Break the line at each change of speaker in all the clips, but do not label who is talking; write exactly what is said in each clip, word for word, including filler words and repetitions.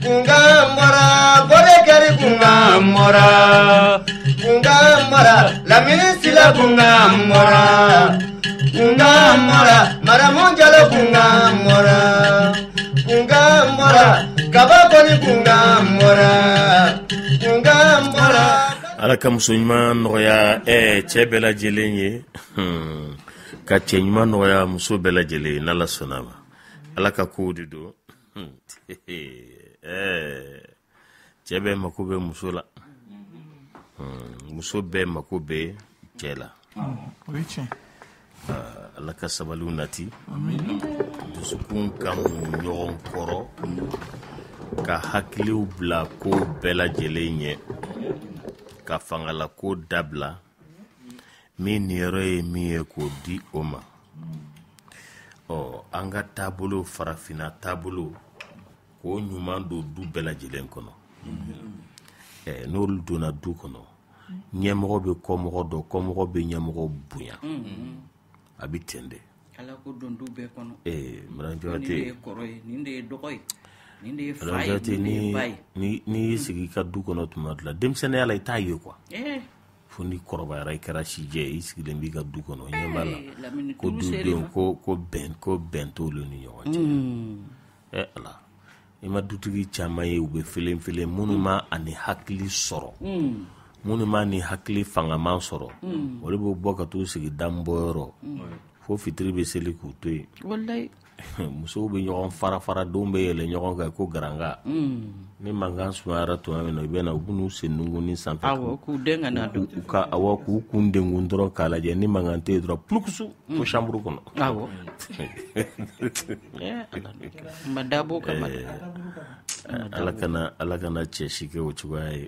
kunga mora bore kari kunga mora kunga mora lamini sila kunga mora kunga mora maramonjala kunga mora kunga mora kabakoni kunga mora kunga mora
ala ka muso ɲuman nɔgɔya ɛ cɛ bɛɛ lajɛlen ye ka cɛ ɲuman nɔgɔya muso bɛɛ lajɛlen n'ala sɔnna ma ala ka kow de don cɛ bɛɛ mako bɛ muso la muso bɛɛ mako bɛ cɛ la ala ka sabaliw nati dusukun ka mun ɲɔgɔn kɔrɔ ka hakiliw bila ko bɛɛ lajɛlen ɲɛ ka fangala ko dabila min niyɔrɔ ye min ye k'o di o ma ɔ an ka taabolo farafina taabolo k'o ɲuman don du bɛɛ lajɛlen kɔnɔ ɛ n'olu donna du kɔnɔ ɲɛmɔgɔ bɛ kɔmɔgɔ dɔn kɔmɔgɔ bɛ ɲɛmɔgɔ bonya a bɛ ten de
ala ko don du bɛɛ kɔnɔ
ee madame Jabate
nin de ye kɔrɔ ye nin de ye dɔgɔ ye nin de ye fa ye nin de ye ba ye
ni ni y'i sigi ka du kɔnɔ tuma dɔ la denmisɛnninya la i t'a ye quoi
eh
fo ni kɔrɔbayara i kɛra sijɛ i sigilen b'i ka du kɔnɔ ɲɛ b'a la
Lamini
ko
tulu
dudenw
seri
ko ko bɛn ko bɛn t'olu ni ɲɔgɔn cɛ ɛ ala i ma dutigi caman ye u bɛ felen felen minnu ma ani hakili sɔrɔ minnu ma ni hakili fangaman sɔrɔ olu bɛ bɔ ka t'u sigi danbɔyɔrɔ fo fitiri bɛ seli k'u to yen
wallahi
musow bɛ ɲɔgɔn fara fara denw bɛ yɛlɛ ɲɔgɔn kan ko garanga ni mankan sumayara tuma min na i bɛ na u bɛ n'u sen nungunin sanfɛ
awɔ k'u den ka na don
u ka awɔ k'u kun dengun dɔrɔn k'a lajɛ ni mankan tɛ yen dɔrɔn pulukusu fo chambre kɔnɔ
awɔ eh ala ma dabo kama
ala kana ala kana cɛ si kɛ o cogoya ye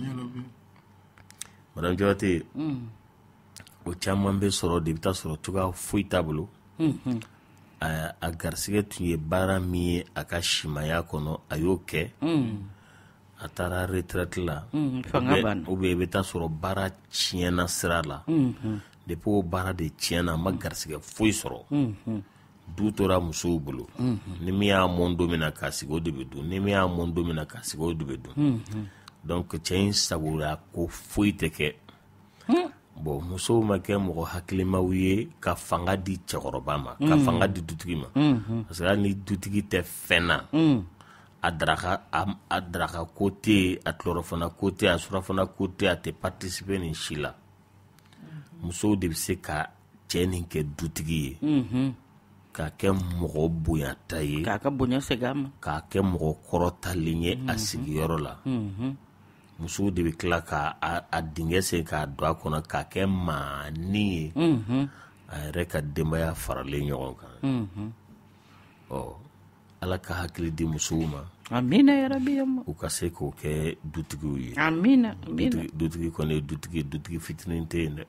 madame Jabate o caman bɛ sɔrɔ de i bɛ taa sɔrɔ cogoya foyi t'a bolo a a garisɛgɛ tun ye baara min ye a ka simaya kɔnɔ a y'o kɛ a taara retraite la
fanga banna
ou bien i bɛ taa sɔrɔ baara tiɲɛna sira la depuis o baara de tiɲɛna a ma garisɛgɛ foyi sɔrɔ du tora musow bolo ni min y'a mɔn don min na k'a sigi o de bɛ dun ni min y'a mɔn don min na k'a sigi o de bɛ dun donc cɛ in sagoya ko foyi tɛ kɛ bon musow ma kɛ mɔgɔ hakilimaw ye ka fanga di cɛkɔrɔba ma ka fanga di dutigi ma parce que hali ni dutigi tɛ fɛn na a daraka a daraka ko tɛ yen a tilɔrɔfana ko tɛ yen a surafana ko tɛ yen a tɛ participer nin si la musow de bɛ se ka cɛ nin kɛ dutigi ye k'a kɛ mɔgɔ bonyata ye
k'a ka bonya segin a ma
k'a kɛ mɔgɔ kɔrɔtalen ye a sigiyɔrɔ la musow de bɛ tila k'a a dingɛ sen k'a don a kɔnɔ k'a kɛ maani ye a yɛrɛ ka denbaya faralen ɲɔgɔn kan ɔ ala ka hakili di musow ma
amina yarabi yamma
u ka se k'o kɛ dutigiw ye
amina amina
dutigi kɔni ye dutigi dutigi fitinin tɛ yen dɛ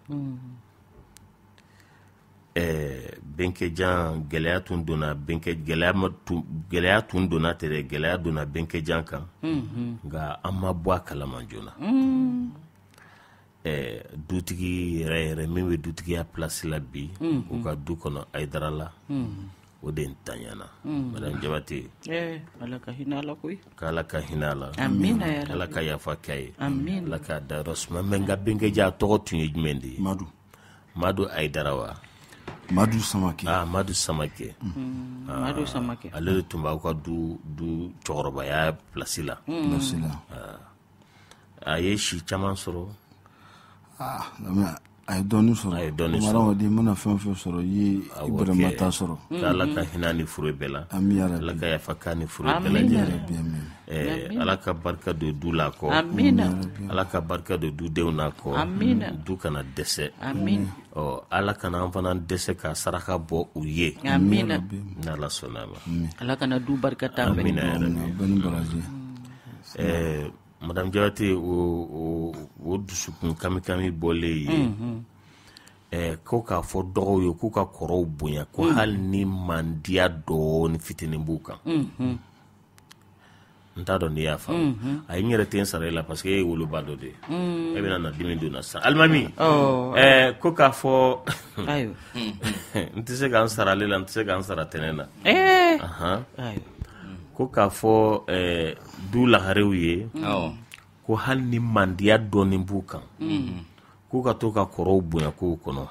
ɛɛ benkɛjan gɛlɛya tun donna benkɛ gɛlɛya ma tun gɛlɛya tun donna tɛ dɛ gɛlɛya donna benkɛjan kan nka an ma bɔ a kalama joona ɛɛ dutigi yɛrɛ yɛrɛ min bɛ dutigiya place la bi u ka du kɔnɔ Ayidara la o de ntanyana madame Jabate
eh ala ka hinɛ ala koyi
k'ala ka hinɛ a la
amina yarabi
ala ka yafa k'a ye
amina
ala k'a dayɔrɔ suma mɛ n ka benkɛjan tɔgɔ tun ye jumɛn de ye
Madu
Madu Ayidara wa
Madu Samake
ah Madu Samake
Madu Samake
ale de tun b'aw ka du du cɛkɔrɔbaya place la
place la
a ye si caman sɔrɔ
ah lamɛ a ye dɔɔni sɔrɔ
a ye dɔɔni sɔrɔ
hadamaden mana fɛn fɛn sɔrɔ i ye i bɛrɛma ta sɔrɔ
k'ala ka hinɛ ni fure bɛɛ la
ami yarabi
ala ka yafa k'a ni fure bɛɛ
amina
lajɛlen
bi amin
ɛɛ ala ka barika don du la kɔ
amina
ala ka barika don du denw na kɔ
amina
du kana dɛsɛ
amina
ɔ ala kana an fana dɛsɛ ka saraka bɔ u ye
amina
n'ala sɔnna a ma
ala kana du barikata an bɛɛ
amina yɛrɛ
bani baraji
ɛɛ madame Jabate o o o dusukun kamikami bɔlen ye ɛɛ ko k'a fɔ dɔgɔw ye k'u ka kɔrɔw bonya ko hali ni mandiya dɔɔni fitinin b'u kan n t'a dɔn n'i y'a faamu a ye n yɛrɛ tɛ n sara e la parce que e ye woloba dɔ de ye e bɛna na dimi don na sisan alimami ɛɛ ko k'a fɔ
ayiwa
n tɛ se k'an sara ale la n tɛ se k'an sara tɛnɛ na
eh
ahan
ayiwa
ko k'a fɔ ɛɛ du laharew ye ko hali ni mandiya dɔɔnin b'u kan k'u ka to ka kɔrɔw bonya kow kɔnɔ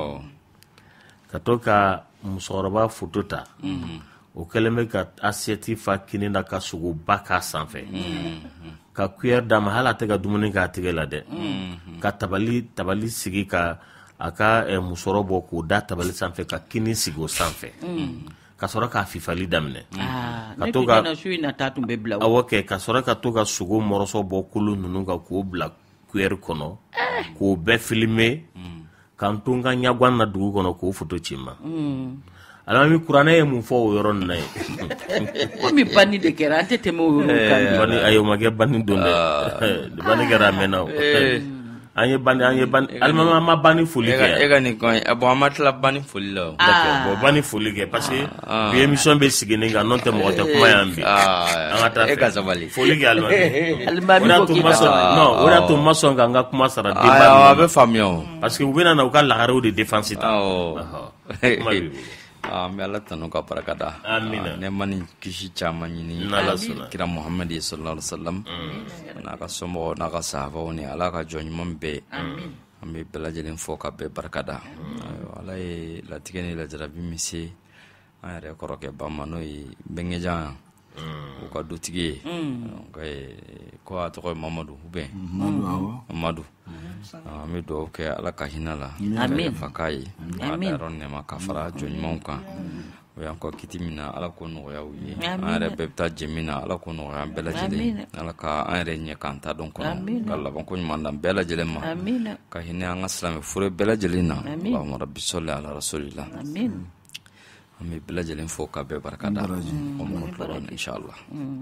ka to ka musokɔrɔba foto ta o kɛlen bɛ ka asiyɛti fa kini na ka sogoba k'a sanfɛ ka cuillère d'a ma hali a tɛ ka dumuni k'a tɛgɛ la dɛ ka tabali tabali sigi ka a ka musɔrɔ bɔ k'o da tabali sanfɛ ka kini sigi o sanfɛ ka sɔrɔ k'a fifali daminɛ ka to ka awɔ kɛ ka sɔrɔ ka to ka sogo mɔrɔsɔ bɔ kolo ninnu kan k'o bila cuillère kɔnɔ k'o bɛɛ filmer k'an to n ka ɲagwan na dugu kɔnɔ k'o foto ci n ma alamami kuranɛ ye mun fɔ o yɔrɔ nin na ye
komi banni de kɛra an tɛ tɛmɛ o yɔrɔ kan
banni ayi o ma kɛ banni don dɛ banni kɛra a mɛnna o an ye banni an ye banni alimami an ma banni foli kɛ
e ka nin kan bon an ma tila banni foli la o
bon banni foli kɛ parce que bi émission bɛ sigi nin kan n'o tɛ mɔgɔ tɛ kuma yan bi an ka taa
e ka sabali
foli kɛ alimami
alimami ko k'i
ma sɔn non o de tun ma sɔn k'an ka kuma sara den ba
a bɛ faamuya o
parce que u bɛ na u ka lagarew de défense ta
kuma bɛ an bɛ ala tanu ka baraka da
amina
ne ma ni kisi caman ɲini kira Muhammad sallallahu alaihi wasallam n'a ka somɔgɔw n'a ka sahabaw ni ala ka jɔn ɲuman bɛɛ an bɛ bɛɛ lajɛlen fɔ ka bɛɛ barika da ala ye latigɛ ni lajarabi min se an yɛrɛ kɔrɔkɛ ba ma n'o ye Bengejan o ka dutigi ye ko a tɔgɔ ye Mamadu ou bien Mamadu an bɛ dugawu kɛ ala ka hinɛ la fa k'a ye a da yɔrɔ nɛma ka fara jɔn ɲumanw kan o y'an kɔ kiti min na ala ko nɔgɔya u ye an yɛrɛ bɛɛ bɛ taa jɛ min na ala ko nɔgɔya an bɛɛ lajɛlen ala ka an yɛrɛ ɲɛ k'an ta dɔn kɔnɔ ka laban ko ɲuman da bɛɛ lajɛlen ma ka hinɛ an ka silamɛ fure bɛɛ lajɛlen na Allahumma rabbi salli ala rasulillah an bɛ bɛɛ lajɛlen fo ka bɛɛ barika da o mɔgɔ tɔɔrɔ inshallah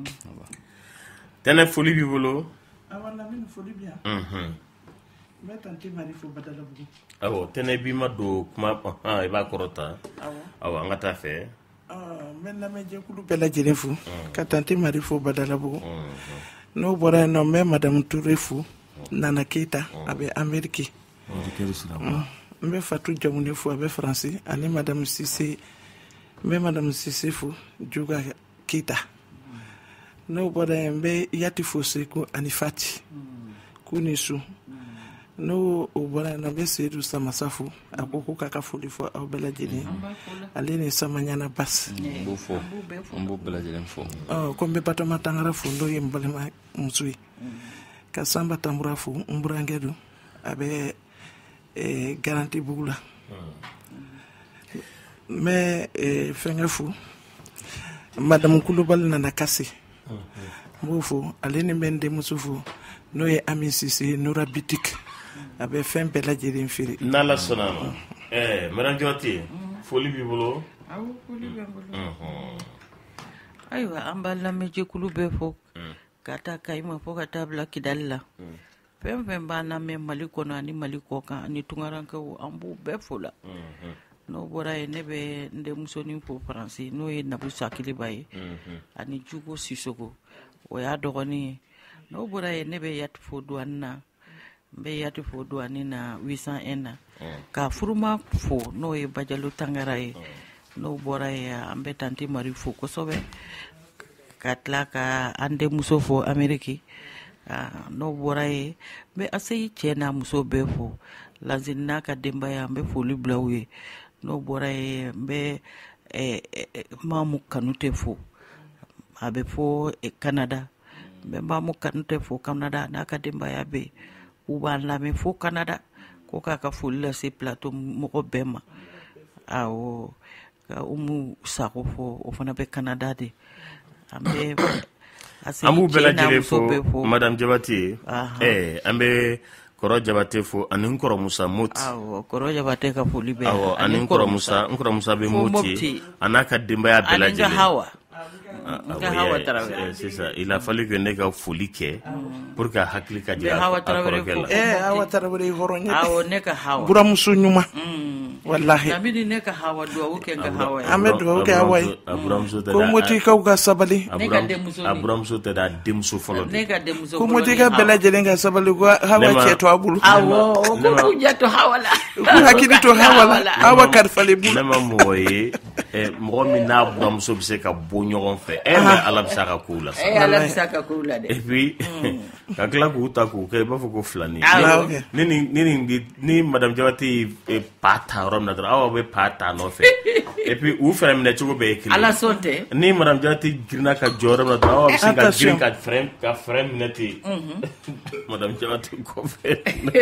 tɛnɛ foli b'i bolo
awɔ lamini foli bi yan n bɛ tanti Mari fo Badalabugu
awɔ tɛnɛ bi ma don kuma i b'a kɔrɔta awɔ an ka taa fɛ
n bɛ lamɛnjɛkulu bɛɛ lajɛlen fo ka tanti Mari fo Badalabugu n'o bɔra yen nɔ n bɛ Madame Touré fo Nana Keita a bɛ Amérique n bɛ Fatou Jamune fo a bɛ Faransi ani Madame Cissé n bɛ Madame Cissé fo Juga Keita n'o bɔra yen n bɛ Yati fo Seko ani Fati k'u ni su n'o o bɔra yen nɔ n bɛ Seydou Samassa fo a ko ko k'a ka foli fɔ aw bɛɛ lajɛlen ale ni Samaɲana Basi
n b'o fɔ n b'o bɛɛ lajɛlen fɔ
ko n bɛ Batoma Tangara fo n'o ye n balima muso ye ka Samba Tambura fo n burankɛ don a bɛ Garanti Bugu la n bɛ fɛnkɛ fo Madame Kulubali Nana Kase n b'o fo ale ni bɛ n denmuso fo n'o ye Ami Sise Nora Bitik a bɛ fɛn bɛɛ lajɛlen feere
n'ala sɔnna a ma ɛɛ Madame Jabate foli b'i bolo
awɔ foli bɛ n bolo ayiwa an b'a lamɛnjɛkulu bɛɛ fo ka taa Kayima fo ka taa bila Kidali la fɛn fɛn b'an lamɛn Mali kɔnɔ ani Mali kɔ kan ani tunkarankew an b'u bɛɛ fo la n'o bɔra yen ne bɛ n denmusonin fo Faransi n'o ye Nabu Sakiliba ye ani Jugo Sisoko o y'a dɔgɔnin ye n'o bɔra yen ne bɛ Yati fo douane na n bɛ Yati fo douane na huit cent un na ka Furuma fo n'o ye Bajalo Tangara ye n'o bɔra yen an bɛ tanti Mari fo kosɛbɛ ka tila ka an denmuso fo Amérique n'o bɔra yen n bɛ Aseyi cɛ n'a muso bɛɛ fo Lanzini n'a ka denbaya n bɛ foli bila u ye n'o bɔra yen n bɛ Mamu Kanute fo a bɛ fo Canada n bɛ Mamu Kanute fo Canada n'a ka denbaya bɛ u b'an lamɛn fo Canada ko k'a ka foli lase plateau mɔgɔ bɛɛ ma awɔ ka Umu Sako fo o fana bɛ Canada de an bɛ
an b'u bɛɛ lajɛlen fo Madame Jabate ɛɛ an bɛ Kɔrɔ Jabate fo ani n kɔrɔmusa Moti
awɔ Kɔrɔ Jabate ka foli bɛ
awɔ ani n kɔrɔmusa n kɔrɔmusa bɛ Moti a n'a ka denbaya bɛɛ lajɛlen
ani n ka Hawa
n ka Hawa Tarawele sisan il a fallu que ne ka foli kɛ pour que a hakili ka jigin a kɔrɔkɛ la
ɛɛ Hawa Tarawele hɔrɔn ye
awɔ ne ka Hawa
buramuso ɲuman wallahi
lamini ne ka hawa duwa ke ga hawa
ame duwa ke hawa ko moti ka ga sabali
aburamso te da demso folo
ne ka demso
ko moti ka bela jelenga sabali ko hawa ke to abulu
awo ko ku jato hawala
ko hakini to hawala awa karfale bu
nema moye e mo mi na aburamso bi se ka bo nyogon fe e me ala bisa ka kula
e ala bisa ka kula de
et puis ka kla ku ta ku ke ba foko flani ni ni ni ni madame Jabati e pata rom na awa be pata no fe et puis ou frère me chugo be ekili
ala sonte
ni madame Jabati grina ka jorom na awa be singa green ka frère ka frère me ti madame Jabati ko fe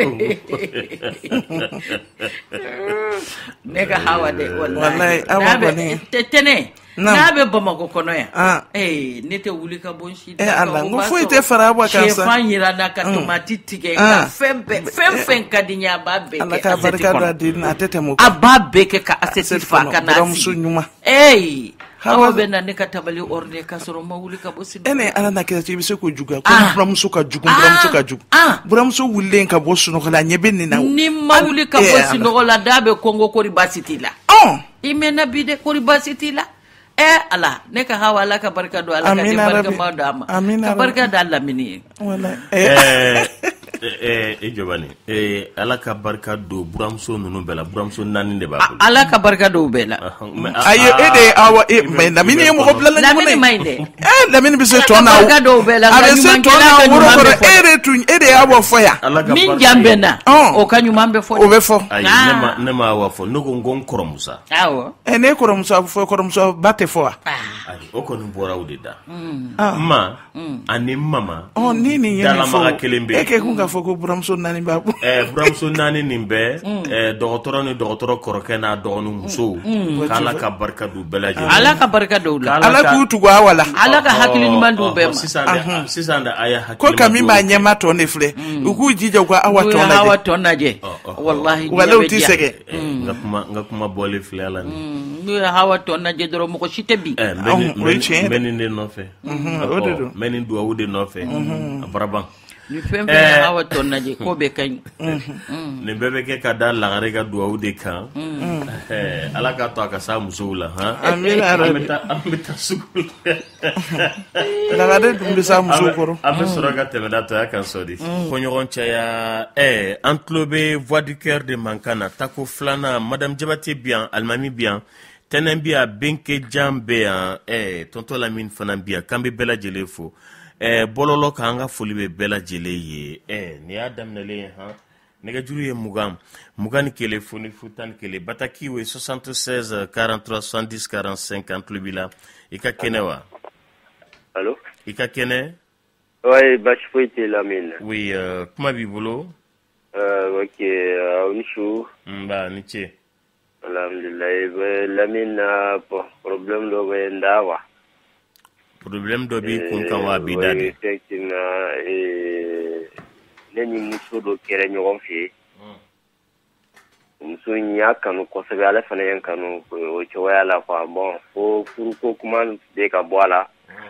nega hawa de
wallahi awa bani
tene na be Bamako kono ya eh nete wuli ka bon shi
eh Allah ngo foi te fara ba kan sa
chefan yira na ka tomati tige ka fembe femfen kadinya ba be
Allah ka barka da din atete mo
aba be ke ka aseti fa kana
si
eh hawa be na ne ka tabali orde ka soro ma wuli ka bosi
ene ala na ke ti bi se ko juga ko buram su ka jugu buram su ka jugu buram su wulle ka bosu no kala nyebe ni na
ni ma wuli ka bosi no la dabe kongo ko ribasiti la
oh
imena bide ko ribasiti la eh ala ne ka hawa la ka barka do ala ka de barka ma dama ka barka da Allah mini
wala
eh eh eh jobani eh ala ka barka do buramso nunu bela buramso nani de ba
ala ka barka do bela
ayo ede awa e me na mini mo ko blala
la mini mainde
eh la mini biso to na
barka do bela
ale se to na woro ko ede tu ede awa fo ya
min jambe na o kanyu mambe fo
o be fo
ay nema nema awa fo nugo ngon koromusa
awo
e ne koromusa fo koromusa bate fo
ay o ko nu bora udida ma ani mama
oh nini
yeni fo e
ke kunga fo ko buramso nani babu
eh buramso nani nimbe eh docteur ni docteur koroke na donu muso kala ka barka du belaje
ala ka barka do la
ala ku tu gwa wala
ala ka hakili ni mandu be
ma sisanda aya hakili
ko kami ma nyema to ne fle uku jija gwa awa to na
awa to na je wallahi
wala uti sege
ngakuma ngakuma bole fle ala ni
ni hawa to na je doro mo ko shite bi
eh meni ne no fe meni do awude no fe baraban
ni fembe hawa to na je ko be kan
ni bebe ke ka da la ga do awude kan eh ala ka to ka sa musula ha
amina
amita amita sukul
la ga de dum sa musukoro
abe soroga temeda to ya kan sodi ko nyogon ya eh enclobé voix du cœur de Mankana tako flana madame Jabati bien almami bien tenembia benke jambe eh tonto Lamine fanambia kambe bela jelefo eh bololo ka anga folibe bela jele ye eh ni adam nele ha nega juru ye mugam mugani kele foni futan kele bataki we soixante-seize quarante-trois soixante-dix quarante-cinq lubila ika kenewa
allô
ika kene
ouais bashfuite Lamine
oui euh, comment bibolo
euh OK euh, unishu
mba niche
alhamdulillah Lamine bon problème do be ndawa
problème do bi kun kan wa bi dade
effectivement et neni muso do kere nyogon fi muso nya kanu ko sabe ala fana yan kanu o choya la kwa bon fo furu ko kuma de ka boala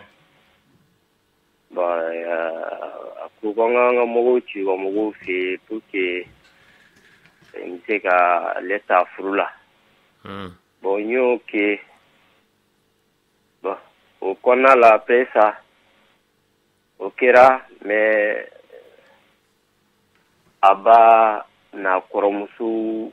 ba ko gonga mo chi go mo fi pour que nse ka leta furula bon yo ke bon o kona la pesa o kera me aba na koromusu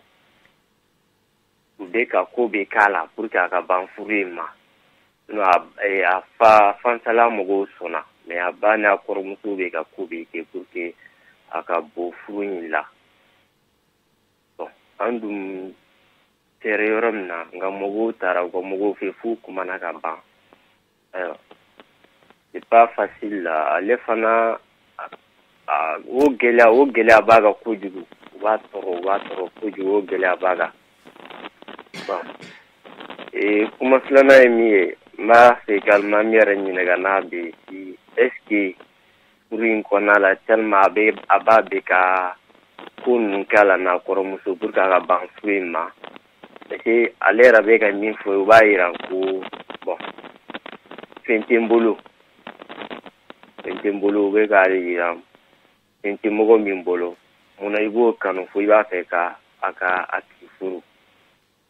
de ka ko be kala pour que aka ban furima no a fa fansala mo sona me aba na koromusu be ka ko be ke pour que aka bo furin la bon andum terioram na nga mogo tara go mogo fe fu kuma na ka ban euh c'est pas facile là les fana o gela o gela baga kujugu wa toro wa toro kujugu o gela baga bon et kuma flana emi ma fait également mière ni na na be est-ce que pour une konala tellement be ababe ka kun kala na koromuso pour ka ban fuima et aller avec un min fo ba ira ko bon fentembolo fentembolo be ga ira fentimogo min bolo mona ibo kanu fo iba fe ka aka akifuru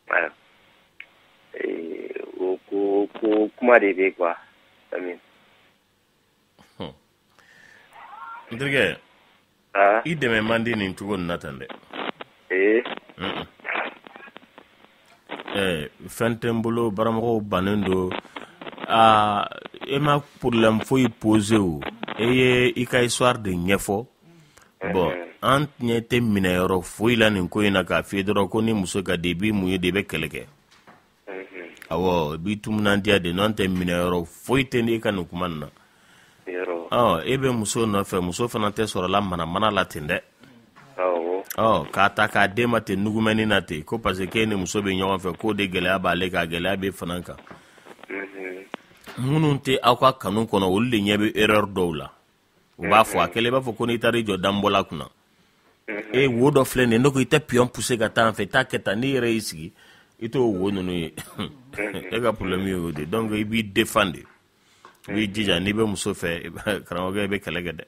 Voilà. Et au au au kuma de bɛ quoi Amin.
Ndirgɛ
Ah.
I dɛmɛ man di nin cogo nin na tan dɛ.
Eh.
Eh fɛn tɛ n bolo baramɔgɔw bannen don ah e ma problème foyi posé o e ye I ka histoire de ɲɛfɔ bon an ɲɛ tɛ minɛyɔrɔ foyi la nin ko in na k'a f'i ye dɔrɔn ko ni muso ka di i b'i mun ye de i bɛ kɛlɛ kɛ awɔ i b'i tumunandiya de n'an tɛ minɛyɔrɔ foyi tɛ n'i ka nin kuma nin na ɔ e bɛ muso nɔfɛ muso fana tɛ sɔrɔla manamana la ten dɛ ɔ k'a ta k'a den ma ten nugumɛni na ten ko parce que e ni muso bɛ ɲɔgɔn fɛ k'o de gɛlɛya b'ale kan gɛlɛya b'e fana kan minnu tɛ aw ka kanu kɔnɔ olu de ɲɛ bɛ erreur dɔw la u b'a fɔ a kɛlen b'a fɔ ko n'i taara I jɔ danbɔla kunna e wo dɔ filɛ nin ne ko I tɛ pion pousser ka taa an fɛ i t'a kɛ tan n'i yɛrɛ y'i sigi I t'o wo ninnu ye e ka problème ye o de donc I b'i défendre I b'i jija n'i bɛ muso fɛ karamɔgɔkɛ I bɛ kɛlɛ kɛ dɛ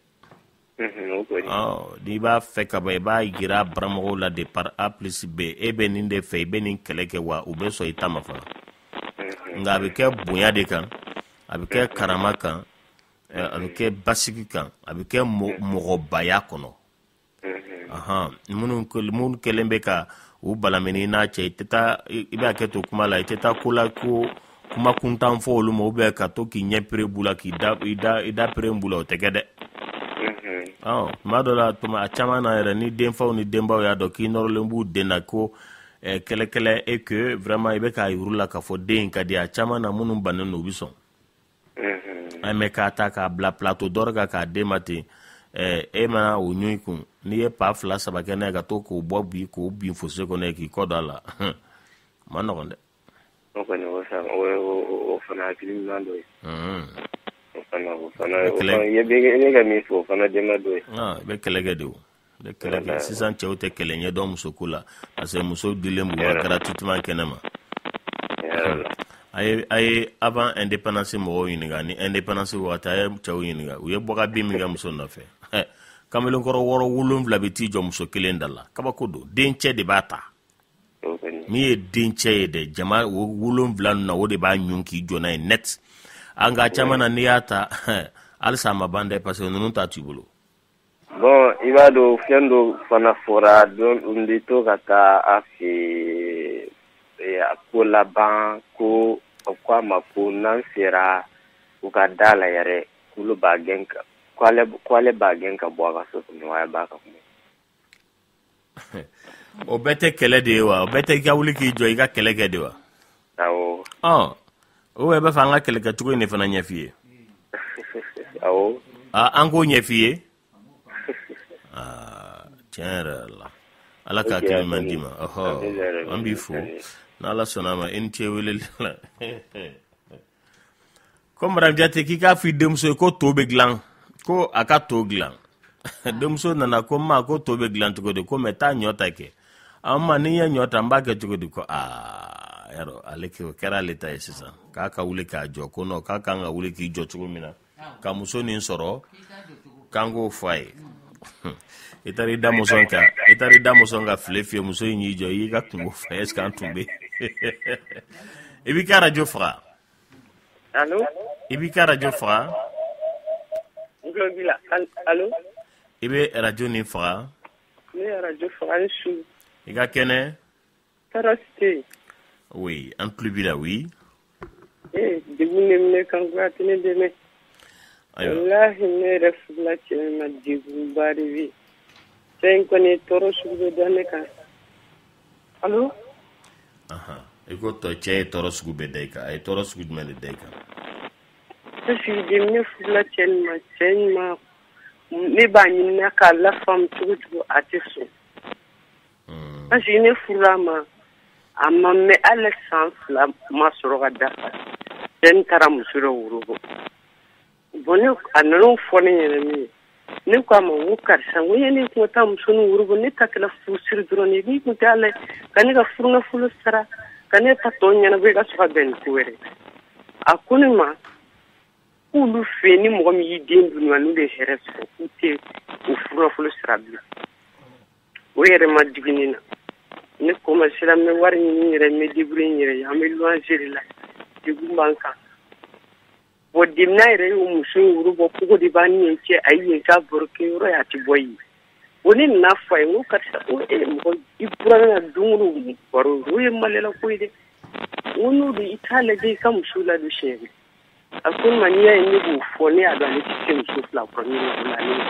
n'i b'a fɛ ka ban I b'a yira baramɔgɔw la de par A plus B e bɛ nin de fɛ I bɛ nin kɛlɛ kɛ wa u bɛ sɔn I ta ma fana nka a bɛ kɛ bonya de kan a bɛ kɛ karama kan a bɛ kɛ basigi kan a bɛ kɛ mɔgɔbaya kɔnɔ ahan minnu minnu kɛlen bɛ ka u balamini n'a cɛ I tɛ taa I b'a kɛ to kuma la I tɛ taa ko la ko kuma kuntan fɔ olu ma ou bien ka to k'i ɲɛ pere bula k'i da I da I da pere bula o tɛ kɛ dɛ ɔ tuma dɔ la tuma a caman na yɛrɛ ni denfaw ni denbaw y'a dɔn k'i nɔrɔlen b'u den na ko kɛlɛ-kɛlɛ et que vraiment I bɛ k'a yir'u la k'a fɔ den in ka di a caman na minnu bannen don u bɛ sɔn an mɛ k'a ta k'a bila plateau dɔ kan k'a d'e ma ten e mana o ɲun I kun n'i ye pa fila saba kɛ n'a ye ka to k'o bɔ bi k'o bin fosse kɔnɔ ye k'i kɔ don a la ma nɔgɔn dɛ
o kɔni o o fana hakili ɲuman dɔ ye o fana o fana i bɛ ka min fɔ o fana dɛmɛ dɔ ye
i bɛ kɛlɛ kɛ de o i bɛ kɛlɛ kɛ sisan cɛw tɛ kɛlɛ ɲɛdɔn muso ko la parce que muso dilen b'u ka gratuitement kɛnɛ ma a ye a ye avant indépendance mɔgɔw ɲininka ni indépendance waati a ye cɛw ɲininka u ye bɔkabin min kɛ muso nɔfɛ kamalenkɔrɔ wɔɔrɔ wolonwula bɛ t'i jɔ muso kelen da la kabako don dencɛ de b'a ta min ye dencɛ ye dɛ jama wolonwula ninnu na o de b'a ɲun k'i jɔ n'a ye net an ka caman na n'i y'a ta halisa a ma ban dɛ parce que ninnu ta t'i bolo
bon I b'a dɔn fɛn dɔ fana fɔra don n bɛ to ka taa a fɛ a ko laban ko o ko a ma ko n'an sera u ka da la yɛrɛ k'olu b'a gɛn ka ko ale b'a gɛn ka bɔ a ka so kɔnɔ wa b'a ka kuma
o bɛɛ tɛ kɛlɛ de ye wa o bɛɛ tɛ I ka wuli k'i jɔ I ka kɛlɛ kɛ de wa
awɔ
ɔ o bɛ b'a fɛ an ka kɛlɛ kɛcogo in de fana ɲɛf'i ye
awɔ
an k'o ɲɛf'i ye tiɲɛ yɛrɛ la Ala ka hakili ɲuman d'i ma ɔhɔ an b'i fo n'Ala sɔnna a ma I ni ce weleli la ko madame Jate k'i k'a fɔ I denmuso ye ko to bɛ dilan ko a ka to dilan denmuso nana ko ma ko to bɛ dilan cogo di ko mɛ taa ɲɔ ta kɛ an ma ni n ye ɲɔ ta n b'a kɛ cogo di ko aa yarɔ ale kɛra ale ta ye sisan k'a ka wuli k'a jɔ ko non k'a kan ka wuli k'i jɔ cogo min na ka muso nin sɔrɔ k'an k'o fɔ a ye I taara I da mɔsɔn kan I taara I da mɔsɔn ka file fiyɛ muso in y'i jɔ I y'i ka kungo fɛ est ce que an tun bɛ I b'i ka radio faga
allo
I b'i ka radio faga
n tulo b'i la allo
I bɛ radio nin faga
ne ye radio faga ni su
I ka kɛnɛ
tɔɔrɔ si tɛ yen
oui an tulo b'i la oui
ee degun de minɛ kan ko a tɛ ne dɛmɛ walahi ne yɛrɛ furula cɛ min ma degunba de bɛ yen cɛ in kɔni tɔɔrɔ sugu bɛ da ne kan allo
I ko tɔ cɛ ye tɔɔrɔ sugu bɛ da I kan a ye tɔɔrɔ sugu jumɛn de da I kan
parce que de ne furula cɛ in ma cɛ in ma ne b'a ɲininka k'a lafaamu cogo cogo a tɛ sɔn parce que ne furula ma a ma mɛn hali san fila ma sɔrɔ ka dafa cɛ in taara muso dɔ woro bɔ bon ne a nana fɔ ne ɲɛna min ye ne ko a ma n ko karisa n ko yanni kun ka taa muso ni woro bɔ ne ta kɛla furusiri dɔrɔn de n'i kun tɛ ala ka ne ka furunafolo sara ka ne ta tɔ ɲɛnabɔ I ka sɔrɔ ka bɛn ni ko wɛrɛ a ko ne ma k'olu fɛ yen ni mɔgɔ min y'i den dun n'u de hɛrɛ sɔrɔ k'u tɛ o furunafolo sara bilen o yɛrɛ ma digi ne na
ne commencé la me wari ni yɛrɛ me débrouiller n yɛrɛ ye an bɛ loyer la degun b'an kan bon demina yɛrɛ y'o muso in woro bɔ kogo de b'a ni yen cɛ a ye yen k'a baro kɛ yɔrɔ ye a tɛ bɔ yen o ne nana fɔ a ye n ko karisa ko e mɔgɔ i bɔra na don o don baro o ye maliyala ko ye dɛ n ko n'o don i t'a lajɛ i ka muso ladon siɲɛ kelen a ko ne ma n'i y'a ye ne b'o fɔ ne y'a dɔn ale tɛ se muso fila kɔrɔ ne b'o la ne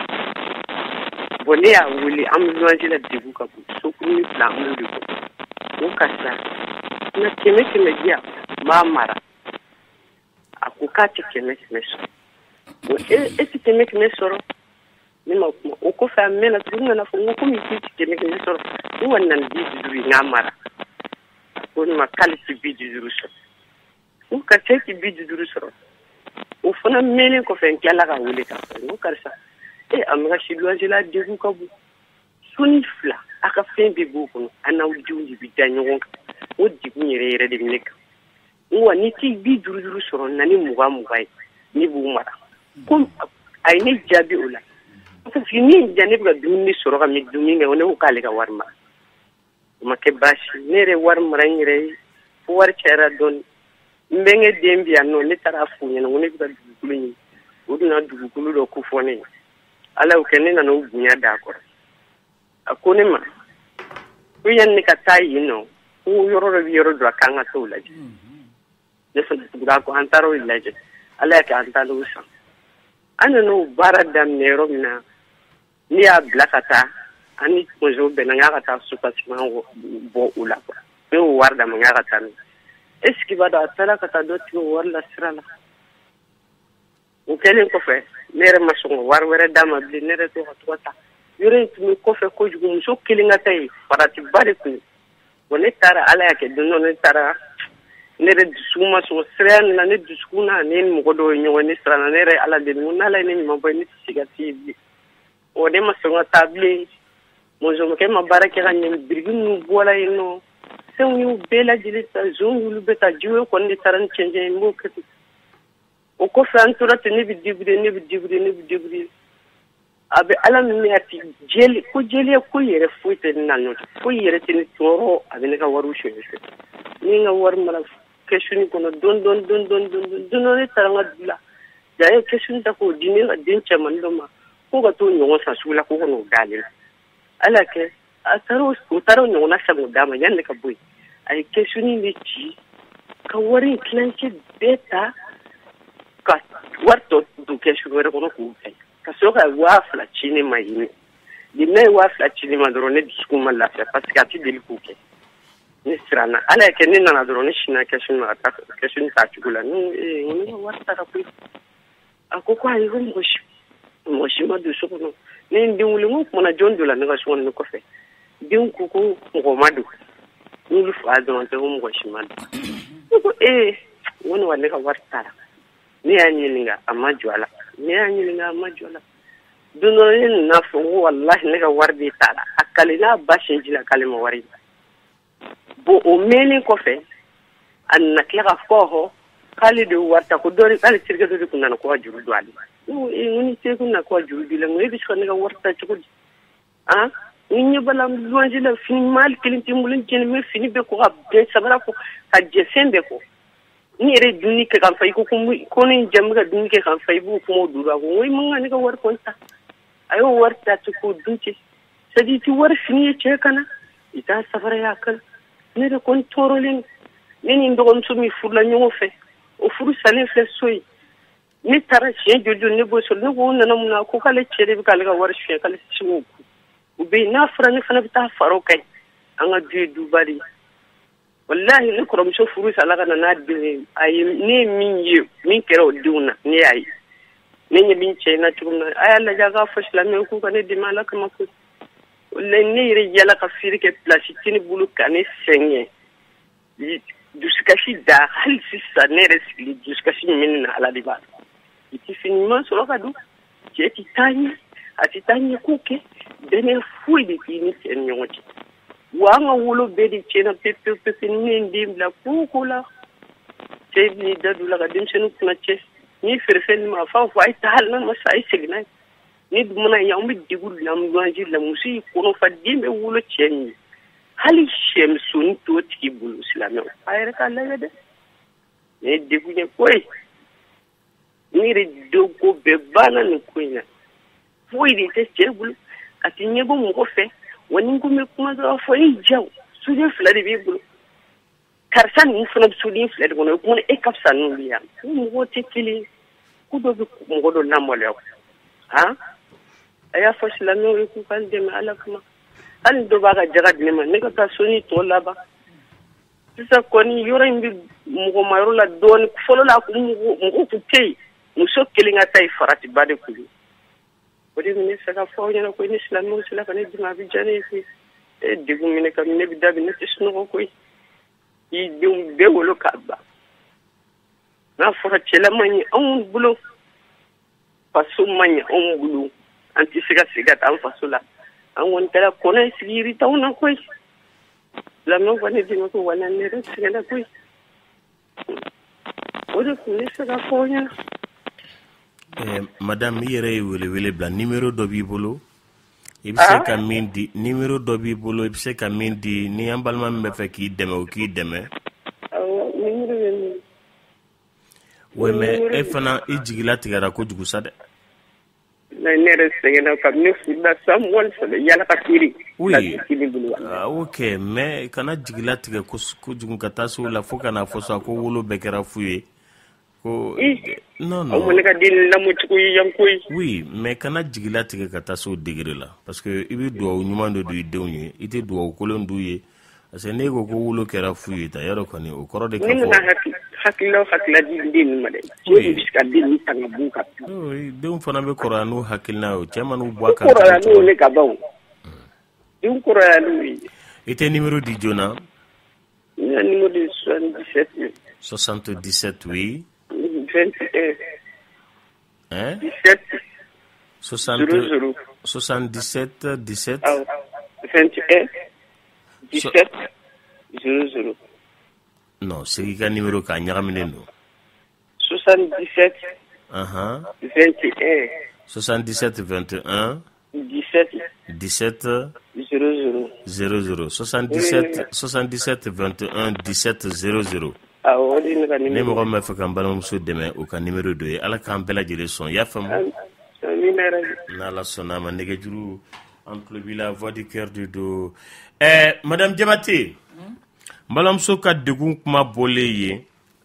bon ne y'a wele an bɛ loyer la degun ka bon sokuruni fila an b'o de kɔ n ko karisa na kɛmɛ kɛmɛ di yan n b'a mara a ko k'a tɛ kɛmɛ kɛmɛ sɔrɔ bon e e tɛ kɛmɛ kɛmɛ sɔrɔ ne ma kuma o kɔfɛ a mɛnna tugun n nana fɔ n ko komi k'i tɛ kɛmɛ kɛmɛ sɔrɔ ne kɔni nana bi duuru ye n k'a mara a ko ne ma k'ale tɛ bi duuru sɔrɔ n ko karisa e tɛ bi duuru sɔrɔ o fana mɛnnen kɔfɛ n tilala ka wele k'a fɔ n ko karisa e a mɛka si loyer la degun ka bon soni fila a ka fɛn bɛɛ b'o kɔnɔ a n'aw denw de bɛ da ɲɔgɔn kan o degun yɛrɛ yɛrɛ de bɛ ne kan n wa n'i tɛ bi duuru duuru sɔrɔ na ni mugan mugan ye ne b'u mara ko a ye ne jaabi o la parce que ni ja ne bɛ ka dumuni sɔrɔ ka mɛ dumuni kɛ ne ko k'ale ka wari mara o ma kɛ baasi ne yɛrɛ wari mara n yɛrɛ ye fo wari cayara dɔɔni n bɛnkɛ den bi yan nɔ ne taara f'u ɲɛna ko ne bɛ ka dugukolo ɲini o donna dugukolo dɔ ko fɔ ne ye ala y'o kɛ ne nana o bonya d'a kɔrɔ a ko ne ma ko yanni ne ka taa yen nɔ ko yɔrɔ dɔ bɛ yɔrɔ dɔ a kan ka t'o lajɛ ne fana tugura ko an taara o lajɛ ala y'a kɛ an taara o san an nana o baara daminɛ yɔrɔ min na ne y'a bila ka taa an ni kɔnsew bɛnna n k'a ka taa supasiman bɔ o la kuwa ne y'o wari d'a ma n k'a ka taa n'o est ce que b'a dɔn a taara ka taa dɔ tigɛ o wari la sira la o kɛlen kɔfɛ ne yɛrɛ ma sɔn ka wari wɛrɛ d'a ma bilen ne yɛrɛ to ka to ka taa yɔrɔ in tun bɛ kɔfɛ kojugu muso kelen ka taa yen faratiba de tun bon ne taara ala y'a kɛ don dɔ ne taara ne yɛrɛ dusukun ma sɔn siraya nana ne dusukun na ne ni mɔgɔ dɔw ye ɲɔgɔn ne siranna ne yɛrɛ ala deli n ko n'ala ye ne ɲuman bɔ ne tɛ se ka se yen bilen o ne ma sɔn ka taa bilen mɔzɔnkɛ ma baara kɛ ka ɲɛ biriki ninnu bɔra yen nɔ fɛnw y'u bɛɛ lajɛlen ta zon y'olu bɛɛ ta jiwo kɔni de taara ni cɛncɛn ye n b'o kɛ ten o kɔfɛ an tora ten ne bɛ débrouiller ne bɛ débrouiller ne bɛ débrouiller a bɛ ala min a ti jeli ko jeliya ko yɛrɛ foyi tɛ ne na nɔ foyi yɛrɛ tɛ ne tɔɔrɔ a bɛ ne ka wariw suɲɛ fɛ ne ka wari mara kɛsuni kɔnɔ dɔɔni dɔɔni dɔɔni dɔɔni dɔɔni don dɔ ne taara n ka du la ja ye kɛsuni ta k'o di ne ka den cɛmanin dɔ ma ko ka t'o ɲɔgɔn san sugu la ko ka n'o d'ale la ala kɛ a taara o taara o ɲɔgɔnna san k'o d'a ma yanni ne ka bɔ yen a ye kɛsuni de ci ka wari in tilancɛ bɛɛ ta ka wari tɔ don kɛsuni wɛrɛ kɔnɔ k'o fɛ ka sɔrɔ ka waa fila ci ne ma yen nin ne ye waa fila ci ne ma dɔrɔn ne dusukun ma lafiya parce que a tɛ deli k'o kɛ ne siranna ala y'a kɛ ne nana dɔrɔn ne sinna kɛsuni ma ka taa kɛsuni t'a cogo la ne ee n ko ne ka wari taara koyi a ko ko ayi ko mɔgɔ si mɔgɔ si ma don so kɔnɔ ne ye n den wele n ko kumana jɔn don la ne ka so kɔnɔ ne kɔfɛ den ko ko mɔgɔ ma don n'olu fa dɔrɔn tɛ ko mɔgɔ si ma don ne ko ee n ko ne wa ne ka wari taara ne y'a ɲininka a ma jɔ a la ne y'a ɲininka a ma jɔ a la don dɔ ne nana fɔ ko walahi ne ka wari de taara a kale n'a ba sinji la k'ale ma wari bon o mɛnlen kɔfɛ a nana tila ka fɔ hɔ k'ale de wari ta ko dɔ k'ale terikɛ dɔ de tun nana ko ka juru don ale n ko ee n ko ni terikɛ nana ko ka juru don i la n ko e bɛ se ka ne ka wari ta cogo di ah n ɲɛ bala luwanze la fini mali kelen tɛ n bolo n jɛni n bɛ fini bɛɛ ko ka bɛn sabara ko ka jɛ fɛn bɛɛ ko ni yɛrɛ ye dumuni kɛ kan fa i ko ko ne jamu ka dumuni kɛ kan fa i b'o kuma o duuru a ko n ko i man kan ne ka wari kɔni ta a y'o wari ta ten k'o dun ten c'est à dire i tɛ wari fini ye cɛ kana i t'a sabara y'a kana ne de kɔni tɔɔrɔlen ne ni n dɔgɔmuso min furula ɲɔgɔn fɛ o furu salen filɛ so ye ne taara siɲɛ joli joli ne b'o sɔrɔ ne ko o nana mun na ko k'ale cɛ de bɛ k'ale ka wari suɲɛ k'ale tɛ se k'o kun o bɛ yen n'a fɔra ne fana bɛ taa fara o kan an ka du ye duba de ye walahi ne kɔrɔmuso furu sala ka na n'a den ye a ye ne ye min ye min kɛra o denw na ne y'a ye ne ɲɛ bɛ n cɛ in na cogo min na a y'a lajɛ a k'a fɔ silamɛw k'u ka ne dɛmɛ ala kama ko ne yɛrɛ yala ka feere kɛ pilasi tɛ ne bolo ka ne sɛgɛn dusukasi da hali sisan ne yɛrɛ sigili dusukasi min bɛ ne na ala de b'a dɔn i tɛ fini ɲuman sɔrɔ ka dun cɛ tɛ taa ɲɛ a tɛ taa ɲɛ ko kɛ bɛnɛ foyi de t'i ni cɛ ni ɲɔgɔn cɛ wa an ka wolo bɛɛ de tiɲɛna pewu pewu pewu ni ne ye n den bila ko ko la cɛ b'i da don la ka denmisɛnninw kunna cɛ n'i feere fɛn min ma a f'a fɔ a ye taa hali n'a ma sa a ye segin n'a ye ni dun mana ye an bɛ degun de la an bɛ luwanji la muso y'i kɔnɔ fa den bɛ wolo cɛ min ye hali sɛmisoni t'o tigi bolo silamɛw a yɛrɛ k'a lajɛ dɛ ne ye degun ye koyi ne yɛrɛ dogo bɛɛ banna nin ko in na foyi de tɛ cɛ bolo a ti ɲɛbɔ mɔgɔ fɛ wa ni ko n bɛ kuma dɔrɔn fɔ e jaw soden fila de b'i bolo karisa ninnu fana bɛ soden fila de kɔnɔ o kuma e ka fisa n'olu ye o mɔgɔw tɛ kelen ko dɔ bɛ mɔgɔ dɔ lamɔlɛ han a y'a fɔ silamɛw ye k'u ka n dɛmɛ ala kama hali dɔ b'a ka jaga di ne ma ne ka taa so ni tɔ laban sisan kɔni yɔrɔ in bɛ mɔgɔ ma yɔrɔ la dɔɔnin fɔlɔ la ko mɔgɔ tun tɛ yen muso kelen ka taa ye faratiba de kun o de bɛ ne fɛ ka fɔ aw ɲɛna ko ni silamɛw sera ka ne dɛmɛ a bɛ diya ne ye koyi e degun minɛ ka ne bɛ dabi ne tɛ sunɔgɔ koyi i denw bɛɛ wolo k'a ban n'a fɔra cɛla man ɲi anw bolo faso man ɲi anw bolo an tɛ se ka segin ka taa an faso la an kɔni taara kɔnɔ in sigi yiri t'anw na koyi silamɛw ka ne dɛmɛ ko wala ne yɛrɛ sɛgɛnna koyi o de kun ne fɛ ka fɔ aw ɲɛna.
Eh, madame i yɛrɛ ye welewele bila numéro dɔ b'i bolo i bɛ se ka min di numéro dɔ b'i bolo i bɛ se ka min di ni an balima min bɛ fɛ k'i dɛmɛ o k'i dɛmɛ.
awɔ numéro bɛ min.
oui mais e fana i jigila tigɛra kojugu sa dɛ.
ne yɛrɛ sɛgɛnna ka ne furula san mugan saba yala ka kiri.
oui ah, ok mais kana jigila tigɛ kojugu ka taa se o la fo ka na fɔ sa ko wolo bɛɛ kɛra fu ye. ko non non
aw ne ka den lamɔ cogo ye yan koyi.
oui mais kana jigila tigɛ ka taa se o degré la parce que i bɛ duwawu ɲuman de don i denw ye i tɛ duwawu kolon d'u ye parce que n'e ko ko wolo kɛra fu ye ta yarɔ kɔni o kɔrɔ de ka fɔ.
ne mana hakililaw hakilila di den ninnu ma dɛ. cɛ bɛ se ka den ninnu tanga b'u kan.
denw fana bɛ kɔrɔya n'u hakilina ye o cɛ man'u bɔ a kan.
kɔrɔya n'o ne ka ban o denw kɔrɔya n'o ye.
i tɛ numéro di joona.
ne ka numéro de soixante-dix-sept.
soixante-dix-sept oui.
vingt et un.
Hein?
dix-sept.
soixante. soixante-dix-sept dix-sept.
Ah, vingt et un. dix-sept. zéro zéro.
Non, c'est qui a numéro k'a ɲagaminen don.
soixante-dix-sept.
Uh-huh.
vingt et un.
soixante-dix-sept vingt et un.
dix-sept.
dix-sept.
zéro zéro.
zéro zéro. soixante-dix-sept soixante-dix-sept vingt et un dix-sept zéro zéro. ne mɔgɔ min bɛ fɛ k'an balimamuso dɛmɛ o ka numéro dɔ ye ala k'an bɛɛ lajɛlen sɔn i y'a faamu n'ala sɔnna ma nɛgɛjuru an tulo b'i la voix du cœur de do eh, madame Diabaté n balimamuso ka degun kuma bɔlen ye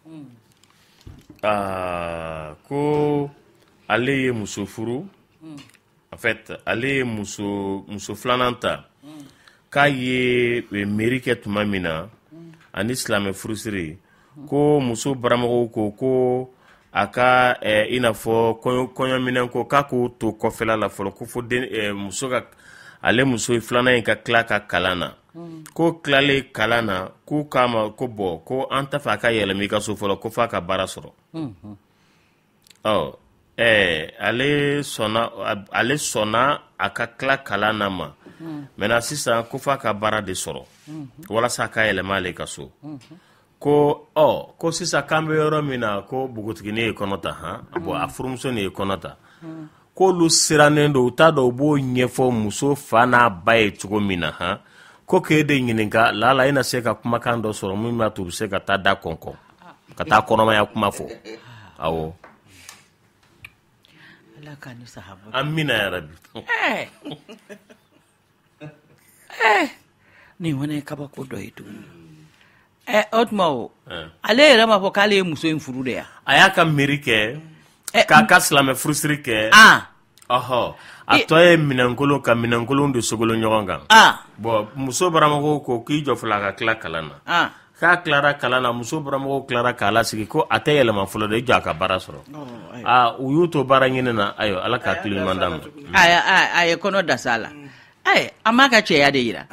ah, ko ale ye muso furu en fait ale ye muso muso filanan ta k'a ye mairie kɛ tuma min na ani silamɛ furusiri ko muso baramɔgɔw ko ko a ka eh, i n'a fɔ kɔɲɔminɛn ko k'a k'o to kɔfɛla la fɔlɔ ko fo den eh, muso ka ale muso filanan in ka tila ka kalan na mm. ko tilalen kalan na k'u k'a ma ko bɔn ko an t'a fɛ a ka yɛlɛma i ka so fɔlɔ ko f'a ka baara sɔrɔ ɔ mm. oh, eh, ale sɔnna ale sɔnna a ka tila kalan na ma mm. maintenant sisan ko f'a ka baara de sɔrɔ mm. walasa a ka yɛlɛma ale ka so mm. ko ɔ oh, ko sisan k'an bɛ yɔrɔ min na ko bogotigini ye kɔnɔ ta han mm. bon a furumuso nin ye kɔnɔ ta mm. k'olu sirannen don u t'a dɔn u b'o ɲɛfɔ muso fa n'a ba ye cogo min na han ko k'e de ɲininka lala i na se ka kumakan dɔ sɔrɔ min b'a to u bɛ se ka taa da kɔnkɔn ka taa kɔnɔmaya kuma fɔ awɔ amina yarabi
eh eh ni wani kabako dɔ ye tuguni eh o tuma o ale yɛrɛ ma fɔ k'ale ye muso in furu de ya
a y'a ka miiri kɛ k'a ka silamɛ furusiri kɛ ɔhɔ a tɔ ye minɛnkolon ka minɛnkolon de sogolo ɲɔgɔn kan bon muso baramɔgɔw ko k'i jɔ fɔlɔ a ka tila kalan na k'a tilara kalan na muso baramɔgɔw tilara k'a lasigi ko a tɛ yɛlɛma fɔlɔ de i jɔ a ka baara sɔrɔ aa u y'u to baara ɲini na ayiwa ala k'a tile ɲuman d'a ma
a ye kɔnɔ dasa la a m'a ka cɛya de yira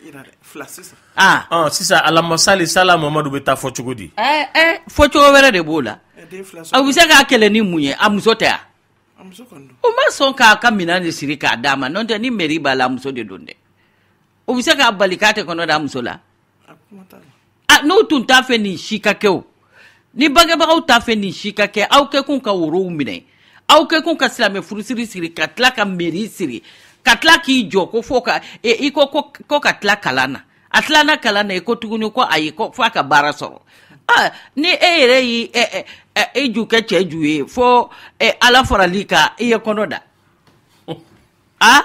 sisan alamasali sala mamadu bɛ taa fɔ cogo di
fɔ cogo wɛrɛ de b'o la a bɛ se k'a kɛlɛ ni mun ye a muso tɛ yan o ma sɔn k'a ka minɛn de siri k'a d'a ma n'o tɛ ni mairie b'a la a muso de don dɛ o bɛ se k'a bali k'a tɛ kɔnɔ d'a muso la n'o tun t'a fɛ nin si ka kɛ o ni bangebagaw t'a fɛ nin si ka kɛ aw kɛkun ka worow minɛ aw kɛkun ka silamɛ furusiri siri ka tila ka mairie siri ka tila k'i jɔ ko fo ka i ko ko ka tila kalan na a tilana kalan na i ko tuguni ko ayi ko f'a ka baara sɔrɔ ah ni e yɛrɛ y'i e e ju kɛ cɛ ju ye fo ala farali ka i ye kɔnɔ da ah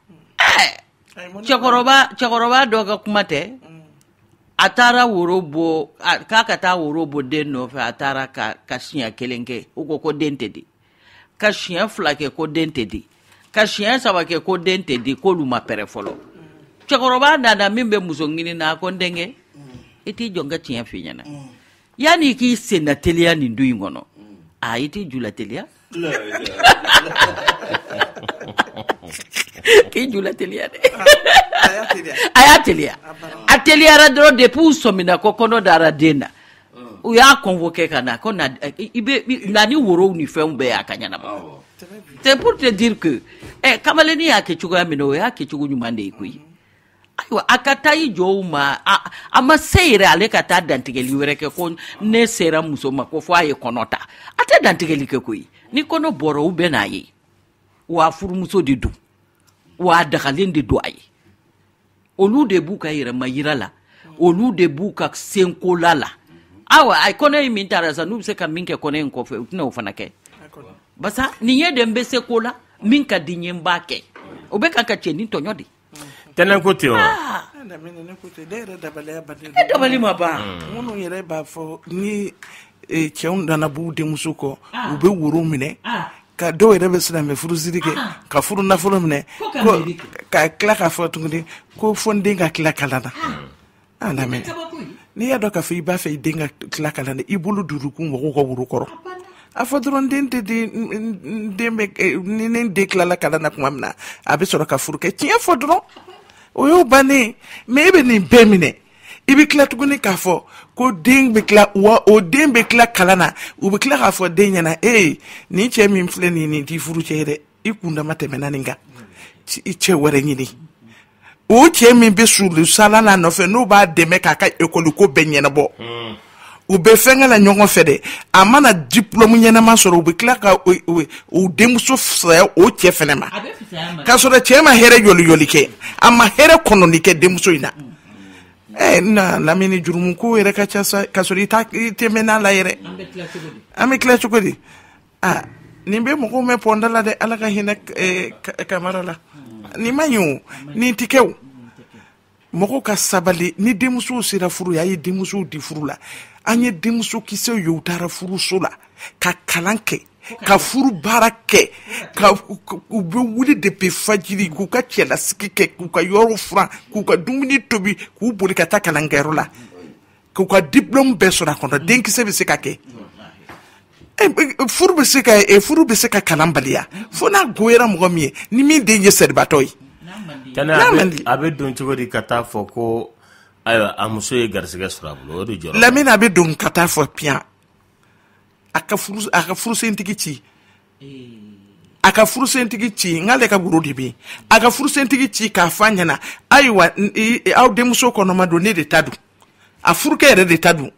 cɛkɔrɔba cɛkɔrɔba dɔ ka kuma tɛ a taara woro bɔ k'a ka taa woro bɔ den nɔfɛ a taara ka ka siɲɛ kelen kɛ o ko ko den tɛ di ka siɲɛ fila kɛ ko den tɛ di ka siɲɛ saba kɛ ko den tɛ di k'olu ma pɛrɛ fɔlɔ cɛkɔrɔba nana min bɛ muso ɲini na a ko n denkɛ i t'i jɔ n ka tiɲɛ f'i ɲɛna yanni i k'i sen na teliya nin du in kɔnɔ a i t'i ju la teliya k'i ju la teliya dɛ a y'a teliya a teliyara dɔrɔn depuis u sɔmina ko kɔnɔ dara den na u y'a convoqué ka na ko na i bɛ na ni worow ni fɛnw bɛɛ y'a ka ɲɛnabɔ c'est pour te dire que eh kamalenni y'a kɛ cogoya min na o y'a kɛ cogo ɲuman de ye koyi ayiwa a ka taa i jɔ u ma a ma se yɛrɛ ale ka taa dantigɛli wɛrɛ kɛ ko ne sera muso ma ko fɔ a ye kɔnɔ ta a tɛ dantigɛli kɛ koyi ni kɔnɔ bɔra u bɛ n'a ye wa furumuso de don wa dagalen de don a ye olu de b'u ka yɛrɛma yira la olu de b'u ka senkola la awa a kɔnɔ in min taara sa n'u bɛ se ka min kɛ kɔnɔ in kɔfɛ u tɛna o fana kɛ basa nin ye de n bɛ se ko la min ka di n ye n b'a kɛ o bɛ kan ka cɛ ni tɔɲɔ de
tɛnɛ ko ten o
e dabali ma ban minnu yɛrɛ b'a fɔ ni cɛw nana b'u denmuso kɔ u bɛ woro minɛ ka dɔw yɛrɛ bɛ silamɛ furusiri kɛ ka furu nafolo minɛ ka tila k'a fɔ tuguni ko fo n den ka tila kalan na a lamɛn n'i y'a dɔn k'a fɔ i b'a fɛ i den ka tila kalan na i bolo durukun mɔgɔw ka woro kɔrɔ a fɔ dɔrɔn den tɛ di den bɛ ni ne den tilala kalan na tuma min na a bɛ sɔrɔ ka furu kɛ tiɲɛ fɔ dɔrɔn o y'o bannen mɛ e bɛ nin bɛɛ minɛ i bɛ tila tuguni k'a fɔ ko den bɛ tila wa o den bɛ tila kalan na u bɛ tila k'a fɔ den ɲɛna ee nin cɛ min filɛ nin nin t'i furu cɛ ye dɛ i kun dama tɛmɛna nin kan i cɛ wɛrɛ ɲini o cɛ min bɛ sulu sala n'a nɔfɛ n'o b'a dɛmɛ k'a ka ekɔli ko bɛɛ ɲɛnabɔ u bɛ fɛn ka ɲɔgɔn fɛ dɛ a mana diplôme ɲɛnama sɔrɔ u bɛ tila ka o denmuso fisaya o cɛ fɛnɛ ma k'a sɔrɔ cɛ ma hɛrɛ yɔliyɔli kɛ a ma hɛrɛ kɔnɔni kɛ denmuso in na eh na lamini jurumu ko yɛrɛ ka ca sa ka sɔrɔ i ta i tɛ mɛn n'a la yɛrɛ an bɛ tila cogo di ah nin bɛ mɔgɔw mɛn pɔnda la dɛ ala ka hinɛ kamara la nin ma ɲi o nin tɛ kɛ o mɔgɔw ka sabali ni denmusow sera furu ye a ye denmusow di furu la an ye denmuso kisɛw ye u taara furuso la ka kalan kɛ ka furu baara kɛ ka u bɛ wuli depuis fajiri k'u ka cɛlasigi kɛ k'u ka yɔrɔ furan k'u ka dumuni tobi k'u boli ka taa kalankɛyɔrɔ la k'u ka diplôme bɛɛ sɔrɔ a kɔnɔ denkisɛ bɛ se ka kɛ furu bɛ se ka furu bɛ se ka kalan baliya fo n'a goyara mɔgɔ min ye ni min den ye sɛribatɔ ye
tɛnɛ a bɛ don cogo di ka taa fɔ ko ayiwa a muso ye garisɛgɛ sɔrɔ a bolo o de jɔrɔ
lamini a bɛ don ka taa fɔ piyan a ka furu a ka furusentigi ci a ka furusentigi ci n'ale ka woro de bɛ yen a ka furusentigi ci k'a fɔ a ɲɛna ayiwa aw denmuso kɔnɔma don ne de ta don a furukɛ yɛrɛ de ta don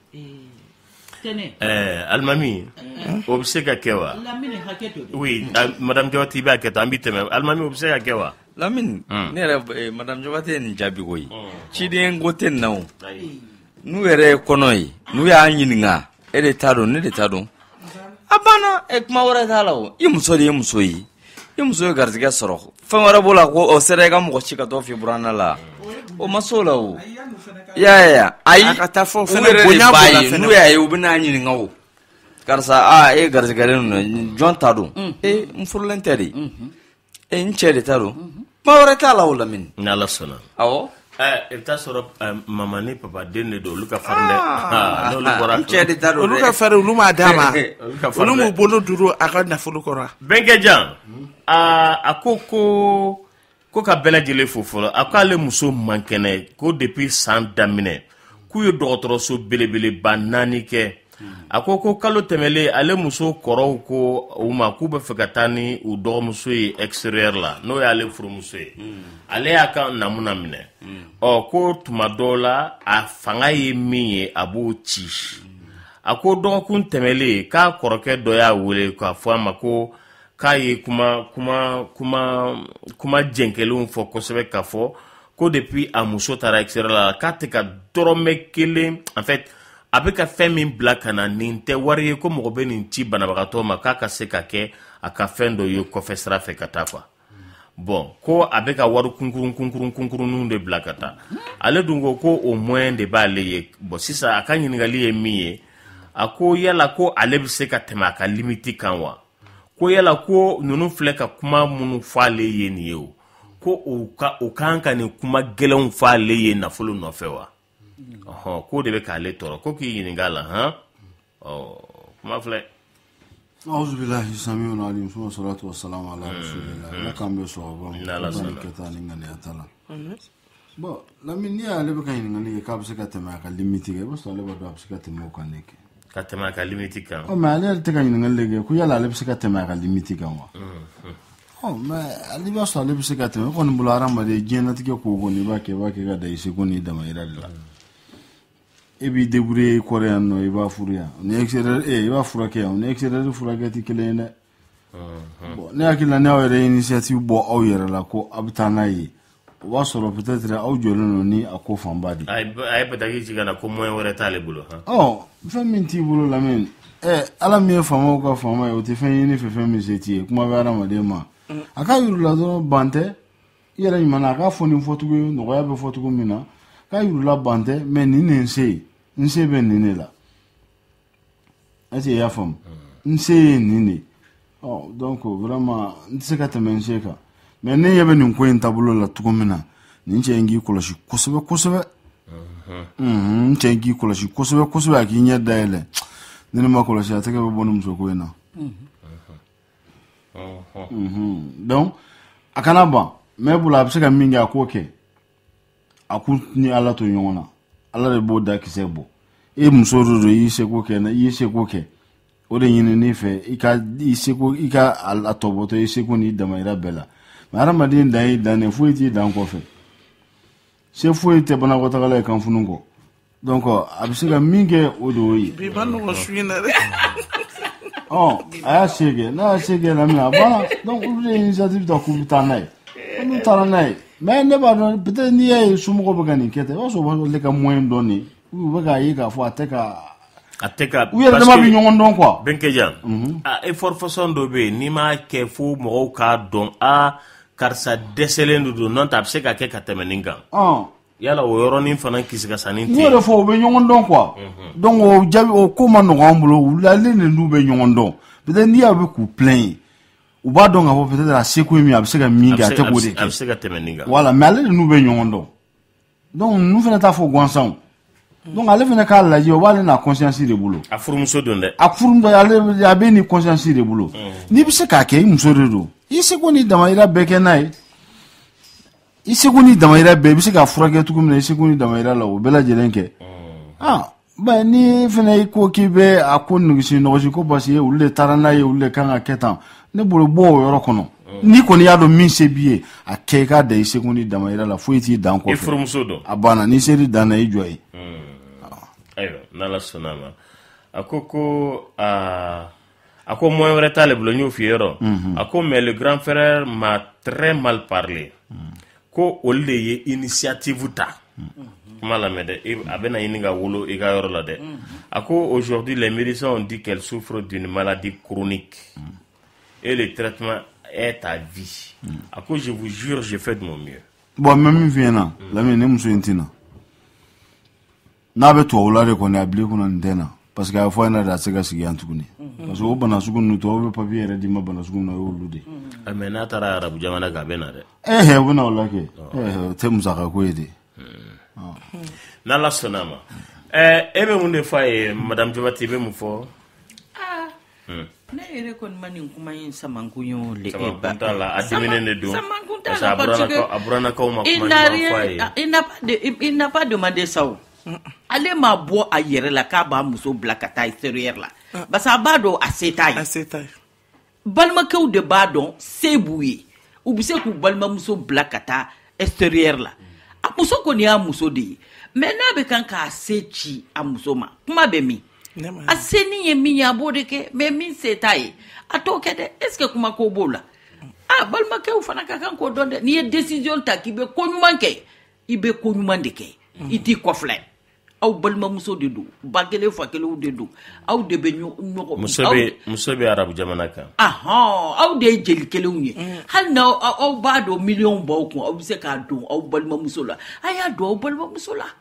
ɛɛ alimami o bɛ se ka kɛ wa oui madame Jawati b'a kɛ tan an bɛ tɛmɛ alimami o bɛ se ka kɛ wa
Lamine ne yɛrɛ madame Jawati ye nin jaabi ko ye ciden ko tɛ nin na o n'u yɛrɛ ye kɔnɔ ye n'u y'a ɲininka e de t'a dɔn ne de t'a dɔn a banna e kuma wɛrɛ t'a la o i muso de ye muso ye i muso ye garizɛgɛ sɔrɔ fɛn wɛrɛ b'o la ko o sera i ka mɔgɔ ci ka tɔ f'i buranna la o ma s'o la o i y'a ye wa ayi u yɛrɛ de b'a ye n'u y'a ye u bɛ n'a ɲininka o karisa aa e garizɛgɛlen don jɔn t'a dɔn e n furulen tɛ de e n cɛ de t'a dɔn kuma wɛrɛ t'a la o Lamine
ni Ala sɔnna
awɔ
ɛɛ i bɛ taa sɔrɔ mama ni papa den de don olu ka farin dɛ n'olu bɔra
n cɛ de t'a dɔn
olu ka farin olu m'a d'a ma olu m'u bolo duuru a ka nafolo kɔrɔ
Bɛnkɛjan aa a ko ko ko ka bɛɛ lajɛlen fo fɔlɔ a ko ale muso man kɛnɛ ko depuis san daminɛ k'u ye dɔgɔtɔrɔso belebeleba naani kɛ a ko ko kalo tɛmɛlen ale muso kɔrɔw ko u ma k'u bɛ fɛ ka taa ni u dɔgɔmuso ye extérieur la n'o y'ale furumuso ye ale y'a ka namuna minɛ ɔ ko tuma dɔw la a fanga ye min ye a b'o ci a ko dɔgɔkun tɛmɛlen k'a kɔrɔkɛ dɔ y'a wele k'a fɔ a ma ko k'a ye kuma kuma kuma kuma jɛnkɛlenw fɔ kosɛbɛ k'a fɔ ko depuis a muso taara extérieur la k'a tɛ ka dɔrɔmɛ kelen en fait a bɛ ka fɛn min bila ka na nin tɛ wari ye ko mɔgɔ bɛ nin ci banabagatɔ ma k'a ka se ka kɛ a ka fɛn dɔ ye kɔfɛ sira fɛ ka taa quoi bon ko a bɛ ka wari kunkurun kunkurun kunkurunninw de bila ka taa ale dun ko ko o moyen de b'ale ye bon sisan a ka ɲininkali ye min ye a ko yala ko ale bɛ se ka tɛmɛ a ka limite kan wa ko yala ko ninnu filɛ ka kuma minnu fɔ ale ye nin ye o ko o ka o kan ka nin kuma gɛlɛnw fɔ ale ye nafolo nɔfɛ wa ɔhɔn ko de bɛ k'ale tɔɔrɔ ko k'i ɲininka la han ɔ kuma filɛ.
أعوذ بالله السميع العليم ثم الصلاة والسلام على رسول الله لكم بصواب كتاني غني أتلا bon lami ni ale be kan ngani ka bse ka tema ka limiti ke bosto ale ba bse ka tema ko neke
ka tema ka limiti kan
o ma ale te kan ngani le ku yala ale bse ka tema ka limiti kan wa oh ma ali ba so ale bse ka tema ko nbulara ma de jena tike ko go ni ba ke ba ke ga da isi ko ni da ma ira la e bi debure korean no e ba furia ni exere e ba fura ke on exere fura ke ti kele ne bon ne akila ne awere initiative bo o yere la ko abtana yi wa soro peut-être aw jolon ni ako fambadi
ay ay pataki ci kana ko moyen wore tale bulo ha
oh fa min ti bulo la men eh ala mi famo ko famo e o ti fen ni fe fen mi seti kuma ba ra made ma aka yuru la do bante yere ni mana ka foni fotugo no ya be fotugo mina ka yuru la bante men ni nense nse be ni ne la ati ya fam nse ni ni oh donc vraiment nse ka temense ka mais ne yabe nin ko en tabulo la tugumina nin ce ngi koloshi kosobe kosobe mhm ce ngi koloshi kosobe kosobe aki nya daele ne ma koloshi atake be bonum so ko ina mhm donc akana ba me bula abse ka minga ko ke aku ni ala to yona ala de bo da kisebo e musoro do yi se ko ke na yi se ko ke o de yin ni fe ika yi se ko ika ala to boto yi se ko ni damaira bela mara madin dai dane fuiti dan ko fe se fuiti bana ko tagala kan funun ko donc abisiga minge odo yi
bi banu ko suina re
oh aya sege na sege na mi aba donc oublie initiative da ku bitanai onu taranai mais ne ba non peut-être ni ay sumu ko bagani kete o so bo le ka moyen doni u baga yi ka fo ateka
ateka
parce que ma bi ñongon don quoi
benke jam a effort façon do be ni ma ke fu mo ka don a karsa deselendu do non tap se ka ke ka temeninga
ah
yala o yoro ni fana kisiga sanin
ti ni fo be ñongon don quoi donc o jabi o ko man no ambulo la le ne nu be ñongon don peut-être ni abe ku plein ou ba don avo peut-être la seku mi abe se ka minga te ko de
abe se ka temeninga
voilà mais ale nu be ñongon don donc nu fena ta fo gwansan donc ale fena ka la je o ba le na conscience de boulot
a furumuso don de
a furum do ale ya be ni conscience de boulot ni bi se ka ke muso de do iseko ni damaira beke nai iseko ni damaira be bi se ka furake tukum na iseko ni damaira la o bela jelenke ah ba ni fena iko kibe akonu gisi no ko basi e ulle tarana ye ulle kanga ketan ne bolo bo yoro kono ni ko ni ado min se biye akeka de iseko ni damaira la fuiti dan ko
e furumuso do
abana ni seri dana e joy
ayo nala sonama akoko a ako moyen vrai tale blo ñu fiero ako mais le grand frère m'a très mal parlé ko olde ye initiative ta mala mede abena yininga wolo e ga yoro la de ako aujourd'hui les médecins ont dit qu'elle souffre d'une maladie chronique et le traitement est à vie ako je vous jure j'ai fait de mon mieux
bon même viena la mine muso intina na be to wala re ko na abli ko nan dena parce que a fois na da sega sigi antukuni parce que o bana sugun no to be papier re di ma bana sugun no o lude
amena tara arabu jamana ga bena de
eh eh wona wala ke eh te musaka ko ede
na la sonama eh ebe munde faye madame Jobati be mu fo
ah na ere kon mani kuma yin samankunyo le
eba la adimine ne do
samankunta
sa abrana ko abrana ko ma kuma faye
il n'a pas de il n'a pas demandé ça ale ma bo a yere la ka ba muso bla ka ta extérieur la ba sa ba do a setai
a setai
balma kaw de ba don sebuye u bi se ku balma muso bla ka ta extérieur la a muso ko ni a muso de mais na be kan ka sechi a muso ma kuma be mi a seni ye mi ya bo de ke mais min setai a to ke de est ce que kuma ko bola ah balma kaw fana ka kan ko don de ni décision ta ki be ko nyuman ke i be ko ɲuman de kɛ i t'i kɔfilɛ aw balimamuso de don ba kelen fa kelenw de don aw de be ɲɔgɔn
muso be muso be arabu jamana kan
ahɔn aw de ye jeli kelenw ye hali na aw b'a dɔn miliyɔn b'aw kun aw be se k'a don aw balimamuso la a y'a don aw balimamuso la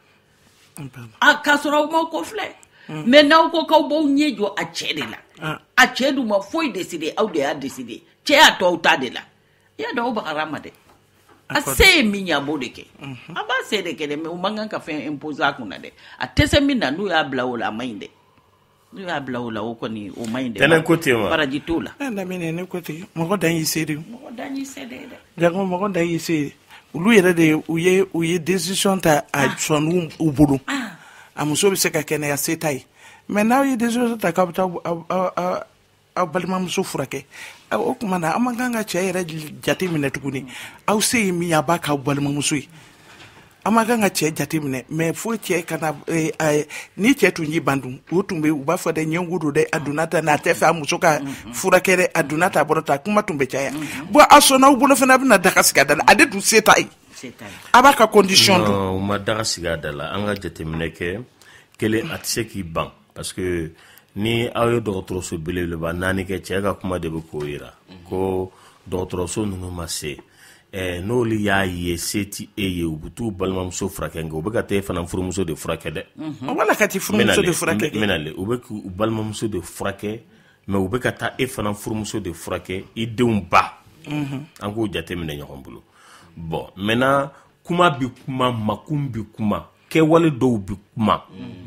a k'a sɔrɔ aw m'aw kɔfilɛ mais n'aw ko k'aw b'aw ɲɛ jɔ a cɛ de la a cɛ dun ma foyi décidé aw de y'a décidé cɛ y'a to aw ta de la i y'a dɔn aw bagara ma dɛ a se ye min ye a b'o de kɛ a b'a se de kɛ dɛ mais u man kan ka fɛn imposer a kunna dɛ a tɛ se min na n'u y'a bila o la a man ɲi dɛ n'u y'a bila o la o kɔni o man ɲi dɛ
tɛnɛ ko ten wa
baraji t'o la
lamine ne ko ten mɔgɔ dan y'i se de
mɔgɔ dan y'i se de dɛ
jango mɔgɔ dan y'i se olu yɛrɛ de u ye u ye décision ta a sɔn u bolo a muso bɛ se ka kɛnɛya se ta ye mais n'aw ye décision ta k'aw bɛ taa aw balimamuso furakɛ o tuma na aw man kan ka cɛ yɛrɛ jate minɛ tuguni aw se ye min ye a b'a k'aw balimamuso ye aw man kan ka cɛ jate minɛ mais fo cɛ kana ni cɛ tun y'i ban dun o tun bɛ u b'a fɔ dɛ ɲɛngo don dɛ a donna ta n'a tɛ fɛ a muso ka furakɛ dɛ a donna ta a bɔra ta kuma tun bɛ caya bon a sɔnna aw bolo fana a bɛna daga sigi a da la ale dun se t'a ye a b'a ka condition dun
u ma daga sigi a da la an ka jateminɛ kɛ kelen a tɛ se k'i ban parce que ni aw ye dɔgɔtɔrɔso belebeleba naani kɛ cɛ ka kuma de bɛ k'o yira ko dɔgɔtɔrɔso ninnu ma se ɛɛ n'olu y'a ye se ti e ye u bɛ t'u balimamuso furakɛ nka u bɛ ka taa e fana furumuso de furakɛ dɛ
wala ka ti furumuso de furakɛ
n bɛna le u bɛ k'u balimamuso de furakɛ mais u bɛ ka taa e fana furumuso de furakɛ i denw ba an k'o jateminɛ ɲɔgɔn bolo bon maintenant kuma bi kuma makun bi kuma kɛwale dɔw bi kuma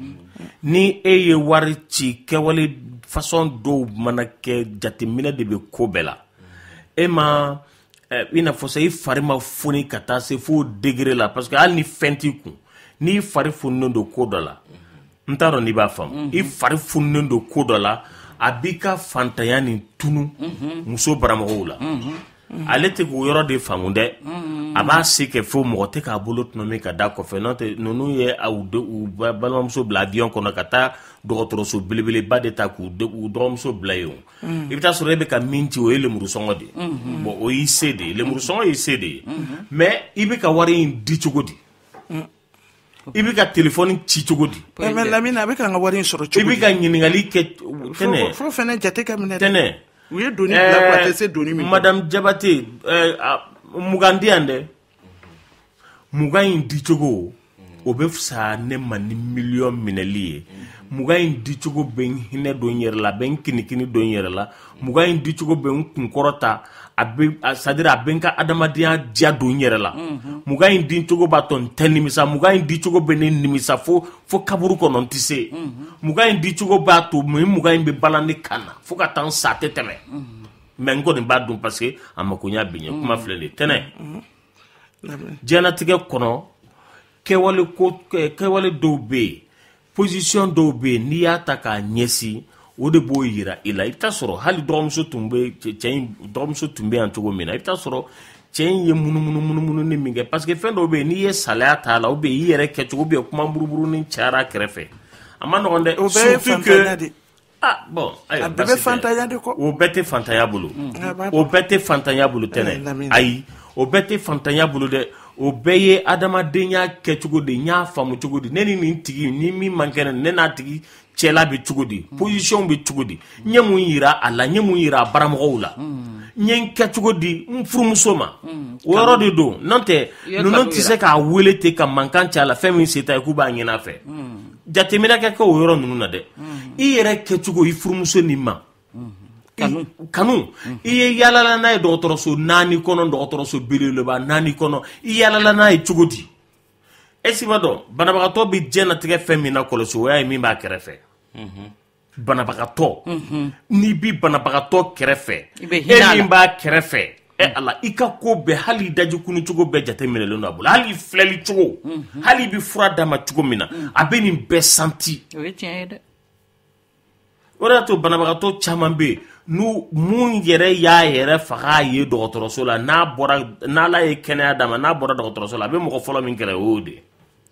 ni e ye wari ci kɛwale façon dɔw mana kɛ jateminɛ de bɛ ko bɛɛ la e ma i n'a fɔ sa i fari ma foni ka taa se fo degré la parce que hali ni fɛn t'i kun n'i fari fununen don ko dɔ la n t'a dɔn n'i b'a faamu i fari fununen don ko dɔ la a b'i ka fantanya nin tunu muso baramɔgɔw la ale tɛ k'o yɔrɔ de faamu dɛ a b'a se kɛ fo mɔgɔ tɛ k'a bolo tɔnɔmin ka da kɔfɛ n'o tɛ ninnu ye u balimamuso bila avion kɔnɔ ka taa dɔgɔtɔrɔso belebeleba de ta k'u dɔgɔmuso bila yen o i bɛ taa sɔrɔ e bɛ ka min ci o ye lemurusɔngɔ de ye bon o y'i se de ye lemurusɔngɔ y'i se de ye mais i bɛ ka wari in di cogo di i bɛ ka telefɔni ci cogo di
mais Lamine a bɛ ka n ka wari in sɔrɔ cogo di
i bɛ ka ɲininkali kɛ tɛnɛ
fo fɛnɛ jate ka minɛ
tɛnɛ
u ye doni bila ko a tɛ se doni min
madame Jabate mugan di yan dɛ mugan in di cogo o bɛ fisa ne ma ni miliyɔn minɛli ye mugan in di cogo bɛ n hinɛ don n yɛrɛ la a bɛ n kinikini don n yɛrɛ la mugan in di cogo bɛ n kunkɔrɔta a bɛ c'est à dire a bɛ n ka adamadenya diya don n yɛrɛ la mugan in di cogo b'a to n tɛ nimisa mugan in di cogo bɛ ne nimisa fo fo kaburu kɔnɔ n tɛ se mugan in di cogo b'a to ni mugan in bɛ balan ne kan na fo ka taa n sa tɛ tɛmɛ mais n kɔni b'a dun parce que a mako ɲa bi ɲɛ kuma filɛ de tɛnɛ diɲɛlatigɛ kɔnɔ kɛwale ko kɛwale dɔw bɛ yen position dɔw bɛ yen n'i y'a ta k'a ɲɛsin o de b'o yira i la i bɛ taa sɔrɔ hali dɔgɔmuso tun bɛ cɛ in dɔgɔmuso tun bɛ yan cogo min na i bɛ taa sɔrɔ cɛ in ye munumunu munumunu ni min kɛ parce que fɛn dɔw bɛ yen n'i ye salaya t'a la ou bien i yɛrɛ kɛcogo bɛ kuma buruburu ni cayara a kɛrɛfɛ a ma nɔgɔn dɛ
o bɛɛ ye fantanya de
ah bon
a bɛɛ bɛ fantanya de kɔ
o bɛɛ tɛ fantanya bolo o bɛɛ tɛ fantanya bolo tɛnɛ ayi o bɛɛ tɛ fantanya bolo dɛ o bɛɛ ye adamadenya kɛcogo de n y'a faamu cogo di ne ni nin tigi ni min man kɛnɛ ne n'a tigi cɛla bɛ cogo di position bɛ cogo di n ye mun yira a la n ye mun yira a baramɔgɔw la n ye n kɛ cogo di n furumuso ma o yɔrɔ de don n'o tɛ ninnu tɛ se k'a wele ten ka mankan cɛ a la fɛn min se ta ye k'u b'a ɲɛna fɛ jateminɛ kɛ kɛ o yɔrɔ ninnu na dɛ i yɛrɛ kɛcogo i furumuso nin ma kanu kanu i ye yalala n'a ye dɔgɔtɔrɔso naani kɔnɔ dɔgɔtɔrɔso belebeleba naani kɔnɔ i yalala n'a ye cogo di est-ce que b'a dɔn banabagatɔ bɛ diɲɛlatigɛ fɛn min na kɔlɔsi o y'a ye min b'a kɛrɛfɛ banabagatɔ n'i bi banabagatɔ kɛrɛfɛ e min b'a kɛrɛfɛ ɛ ala i ka ko bɛɛ hali daji kunu cogo bɛɛ jateminɛlen don a bolo hali filɛli cogo hali i bɛ fura d'a ma cogo min na a bɛ nin bɛɛ santi
o ye tiɲɛ ye dɛ
o de y'a to banabagatɔ caman bɛ yen n'u mun yɛrɛ y'a yɛrɛ faga ye dɔgɔtɔrɔso la n'a bɔra n'ala ye kɛnɛya d'a ma n'a bɔra dɔgɔtɔrɔso la a bɛ mɔgɔ fɔlɔ min kɛra o y'o de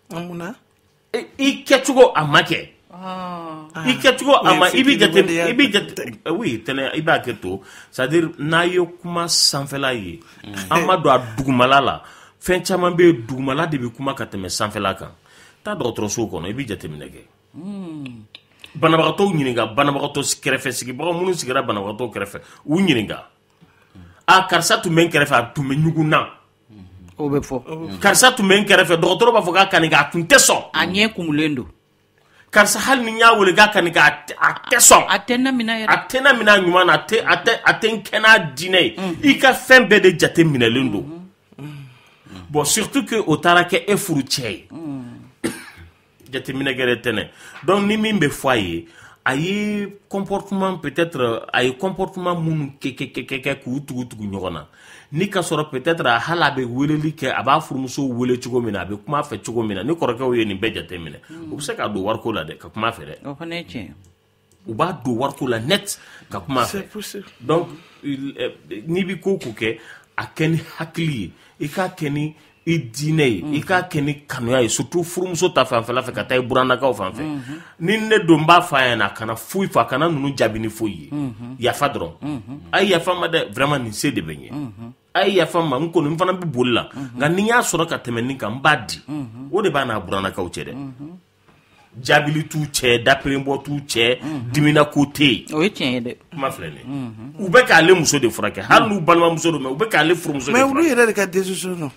ye i kɛcogo a ma kɛ i kɛcogo a ma i bɛ jate i bɛ jate oui tɛnɛ i b'a kɛ to c'est à dire n'a ye kuma sanfɛla ye an ma don a dugumala la fɛn caman bɛ dugumala de bɛ kuma ka tɛmɛ sanfɛla kan taa dɔgɔtɔrɔso kɔnɔ i bɛ jateminɛ kɛ banabagatɔw ɲininka banabagatɔ kɛrɛfɛ sigibagaw minnu sigira banabagatɔw kɛrɛfɛ u ɲininka a karisa tun bɛ n kɛrɛfɛ a tun bɛ ɲugun na
o bɛ fɔ
karisa tun bɛ n kɛrɛfɛ dɔgɔtɔrɔ b'a fɔ k'a ka nin kɛ a tun tɛ sɔn
a ɲɛ kumulen don
karisa hali ni n y'a wele k'a ka nin kɛ a tɛ sɔn
a tɛ na minɛ yɛrɛ
a tɛ na minɛ ɲuman na a tɛ a tɛ a tɛ n kɛ n'a diinɛ ye i ka fɛn bɛɛ de jate minɛlen don bon surtout que o taara kɛ e furu cɛ ye jateminɛ kɛra tɛnɛ donc ni min bɛ fɔ a ye a ye comportement peut-être a ye comportement minnu kɛ kɛ kɛ kɛ k'u tugu tugu ɲɔgɔn na ni ka sɔrɔ peut-être hali a bɛ weleli kɛ a b'a furumuso wele cogo min na a bɛ kuma fɛ cogo min na ni kɔrɔkɛw ye nin bɛɛ jateminɛ u bɛ se k'a don wariko la dɛ ka kuma fɛ dɛ
o fana ye tiɲɛ
u b'a don wariko la net ka kuma fɛ donc n'i bɛ ko ko kɛ a kɛ ni hakili ye i k'a kɛ ni i diinɛ ye i k'a kɛ ni kanuya ye surtout furumuso ta fanfɛla fɛ ka taa i burannakaw fan fɛ ni ne don n b'a fɔ a ɲɛna a kana foyi fɔ a kana ninnu jaabi ni foyi ye yafa dɔrɔn a ye yafa ma dɛ vraiment nin se de bɛ n ye a ye yafa ma n kɔni n fana bɛ boli la nka ni n y'a sɔrɔ ka tɛmɛ nin kan n b'a di o de b'a n'a burannakaw cɛ dɛ jaabili t'u cɛ dapelenbɔ t'u cɛ dimina ko tɛ yen
o ye tiɲɛ ye dɛ
kuma filɛ nin ye u bɛ k'ale muso de furakɛ hali n'u balimamuso don mɛ u bɛ k'ale furumuso de furakɛ
mais olu yɛrɛ de ka décision non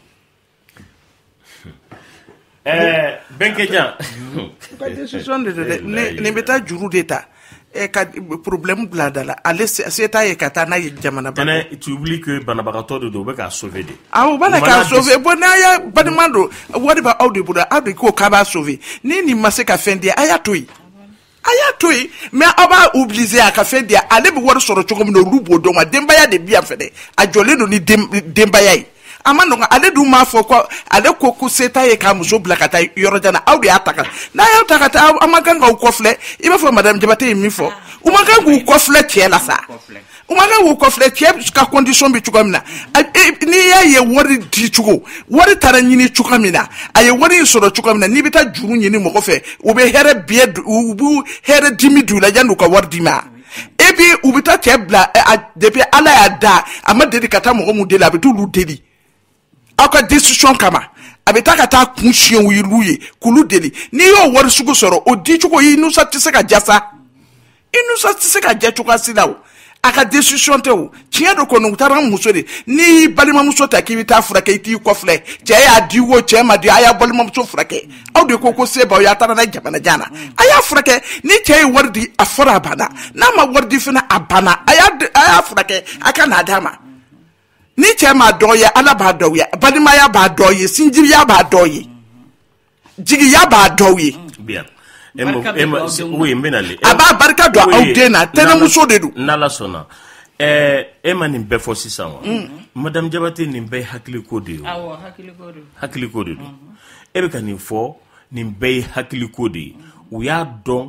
ɛɛ Benkeja
ka décision de don dɛ nin bɛ taa juru de ta ka problème bila da la ale se t'a ye ka taa n'a ye jamana ba
tɛnɛ tu oublies que banabagatɔ de don u bɛ k'a sauver de
awɔ u b'a la k'a sauver bon n'a y'a balima don wari b'a aw de bolo aw de ko k'a b'a sauver ni nin ma se ka fɛn di a y'a to yen a y'a to yen mais aw b'a obliger a ka fɛn di ale bɛ wari sɔrɔ cogo min na olu b'o dɔn wa denbaya de bi yan fɛ dɛ a jɔlen don ni denbaya ye a ma nɔgɔn ale dun m'a fɔ ko ale ko ko se t'a ye k'a muso bila ka taa yɔrɔ jan na aw de y'a ta ka n'a y'a ta ka taa aw ma kan k'aw kɔfilɛ i b'a fɔ madame Jabate ye min fɔ u ma kan k'u kɔfilɛ cɛ la sa u ma kan k'u kɔfilɛ cɛ ka condition bɛ cogo min na n'i y'a ye wari di cogo wari taara ɲini cogo min na a ye wari in sɔrɔ cogo min na n'i bɛ taa juru ɲini mɔgɔ fɛ u bɛ hɛrɛ biyɛ u b'u hɛrɛ dimi d'u la yanni u ka wari d'i ma et puis u bɛ taa cɛ bila depuis ala y'a da a ma deli ka taa mɔgɔ mun deli a bɛ t'olu deli aw ka décision kama a bɛ taa ka taa kun siɲɛ olu ye k'olu deli n'i y'o wari sugu sɔrɔ o di cogo i nusa tɛ se ka ja sa i nusa tɛ se ka ja cogoya si la o a ka décision tɛ o tiɲɛ do kɔni u taara muso de n'i y'i balimamuso ta k'i bɛ taa furakɛ i t'i kɔfilɛ cɛ y'a di o cɛ ma di a y'a balimamuso furakɛ aw de ko ko se b'aw ye a taara n'a ye jamana jan na a y'a furakɛ ni cɛ ye wari di a fɔra a banna n'a ma wari di fana a banna a y'a a y'a furakɛ a ka n'a d'a ma ni cɛ m'a dɔn ye ala b'a dɔn ye balimaya b'a dɔn ye sinjiya b'a dɔn ye jigiya b'a dɔn ye
bien oui n bɛna le
a b'a barika don aw den na tɛnɛmuso de don
n'ala sɔnna ɛɛ e ma nin bɛɛ fɔ sisan wa madame Jabate nin bɛɛ ye hakiliko de ye
awɔ hakiliko de don
hakiliko de don e bɛ ka nin fɔ nin bɛɛ ye hakiliko de ye u y'a dɔn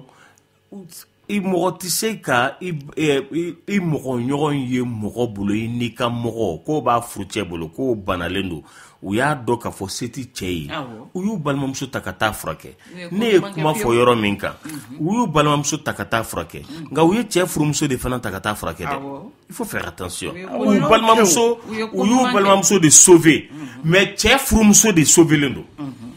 i mɔgɔ tɛ se ka i mɔgɔ ɲɔgɔn ye mɔgɔ bolo i n'i ka mɔgɔ k'o b'a furu cɛ bolo k'o banalen don u y'a dɔn k'a fɔ se tɛ cɛ ye u y'u balimamuso ta ka taa furakɛ ne ye kuma fɔ yɔrɔ min kan u y'u balimamuso ta ka taa furakɛ nka u ye cɛ furumuso de fana ta ka taa furakɛ dɛ il faut faire attention u balimamuso u y'u balimamuso de sauver mais cɛ furumuso de sauvelen don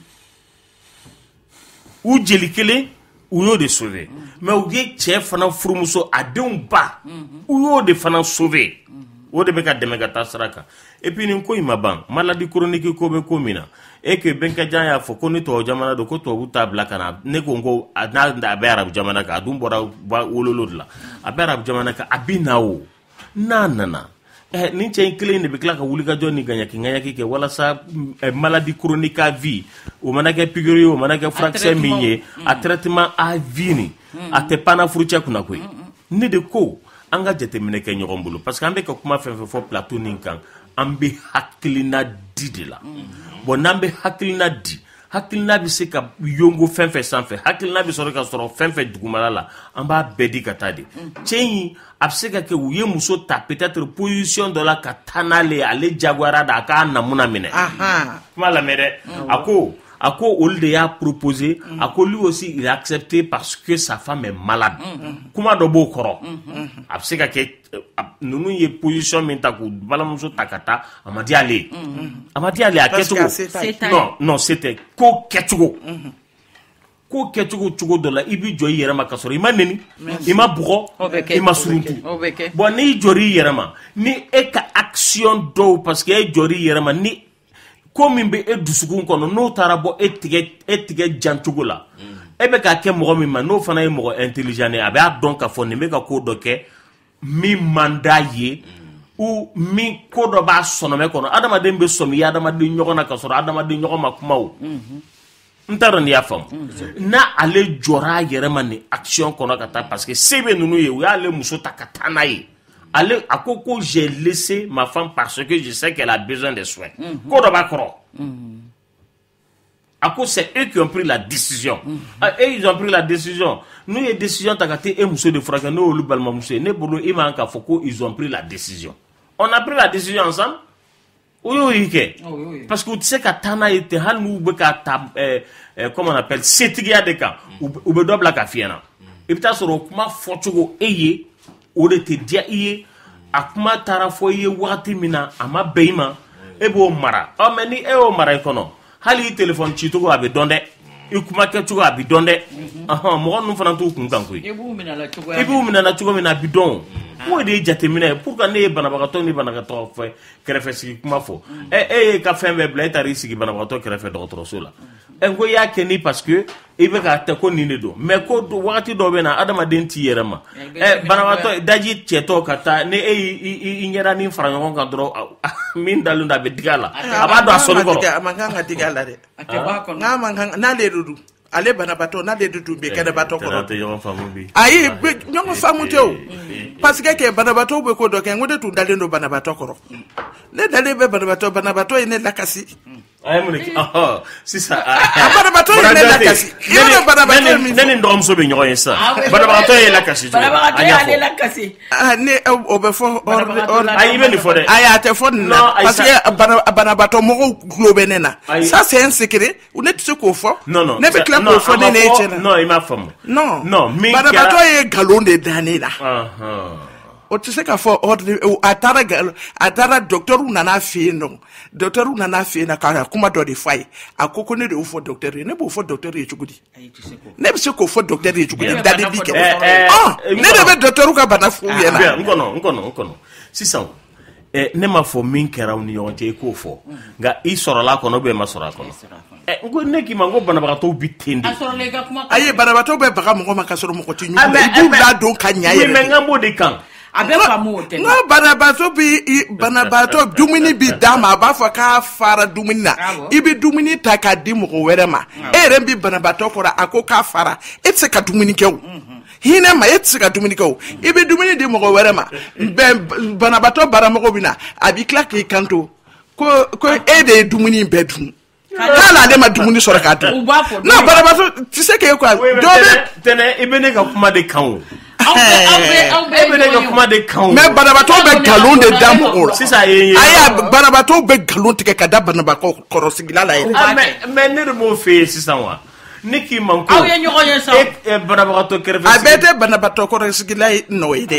u jeli kelen u y'o de sauver mais u ye cɛ fana furumuso a denw ba u y'o de fana sauver o de bɛ ka dɛmɛ ka taa sira kan et puis nin ko in ma ban maladie chronique ko bɛ ko min na et que Benkeja y'a fɔ ko ni tubabu jamana don ko tubabu t'a bila ka na ne ko n ko a n'a a bɛ arabu jamana kan a dun bɔra wololo de la a bɛ arabu jamana kan a bɛ na o n'a nana eh, nin cɛ in kelen de bɛ tila ka wuli ka jɔ ni ŋaɲaki ŋaɲaki kɛ walasa eh, maladie chronique à vie o mana kɛ pikiri ye o mana kɛ furakisɛ min ye a traitement à vie ni a tɛ panna furucɛ kunna koyi ne de ko an ka jateminɛ kɛ ɲɔgɔn bolo parce que an bɛ ka kuma fɛn fɛn fɔ plateau nin kan an bɛ hakilina di de la bon n'an bɛ hakilina di hakilina bɛ se ka yongo fɛn fɛn sanfɛ hakilina bɛ sɔrɔ ka sɔrɔ fɛn fɛn dugumala la an b'a bɛɛ di ka taa de cɛ in a bɛ se ka kɛ u ye muso ta peut-être position dɔ la ka taa n'ale ale jagoyara da a k'a namuna minɛ kuma lamɛn dɛ a ko a ko olu de y'a proposé a ko lui aussi il a accepté parce que sa femme est malade kuma dɔ b'o kɔrɔ a bɛ se ka kɛ ninnu ye position min ta k'u balimamuso ta ka taa a ma di ale ye a ma di ale a kɛcogo non non c'était ko kɛcogo ko kɛcogo cogo dɔ la i b'i jɔ i yɛrɛ ma ka sɔrɔ i ma neni i ma bugɔ i ma suruntu bon n'i jɔr'i yɛrɛ ma ni e ka action dɔw parce que e jɔr'i yɛrɛ ma ni ko min bɛ e dusukun kɔnɔ n'o taara bɔ e tigɛ e tigɛ jan cogo la e bɛ k'a kɛ mɔgɔ min ma n'o fana ye mɔgɔ intelligent ye a b'a dɔn k'a fɔ nin bɛ ka ko dɔ kɛ min man d'a ye ou min ko dɔ b'a sɔnɔmɛ kɔnɔ adamaden bɛ sɔmi adamaden ɲɔgɔn na ka sɔrɔ adamaden ɲɔgɔn ma kuma o n t'a dɔn n'i y'a faamu n'a ale jɔra a yɛrɛ ma nin action kɔnɔ ka taa parce que se bɛ ninnu ye u y'ale muso ta ka taa n'a ye ale a ko ko j'ai laissé ma femme parce que je sais qu'elle a besoin de soins ko dɔ b'a kɔrɔ a ko c'est eux qui ont pris la décision et ils ont pris la décision n'u ye décision ta ka taa e muso de furakɛ n'o y'olu balimamuso ye ne bolo i man k'a fɔ ko ils ont pris la décision on a pris la décision ensemble o y'o yi kɛ parce que u tɛ se ka taa n'a ye ten hali n'u bɛ ka ta comment on appelle setigiya de kan u bɛ dɔ bila ka fiyɛ na i bɛ taa sɔrɔ o kuma fɔcogo e ye o de tɛ diya i ye a kuma taara fɔ i ye wagati min na a ma bɛn i ma e b'o mara ɔ mɛ ni e y'o mara i kɔnɔ hali i téléphone cicogo a bɛ dɔn dɛ i kuma kɛcogo a bɛ dɔn dɛ mɔgɔ ninnu fana t'u kun kan koyi i b'u minɛla cogo min na a bɛ dɔn o de ye jateminɛ ye pourquoi ne ye banabagatɔ ni banabagatɔ fɛ kɛrɛfɛ sigi kuma fɔ ɛ e ye ka fɛn bɛɛ bila e taara i sigi banabagatɔ kɛrɛfɛ dɔgɔtɔrɔso la ɛ ko i y'a kɛ ni parce que i bɛ k'a tɛ ko nin de don mais ko wagati dɔw bɛ na adamaden t'i yɛrɛ ma ɛ banabagatɔ daji cɛtɔ ka taa ni e y'i ɲɛda ni fara ɲɔgɔn kan dɔrɔn min dalen don a bɛ digi a la a b'a dɔn a sɔnni kɔrɔ
a man kan ka digi a la dɛ n'a man kan n'ale de don ale banabaatɔ n'ale de dun bɛ kɛnɛbaatɔ kɔrɔ ayi ɲɔgɔn faamu tɛ o parce que kɛ banabaatɔw bɛ ko dɔ kɛ n ko de tun dalen don banabaatɔ kɔrɔ ne dalen bɛ banabaatɔ banabaatɔ ye ne lakasi
a ye mun de kɛ sisan
banabaatɔ ye ne lakasi i b'a dɔn banabaatɔ min fɔ
ne ni n dɔgɔmuso bɛ ɲɔgɔn ye sisan banabaatɔ ye lakasi cogo
banabaatɔ y'ale lakasi
ne o bɛ fɔ
ayi i bɛ nin fɔ dɛ
ayi a tɛ fɔ nin na parce que banabaatɔ mɔgɔw tulo bɛ ne na ça c'est un secret ne tɛ se k'o fɔ ne bɛ tila k'o fɔ ne n'e cɛ la
non i m'a faamu
non
non min kɛra
banabaatɔ ye nkalon de da ne la o tɛ se ka fɔ a taara a taara docteur nana fɛ yen nɔ docteur nana fɛ yen nɔ ka kuma dɔ de f'a ye a ko ko ne de y'o fɔ docteur ye ne b'o fɔ docteur ye cogo di ne bɛ se k'o fɔ docteur ye cogo di dadeli kɛ ne de bɛ docteur ka bana f'u ɲɛna
n kɔnɔ n kɔnɔ n kɔnɔ sisan ne m'a fɔ min kɛra u ni ɲɔgɔn cɛ i k'o fɔ nka i sɔrɔla a kɔnɔ ou bien i ma sɔrɔ a kɔnɔ n ko ne k'i ma n ko banabagatɔw bi ten de
ayi banabagatɔw bɛ baga mɔgɔ ma ka sɔrɔ mɔgɔ tɛ ɲugun i b'u ladon ka ɲa yɛrɛ
mais n ka b'o de kan
a bɛ faamu o tɛ
n ko banabaatɔ bi banabaatɔ dumuni bi d'a ma a b'a fɔ k'a fara dumuni na i bɛ dumuni ta k'a di mɔgɔ wɛrɛ ma e yɛrɛ bi banabaatɔ kɔrɔ a ko k'a fara e tɛ se ka dumuni kɛ o hinɛ ma e tɛ se ka dumuni kɛ o i bɛ dumuni di mɔgɔ wɛrɛ ma bɛn banabaatɔ baramɔgɔ bɛ na a b'i tila k'i kanto ko ko e de ye dumuni bɛɛ dun k'ale ale ma dumuni sɔrɔ k'a dun non banabaatɔ tɛ se k'e quoi dɔ bɛ
tɛnɛ i bɛ ne ka kuma de kan o e bɛ ne ka kuma de kan o
mais banabaatɔw bɛ nkalon de da mɔgɔw la
sisan a ye
ayi banabaatɔw bɛ nkalon tigɛ ka da banabaatɔ kɔrɔsigila la yɛrɛ
mais ne de b'o fɛ yen sisan wa ne k'i man ko
aw ye ɲɔgɔn ye sa
e banabagatɔ kɛrɛfɛ
a bɛɛ tɛ banabaatɔ kɔrɔsigila ye nɔ ye dɛ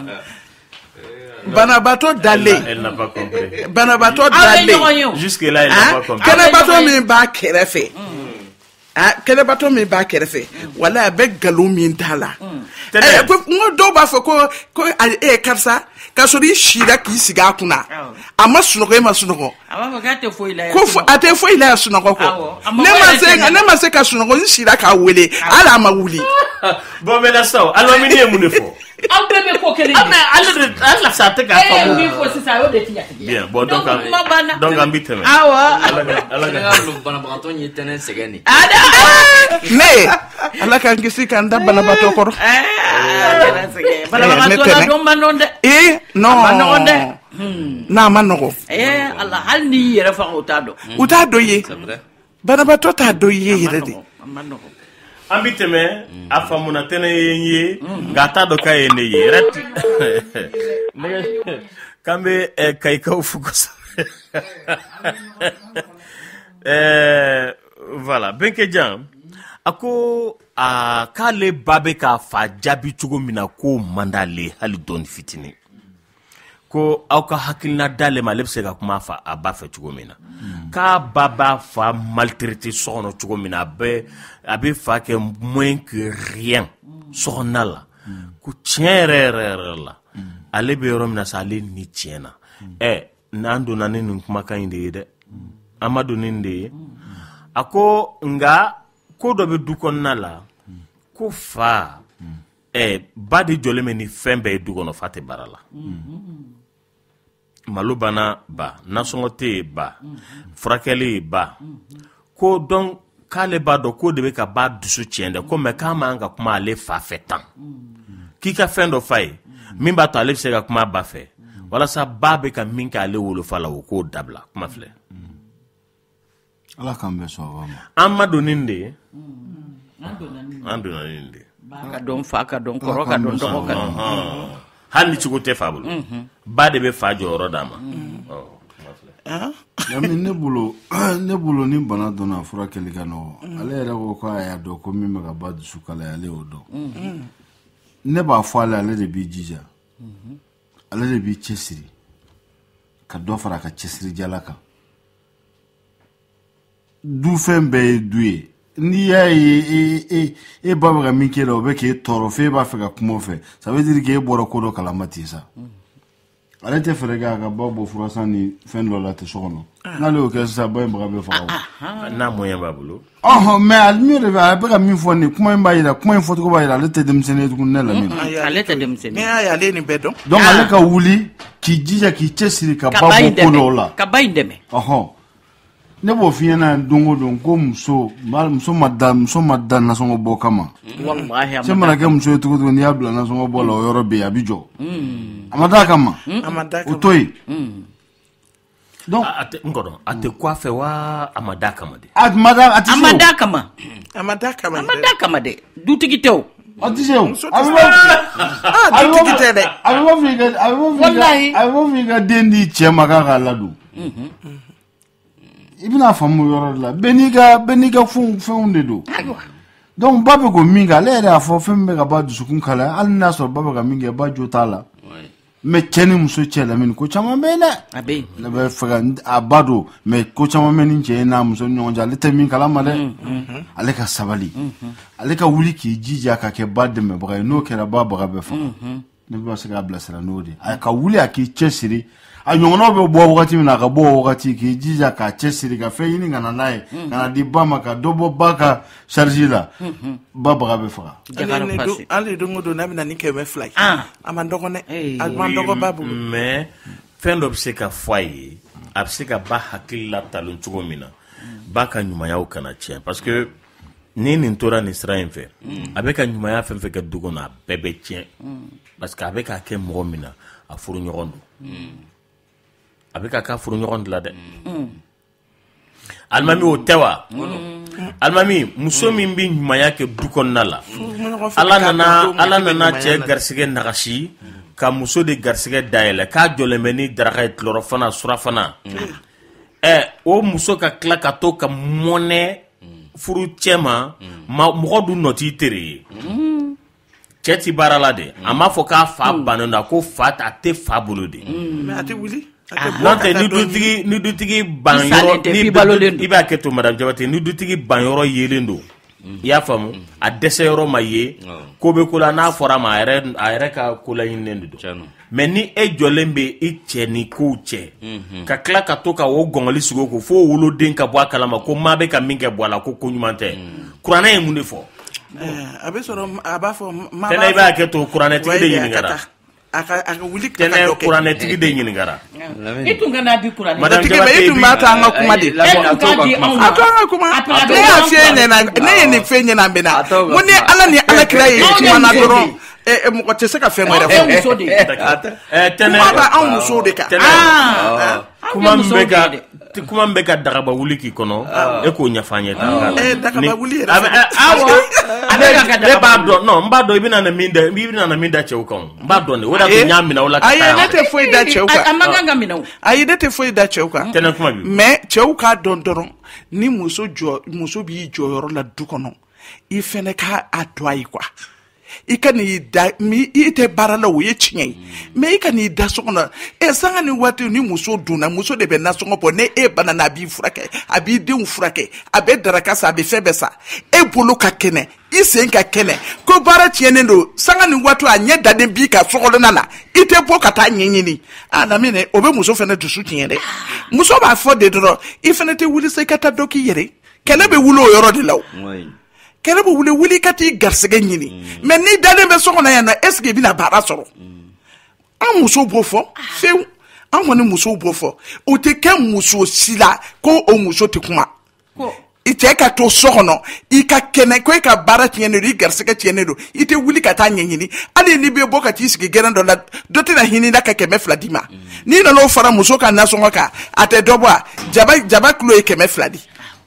banabaatɔ dalen banabaatɔ dalen
jusque là elle n'a pas compris
kɛnɛbaatɔ min b'a kɛrɛfɛ kɛnɛbaatɔ min b'a kɛrɛfɛ wala a bɛ nkalon min t'a la n ko dɔw b'a fɔ ko ko e karisa k'a sɔrɔ i sira k'i sigi a kunna a ma sunɔgɔ e ma sunɔgɔ
a b'a fɔ k'a tɛ foyi la
ko a tɛ foyi la sunɔgɔ kɔ ne ma se ne ma se ka sunɔgɔ n sira k'a wele hali a ma wuli
bon maintenant ça alimami ye mun de fɔ
aw bɛɛ bɛ ko kelen
de mais ale de ale sa tɛ k'a faamu
e ye min fɔ sisan a y'o de tigɛ tigɛ
bien bon donc donc an bɛ tɛmɛ
awɔ
ala ka banabagatɔ ye tɛnɛ sɛgɛn ni
ne ala k'an kisi k'an da banabaatɔ kɔrɔ
banabagatɔ la dɔn man nɔgɔn dɛ
ee non
a ma nɔgɔn dɛ
n'a ma nɔgɔn
ee ala hali n'i yɛrɛ faga o t'a dɔn
u t'a dɔn ye banabaatɔ t'a dɔn ye yɛrɛ de
a ma nɔgɔn
an bɛ tɛmɛ a faamuna tɛnɛ ye n ye nka a t'a dɔn k'a ye ne ye yɛrɛ k'an bɛ kayikaw fo kosɛbɛ voilà benke jam ako a k'ale ba bɛ k'a fa jaabi cogo min na ko man d'ale hali dɔɔni fitinin ko aw ka hakilina d'ale ma ale bɛ se ka kuma fa a ba fɛ cogo min na k'a ba b'a fa maltraité so kɔnɔ cogo min na a bɛ a bɛ fa kɛ moins que rien so kɔnɔna la ko tiɲɛ yɛrɛ yɛrɛ yɛrɛ la ale bɛ yɔrɔ min na sa ale ni tiɲɛna ɛ n'an donna ni nin kumakan in de ye dɛ an ma don nin de ye a ko nka ko dɔ bɛ du kɔnɔna la ko fa ɛ ba de jɔlen bɛ ni fɛn bɛɛ ye du kɔnɔ fa tɛ baara la malo banna ba nasɔngɔ tɛ yen ba furakɛli ye ba ko dɔn k'ale b'a dɔn ko de bɛ ka ba dusu tiɲɛ dɛ ko mɛ k'a man ka kuma ale fa fɛ tan k'i ka fɛn dɔ fa ye min b'a to ale bɛ se ka kuma ba fɛ walasa ba bɛ ka min kɛ ale wolofa la o k'o dabila kuma filɛ
ala k'an bɛɛ sɔn a ma
an ma don nin de ye an donna nin de ye
ba ka dɔn fa ka dɔn kɔrɔ ka dɔn dɔgɔ ka dɔn
hali ni cogo tɛ fa bolo ba de bɛ fa jɔyɔrɔ d'a ma
yami ne bolo ne bolo ni bana donna furakɛli ka nɔgɔ ale yɛrɛ ko ko a y'a dɔn ko min bɛ ka ba dusu kalaya ale y'o dɔn ne b'a fɔ ale ale de b'i jija ale de b'i cɛsiri ka dɔ fara ka cɛsiri jala kan du fɛn bɛɛ ye du ye n'i y'a ye e e e ba bɛ ka min kɛ la o bɛ k'e tɔɔrɔ f'e b'a fɛ ka kuma o fɛ ça veut dire que e bɔra ko dɔ kalama ten sa ale tɛ fɛrɛ kɛ a ka ba bɔ furasan ni fɛn dɔ la ten so kɔnɔ n'ale y'o kɛ sisan ba in baga bɛ faga o
n'a moyen b'a bolo
ɔhɔn mais ale min de bɛ a bɛ ka min fɔ nin kuma in b'a yira kuma in fɔcogo b'a yira ale tɛ denmisɛnnin ye tuguni ne lamɛn
ale tɛ denmisɛnnin
ne y'a ye ale nin bɛɛ dɔn
donc ale ka wuli k'i jija k'i cɛsiri ka ba bɔ ko dɔw la
ka ba in dɛmɛ
ɔhɔn ne b'o f'i ɲɛna don o don ko muso muso ma da muso ma da nasɔngɔ bɔ kama cɛ mana kɛ muso ye cogo cogo n'i y'a bila nasɔngɔ bɔ la o yɔrɔ bɛ yen a bɛ jɔ a ma d'a kama o to yen
donc a tɛ n kɔrɔ a tɛ kɔ a fɛ wa a ma d'a kama de
a ma da a tɛ se o
a ma d'a kama
a ma d'a kama
a ma d'a kama dɛ dutigi tɛ o
a tɛ se o a bɛ
ah dutigi tɛ dɛ
a bɛ bɔ f'i ka a bɛ bɔ f'i ka a bɛ bɔ f'i ka den di cɛ ma k'a k'a ladon i bɛna faamu yɔrɔ de la bɛɛ n'i ka bɛɛ n'i ka fɛnw fɛnw de don donc ba bɛ ko min kɛ ale yɛrɛ y'a fɔ fɛn min bɛ ka ba dusukun kalaya hali n'a sɔrɔ ba bɛ ka min kɛ ba jo t'a la mais cɛ ni muso cɛ lamɛnni ko caman bɛ yen dɛ
a bɛ yen
ne bɛ fɛ ka a ba don mais ko caman bɛ ni cɛ n'a muso ni ɲɔgɔn cɛ ale tɛ min kalama dɛ ale ka sabali ale ka wuli k'i jija ka kɛ ba dɛmɛbaga ye n'o kɛra ba baga bɛ faga ne bɛ se k'a bilasira n'o de a ka wuli a k'i cɛsiri a ɲɔgɔnnaw bɛ bɔ wagati min na a ka bɔ o wagati k'i jija k'a cɛsiri ka fɛn ɲini ka na n'a ye ka na di ba ma ka dɔ bɔ ba ka charge la ba baga bɛ faga
hali don o don n'a bɛ na ni kɛmɛ fila ye a man dɔgɔ dɛ a man dɔgɔ ba bolo
mais fɛn dɔ bɛ se ka fɔ a ye a bɛ se ka ba hakili la talon cogo min na ba ka ɲumanyaw kana tiɲɛ parce que ni nin tora nin sira in fɛ a bɛ ka ɲumanya fɛn fɛn kɛ du kɔnɔ a bɛɛ bɛ tiɲɛ parce que a bɛ k'a kɛ mɔgɔ min na a furu ɲɔgɔn don a bɛ ka k'a furu ɲɔgɔn de la dɛ alimami o tɛ wa alimami muso min bɛ ɲumanya kɛ du kɔnɔna la ala nana ala nana cɛ garisɛgɛ nagasi ka muso de garisɛgɛ dayɛlɛ k'a jɔlen bɛ ni daraka ye tilɔrɔ fana surafana ɛ o muso ka tila ka to ka mɔnɛ furu cɛ ma mɔgɔ dun nɔ t'i tere ye cɛ ti baara la de a m'a fɔ k'a fa bannen don a ko fa a tɛ fa bolo de
mais a tɛ wuli
n'o tɛ ni dutigi ni dutigi ban yɔrɔ ni i b'a kɛ to madame Jabate ni dutigi ban yɔrɔ yelen don i y'a faamu a dɛsɛ yɔrɔ ma ye ko bɛ ko la n'a fɔra ma a yɛrɛ a yɛrɛ ka ko laɲininen de don mais ni e jɔlen bɛ i cɛ ni kow cɛ ka tila ka to ka o gɔngɔli sigi o ko fo woloden ka bɔ a kalama ko maa bɛ ka min kɛ bɔ a la ko ko ɲuman tɛ kuranɛ ye mun de fɔ
a bɛ sɔrɔ a b'a fɔ maa
tɛnɛ i b'a kɛ to kuranɛtigi de ɲininkara
a ka a ka wuli ka
tɛnɛ kuranɛtigi de ɲininkara
i tun ka n'a di kuranɛ
tigi ma i tun b'a to an ka kuma de a to an ka kuma ne y'a f'i ye ɲɛna ne ye nin fɛn ɲɛna bɛ na ko ni ala ni ala kira ye kuma na dɔrɔn mɔgɔ tɛ se ka fɛn wɛrɛ fɔ
tɛnɛ
kuma b'anw musow de kan
kuma mbeka kuma mbeka daraba wuli ki kono e ko nyafanye ta
eh dakaba wuli
awa abeka ka ba do no mba do ibina na minda ibina na minda cheuka mba do ne wada ko nyamina wala ka
ayi nete foi da cheuka
amanga mina
ayi nete foi da cheuka
tena kuma bi
mais cheuka don don ni muso jo muso bi jo yoro la du kono i fene ka adwai kwa ikani da mi ite barala wo ye chinye me ikani da sokona e sanga ni wati ni muso duna muso de be na songo po ne e bana na bi furake abi de furake abe daraka sa be febesa e bolo ka kene isen ka kene ko bara tiene ndo sanga ni watu anye dade bi ka sokolo nana ite po kata nyenyini ana mine obe muso fene dusu tiene muso ba fo de dro ifene te wuli se kata doki yere kele be wulo yoro de law kele bo wuli wuli kati garsege nyini mais ni dale be sokona ya na est-ce que bina bara soro an muso brofo few an woni muso brofo o te ke muso sila ko o muso te kuma ko ite ka to sokono i ka kene ko ka bara tiene ri garsege tiene do ite wuli kata nyini ali ni be boka ti sigi gerando la dote na hini da ka keme fladima ni na lo fara muso ka na songo ka ate doboa jaba jaba klo e keme fladi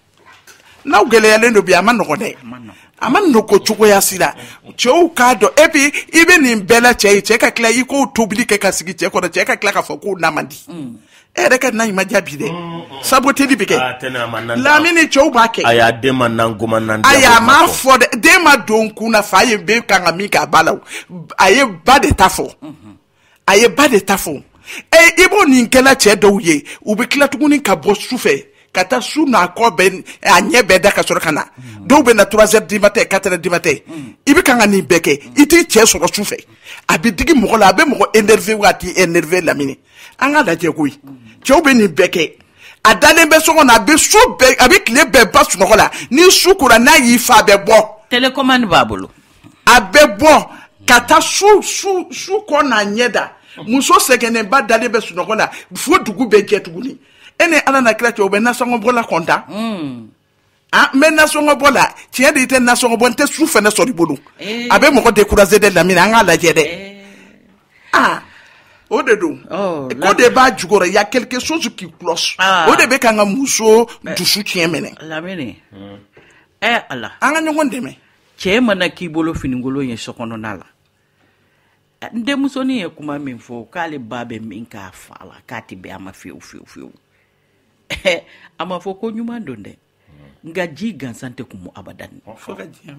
na ugele yale ndo bi amano kone amano ko chuko ya sila chou kado epi ibe ni mbela chei cheka kla iko tobili ke kasigi cheko na cheka kla ka foko na mandi ere ka na imaja bi de sabote di bike la mini chou bake
aya de manango mananda
aya ma fo de ma donku na faye be kanga mi ka bala aye ba de tafo aye ba de tafo e ibo ni nkela che do ye ubi kla tukuni ka bo sufe kata su na ko ben anye be da ka soro kana do be na trois heures du matin quatre heures du matin ibi kanga ni beke iti che soro sufe abi digi mo la be mo énervé wati énervé la mini anga da je koyi che be ni beke adane be so na be su be abi kle be ba su no la ni su kura na yi fa be bo
télécommande babulu
abe bo kata su su su ko na nyeda muso segene ba dale be su no la fo dugu be jetuguni ene ala na kila chobe na songo bola konta mm ah men na songo bola tie de ite na songo bonte soufe na sori bolu eh. Abe mo ko décourager de la mina nga la jede eh. Ah o de do oh, ko de ba jugoro ya quelque chose qui cloche ah. O de be kanga muso eh. Du soutien mene
la mene mm. Eh ala
anga nyonde me
che mana ki bolo finingolo yen sokono nala nde muso ni e kuma min fo kale babe min ka fala kati be ama fiu fiu fiu ama fo ko nyuma ndonde nga ji gansante kumu abadan
fo ka ji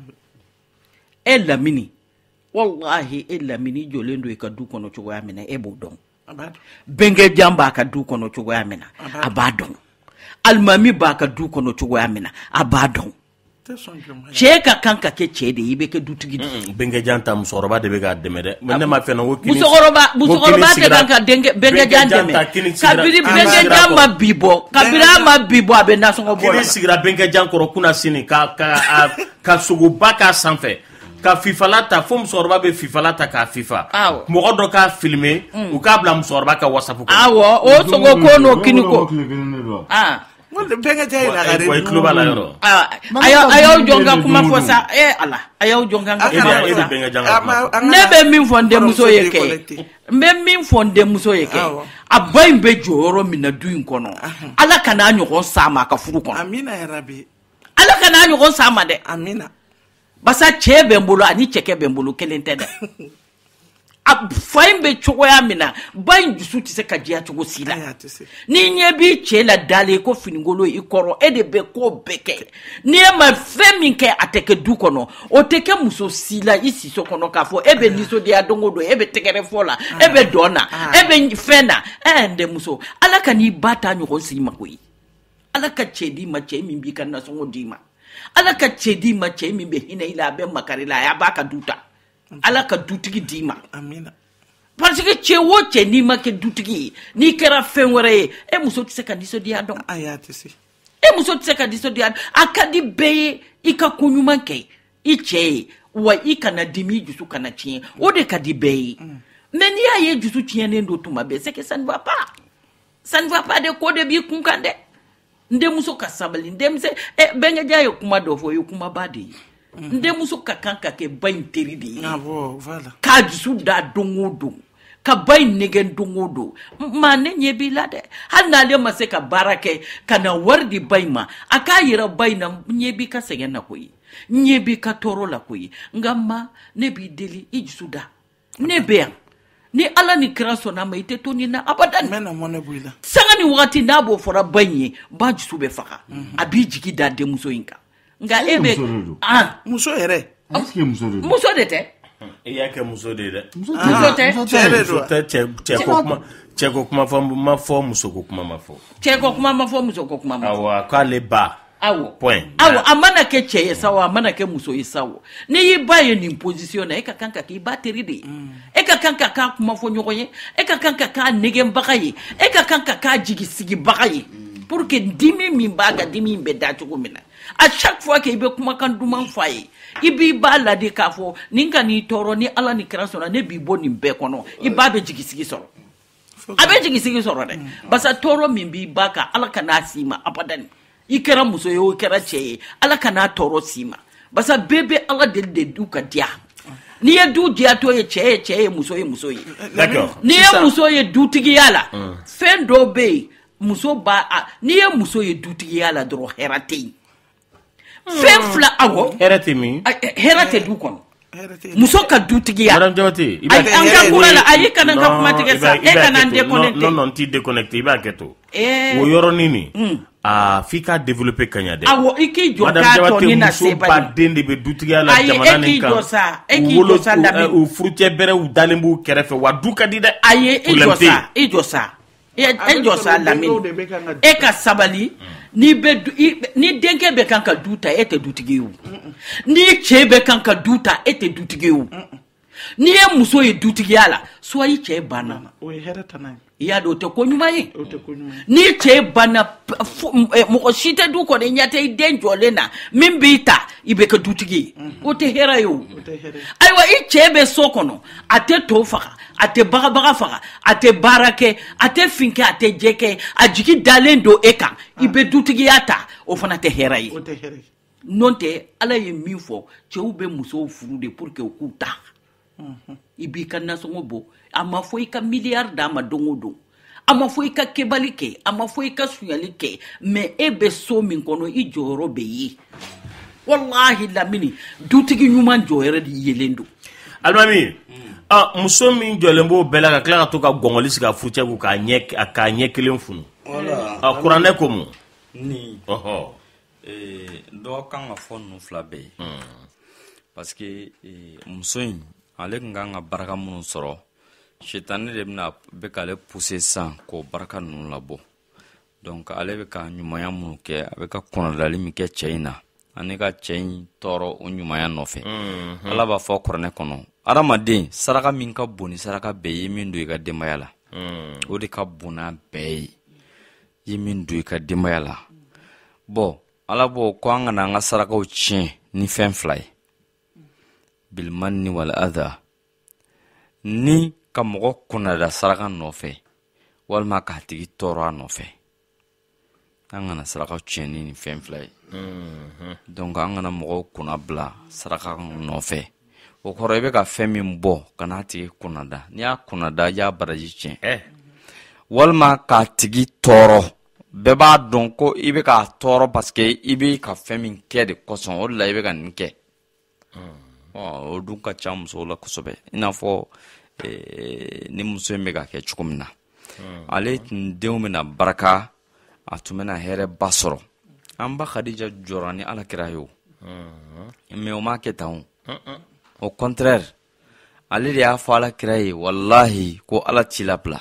e lamini wallahi e lamini jolendo e ka du kono chogo amena e bodon abado benge jamba ka du kono chogo amena abadon almami ba ka du kono chogo amena abadon cheka kanka ke chede ibe ke dutigi
benge janta musoroba de be ga demede menne ma fena wokini
musoroba musoroba te kanka denge benge janteme kabiri benge jamba bibo kabira ma bibo abe nasongo bola
kini sigira benge jankoro kuna sini ka ka ka sugu baka sanfe ka fifalata fo musoroba be fifalata ka fifa mogo do ka filmer u ka bla musoroba ka whatsapp ko
awo o sogo kono kiniko ah
wala benga jay la gare
ko club ala yoro
ah ayo ayo jonga kuma fosa eh ala ayo jonga kuma fosa nebe min fonde muso yeke mbe min fonde muso yeke abai mbe joro mina duin kono ala kana anyo kon sama ka furu kono
amina ya rabbi
ala kana anyo kon sama de
amina
basa chebe mbolo ani cheke bembolo kelentede faim be chogo ya mina bain dusu ti se kajia chogo sila ni nye bi chela dale ko finingolo ikoro e de be ko beke ni ma femi ke ateke du kono o teke muso sila isi so kono ka fo ebe niso de adongo do ebe tekere fola ebe dona ebe fena ende muso alaka ni bata nyo kon sima koyi alaka chedi ma chemi bi kan na songo dima alaka chedi ma chemi be hina ila be makarila ya baka duta ala ka dutigi dima
amina
parce que chewo che ni ma ke dutigi ni kera fenwere e muso tse ka diso dia don
ayati si
e muso tse ka diso dia akadi be ika kunyuma ke iche wa ikana dimi jusu kana chien o de kadi be mais ni aye jusu chien ndo tuma be c'est que ça ne va pas ça ne va pas de ko de bi kunkande nde muso ka sabali ndem se e benga jayo kuma do fo yo kuma badi nde muso ka kanka ke bain teridi
ah bon voilà
ka dusu da dongo don ka bay negen dungodo ma ne nyebi la de hal na le ma se ka barake kana wardi bay ma aka yira bay na nyebi ka segen na koyi nyebi ka toro la koyi ngamba ne bi deli ijsuda ne be ni ala ni kraso na maite to ni na abadan
mena mone buila
sanga ni wakati na bo fora banye ba jisube faka abi jigi da de muso inka nga ebe ah
muso ere
Aske muso de
muso de te
iya ke muso de de
muso te
muso te che che ko kuma che ko kuma fo ma fo muso ko kuma ma fo
che ko kuma ma fo muso ko kuma ma fo
awa ka le ba
awo
point
awo amana ke che sawa amana ke muso isawo ni yi baye ni position na e ka kanka ki battery de e ka kanka ka kuma fo nyogoye e ka kanka ka negen bakaye e ka kanka ka jigi sigi bakaye pour que dimi mi baga dimi be da to mina à chaque fois que ibe kuma kan duman faye ibi ba la de ka fo ninka ni toro ni ala ni kraso na ne bi boni be kono iba be jigi sigi soro abe jigi sigi soro de basa toro mi bi baka ala kana sima abadan ikera muso yo ikera che ala kana toro sima basa bebe ala de de duka dia ni ye du dia to ye che che muso ye muso ye
d'accord
ni ye muso ye du tigi yala fen do be muso ba ni ye muso ye du tigi yala dro herate fen fla awo
herate mi
herate du kono muso ka du tigi ya
madame Jawati
an ka kurala ayi kana ka kuma tige sa e kana déconnecter
non non ti déconnecter iba keto wo yoro nini a fika développer kanya de
awo iki jo ka to ni na se
ba dende be du tigi ala jamana ni kan
ayi jo sa e ki jo sa la
o fruitier bere u dalembu kerefe wa du ka di de
ayi e jo sa e jo sa e jo sa la min e ka sabali ni be ni denke be kan ka duta e te dutigi yu ni che be kan ka duta e te dutigi yu ni e muso ye dutigi ala so yi che bana
o herata na
ya do te ko nyuma yi ni che bana mo shite du ko de nyate den jole na min bi ta ibe ka dutigi o te hera yo aywa i che be sokono ate to faka ate baga baga faka ate barake ate finke ate jeke ajiki dalendo eka ibe dutigi ata o fana te hera yi
o te hera
nonte ala ye min fo che ube muso furu de pour que ku ta ibi kan nasongo bo ama fo ika milliard da ma dongo do ama fo ika kebali ke ama fo ika suyali ke me ebe so min kono i joro be yi wallahi la mini dutigi nyuman joyere di yelendo
almami ah muso min jolembo bela ka kla to ka gongoli sika fuche ku ka nyek aka nyekelen funu
wala
ah kurane ko mu
ni
oho
eh do kan afon no flabe parce que muso in ale nganga baraka mun soro shetani de bina be kale pousser sans ko baraka nun labo donc ale be ka nyumaya mun ke abe ka konadali mi ke chaina ani ka chain toro o nyumaya nofe ala ba fo korne kono aramaden saraka min ka boni saraka be yimin do ka demayala o de ka bona be yimin do ka demayala bo ala bo ko anga na nga saraka o chin ni fen fly bil manni wal adha ni ka mogo kuna da saraka nofe walma ka tigi toro nofe anga na saraka cheni ni fen fly donc anga na mogo kuna bla saraka nofe o korebe ka femi mbo kana tigi kuna da ni a kuna da ya baraji chen eh walma ka tigi toro beba donc ko ibe ka toro parce que ibe ka femi kede koson o la ibe ka nke oh o dunka cham so la kusobe ina fo eh ni muso mega ke chukumna ale ndewmena baraka atumena here basoro amba khadija jorani ala kirayo mais o ma ke taw au contraire ale ya fa ala kirayi wallahi ko ala tilapla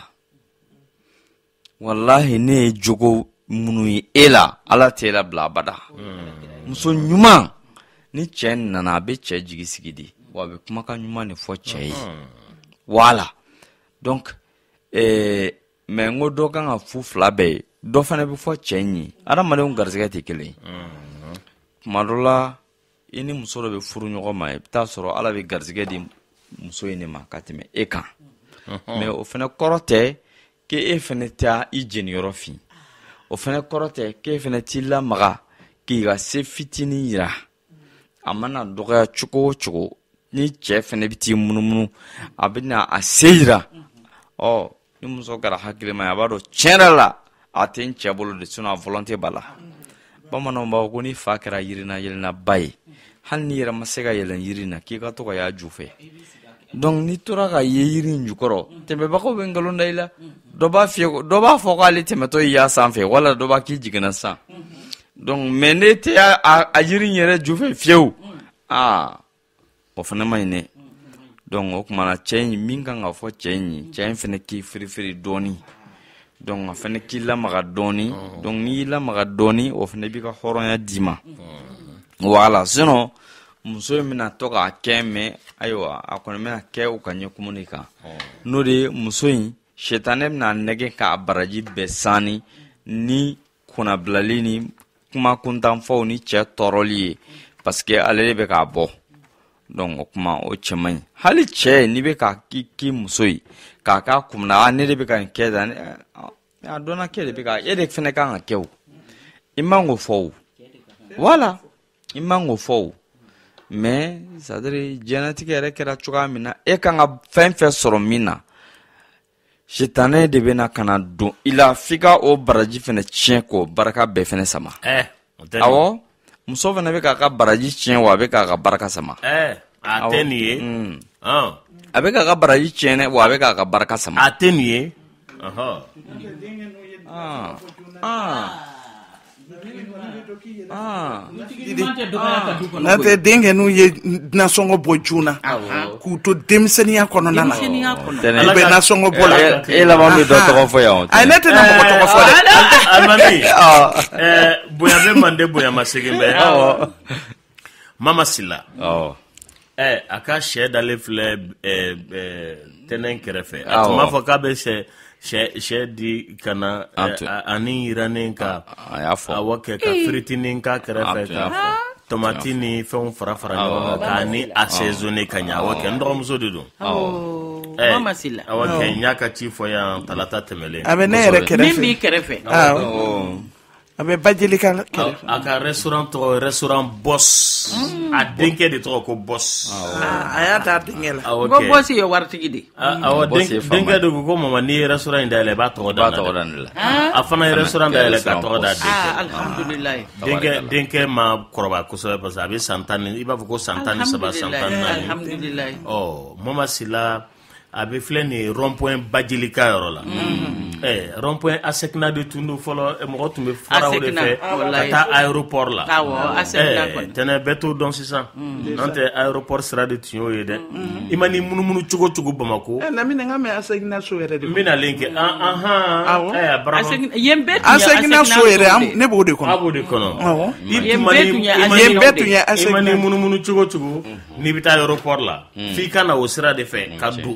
wallahi ne jogo munu ela ala tela bla bada muso nyuma ni chen nana be che jigi sigidi wa be kuma ka nyuma ne fo che wala donc eh me ngodo kan afu flabe do fana be fo che nyi ara male un garzega tekele madola ini muso be furu nyogo ma ta soro ala be garzega di muso ini ma katime eka me o fana korote ke e fana ta i jeni yorofi o fana korote ke e fana ti la maga ki ga se fitini ira amana doga chuko chuko ni che fana biti munumunu abina aseira ɔ ni muso kɛra hakilima ye a b'a dɔn tiɲɛ yɛrɛ la a tɛ n cɛ bolo de sinon a volonté b'a la bamananw b'a fɔ ko ni fa kɛra yirina yɛlɛnaba ye hali ni yɛrɛ ma se ka yɛlɛn yiri in na k'i ka to ka y'a ju fɛ donc n'i tora ka ye yiri in jukɔrɔ tɛmɛbagaw bɛ nkalon da i la dɔ b'a fiyɛ dɔ b'a fɔ k'ale tɛmɛtɔ y'i y'a sanfɛ wala dɔ b'a k'i jiginna san donc mais ne tɛ a, a yiri in yɛrɛ ju fɛ fiyewu aa o fana ma ɲi dɛ donc o kumana cɛ in min kan ka fɔ cɛ in ye cɛ in fana k'i firifiri dɔɔni donc a fana k'i lamaga dɔɔni donc n'i y'i lamaga dɔɔni o fana b'i ka hɔrɔnya d'i ma voilà sinon muso in bɛna to k'a kɛ mɛ ayiwa a kɔni bɛna kɛ u ka ɲɛkumu de kan n'o de ye muso in setanɛ bɛna nɛgɛ k'a baraji bɛɛ sanni ni kunnabilali ni kuma kuntanfɔw ni cɛ tɔɔrɔli ye parce que ale de bɛ k'a bɔ donc o kuma o cɛ man ɲi hali cɛ n'i bɛ k'a k'i k'i muso ye k'a k'a kunna a ne de bɛ ka nin kɛ tan a dɔnna k'e de bɛ ka e de fana kan ka kɛ o i man k'o fɔ o voilà i man k'o fɔ o mais c'est à dire diɲɛlatigɛ yɛrɛ kɛra cogoya min na e kan ka fɛn fɛn sɔrɔ min na setanɛ de bɛna ka na don i la f'i ka o baraji fana tiɲɛ k'o baraka bɛɛ fana sama awɔ muso fana bɛ k'a ka baraji tiɲɛ wa a bɛ k'a ka baraka sama
a tɛ nin ye
a bɛ k'a ka baraji tiɲɛ wa a bɛ k'a ka baraka sama
a tɛ nin ye
n'o tɛ denkɛ n'u ye nasɔngɔ bɔ joona k'u to denmisɛnniya kɔnɔna na u bɛ nasɔngɔ bɔ la
e laban bɛ dɔ tɔgɔ fɔ yan
ayi ne tɛna mɔgɔ tɔgɔ fɔ dɛ
alimami bonya bɛ mande bonya ma segin bɛ mama sila ɛ a ka sɛ dalen filɛ tɛnɛn kɛrɛfɛ a tun b'a fɔ k'a bɛ sɛ sɛ di ka na ani yirannen ka awɔ kɛ ka firitinin k'a kɛrɛfɛ ka tomati ni fɛnw fara fara ɲɔgɔn kan k'a ni assaisonner ka ɲɛ awɔ kɛ n dɔgɔmuso de don
Mama Sila
awɔ kɛ n y'a ka ci fɔ yan talata tɛmɛlen
a bɛ ne yɛrɛ kɛrɛfɛ
min b'i kɛrɛfɛ
a bɛ bajeli ka kɛrɛfɛ
a ka restaurant tɔgɔ restaurant Boss a denkɛ de tɔgɔ ko Boss
a y'a ta denkɛ la
ko Boss ye waritigi de
awɔ denkɛ de ko ko mama n'i ye restaurant in dayɛlɛ i b'a tɔgɔ da ne la a fana ye restaurant dayɛlɛ ka tɔgɔ da denkɛ
alhamdulilayi
denkɛ denkɛ ma kɔrɔbaya kosɛbɛ parce que a bɛ san tan ni i b'a fɔ ko san tan ni saba san tan ni naani
alhamdulilayi
ɔ Mama Sila a bɛ filɛ nin ye rond point Bajilika yɔrɔ la ɛ rond point Asekina de tun don fɔlɔ mɔgɔ tun bɛ fara o de fɛ ka taa aéroport la ɛ tɛnɛ bɛɛ t'o dɔn sisan n'o tɛ aéroport sira de tun y'o ye dɛ i ma n'i munumunu cogo o cogo Bamako
ɛ Lamini n ka mɛn Asekina so yɛrɛ de
n bɛnalen kɛ anhan ɛ Barama
yen bɛɛ tun ye
Asekina so yɛrɛ ne b'o de kɔnɔ
a b'o de kɔnɔ
yen bɛɛ tun ye
yen bɛɛ tun ye
i ma n'i
Asekina
munumunu cogo o cogo n'i bɛ taa aéroport la f'i ka na o sira de fɛ ka don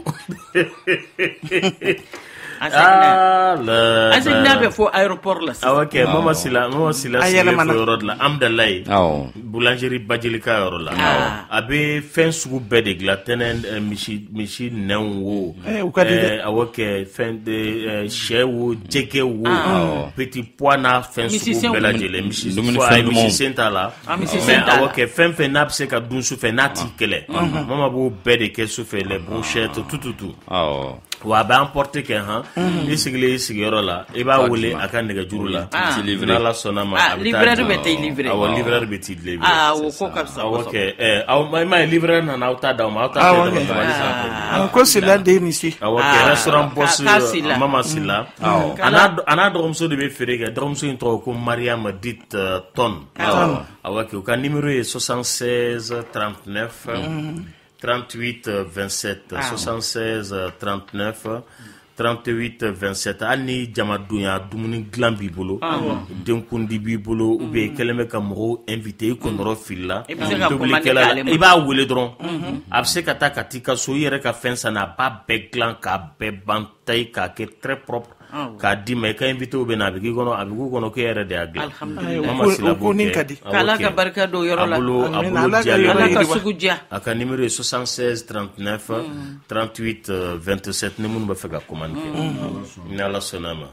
Asekina bɛ fɔ aéroport la sisan
awɔ kɛ Mama Sila Mama Sila sigilen fɔ yɔrɔ de la Amdalayi boulangerie Bajilika yɔrɔ la a bɛ fɛn sugu bɛɛ de dilan tɛnɛ misi misi nɛnw wo awɔ kɛ fɛn sɛ wo jɛgɛ wo petit pois n'a fɛn sugu bɛɛ lajɛlen misi misi sen t'a la mais awɔ kɛ fɛn fɛn n'a bɛ se ka dun sufɛ n'a t'i kɛlɛ Mama b'o bɛɛ de kɛ sufɛ les brochettes tout tout tout wa a bɛ emporter kɛ han i sigilen i sigiyɔrɔ la i b'a wele a ka nɛgɛjuru la n'Ala sɔnna ma a bɛ taa
livreur bɛ t'i livrer
awɔ livreur bɛ t'i livrer
awɔ ko ka fisa
awɔ kɛ ɛ aw ma ma livreur nana aw ta d'aw ma aw ta kɛ dama tabali sanfɛ
ko Sila den ni se
awɔ kɛ restaurant Boss Mama Sila a n'a dɔgɔmuso de bɛ feere kɛ dɔgɔmuso in tɔgɔ ko Mariam dite Tonne awɔ kɛ u ka numéro ye soixante-seize trente-neuf trente-huit vingt-sept soixante-seize trente-neuf trente-huit vingt-sept hali ni jamadonya dumuni dilan b'i bolo denkundi b'i bolo ou bien i kɛlen bɛ ka mɔgɔw invité i kɔnɔrɔ fili la tobilikɛla i b'a wele dɔrɔn a bɛ se ka taa ka t'i ka so i yɛrɛ ka fɛn san a b'a bɛɛ dilan k'a bɛɛ ban tayi k'a kɛ très propre k'a d'i ma i ka invité bɛ na a bɛ k'i kɔnɔ a bɛ k'u kɔnɔ k'e yɛrɛ de y'a dilan Mama Sila b'o kɛ
k'Ala ka barika don yɔrɔ la
a bolo a bolo diyalen
Ala ka sugu diya
a ka numéro ye soixante-seize trente-neuf trente-huit vingt-sept ni minnu bɛ fɛ ka commande kɛ ni Ala sɔnna ma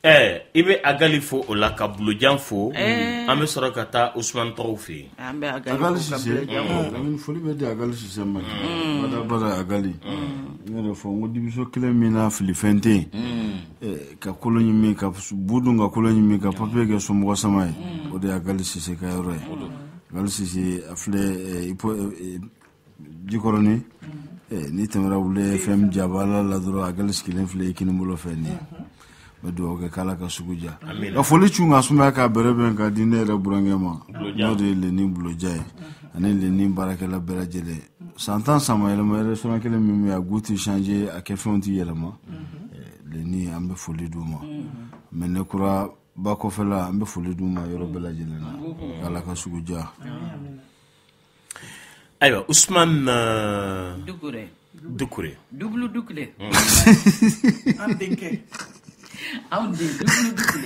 Eh, i bɛ Agali fo o la ka Bulojan fo. An bɛ sɔrɔ ka taa Usman tɔgɔw fɛ yen.
An bɛ Agali
Agali
fo ka
Sise,
Bulojan fo.
foli bɛ di Agali Sise ma. Bada bada Agali. N yɛrɛ fɔ n ko dibiso kelen min na fili fɛn tɛ yen. Ka kolo ɲimi ka bu dun ka kolo ɲimi ka papiye kɛ somɔgɔ sama ye. O de ye Agali Sise ka yɔrɔ ye. Agali Sise a filɛ Jikɔrɔni. Ni tɛmɛra wule fɛn jabala la dɔrɔn Agali sigilen filɛ i kini bolo fɛ nin ye. Bɛ dugawu kɛ k'Ala ka sugu ja. Ka foli cun ka sumaya k'a bɛrɛ bɛn ka di ne yɛrɛ burankɛ ma. N'o de ye Leni Buloja ye ani Leni baarakɛla bɛɛ lajɛlen. San tan sama yɛlɛma restaurant kelen min bɛ yen a goût tɛ changer a kɛfɛnw tɛ yɛlɛma. Leni an bɛ foli d'u ma. Mais ne kura ba kɔfɛla an bɛ foli d'u ma yɔrɔ bɛɛ lajɛlen na. K'Ala ka sugu ja.
Ayiwa Usman
Dukure.
Dukure.
Dublu Dukure.
An denkɛ.
Anw de Dublu Dukure.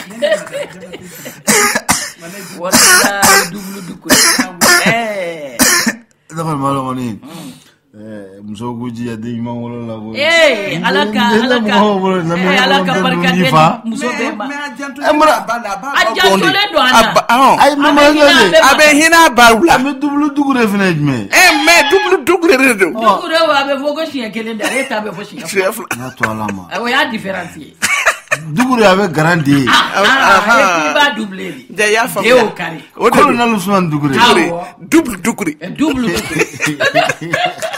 Wala Dublu Dukure. Eh.
Dafa malo kɔni. Muso ko ji a den ɲuman wolo la ko.
Eh, Ala ka Ala ka eh Ala ka barika di muso bɛɛ ma.
Mais a jantolen ba la ba.
A jantolen don an na.
Ayi mama ɲɔgɔn
A bɛ hinɛ ba la.
An bɛ dubulu dugure fana jumɛn.
Eh mais double double de don.
Dukure wa a bɛ fɔ ko siɲɛ kelen de ale ta bɛ fɔ siɲɛ fila.
N'a to ala ma.
O y'a différence ye.
Dugure a bɛ garan de ye.
Ah, b'a doublé de.
De y'a faamuya.
E y'o kari.
O de
Colonel Ousmane Dugure.
double double.
Double double.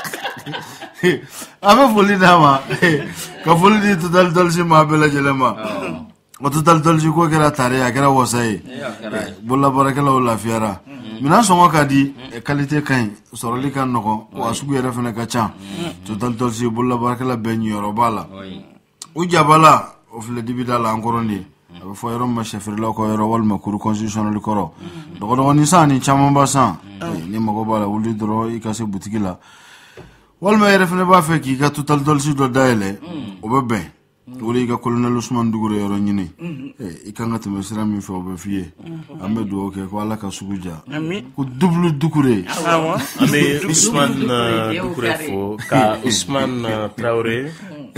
An bɛ foli d'a ma ka foli di Total Tolsi ma bɛɛ lajɛlen ma. O Total Tolsi ko kɛra tare a kɛra wasa ye. Bololabaarakɛlaw lafiyara. Minan sɔngɔ ka di qualité ka ɲi sɔrɔli ka nɔgɔn wa sugu yɛrɛ fana ka ca. Total Tolsi bololabaarakɛla bɛɛ ɲiyɔrɔ b'a la. U jabala o filɛ dibida la an kɔrɔ de. A bɛ fɔ yɔrɔ min ma sɛfirilaw ka yɔrɔ walima cour constitutionnelle kɔrɔ. Dɔgɔdɔgɔnin san ni camanba san. Ni mago b'a la wuli dɔrɔn i ka se butigi la. Walima yɛrɛ fana b'a fɛ k'i ka Total Tolsi dɔ dayɛlɛ o bɛ bɛn. O de y'i ka Colonel Ousmane Dugure yɔrɔ ɲini. I kan ka tɛmɛ sira min fɛ o bɛ f'i ye. An bɛ dugawu kɛ ko Ala ka sugu ja. Ko double Dugure.
An bɛ Usman Dugure fo ka Usman Traoré.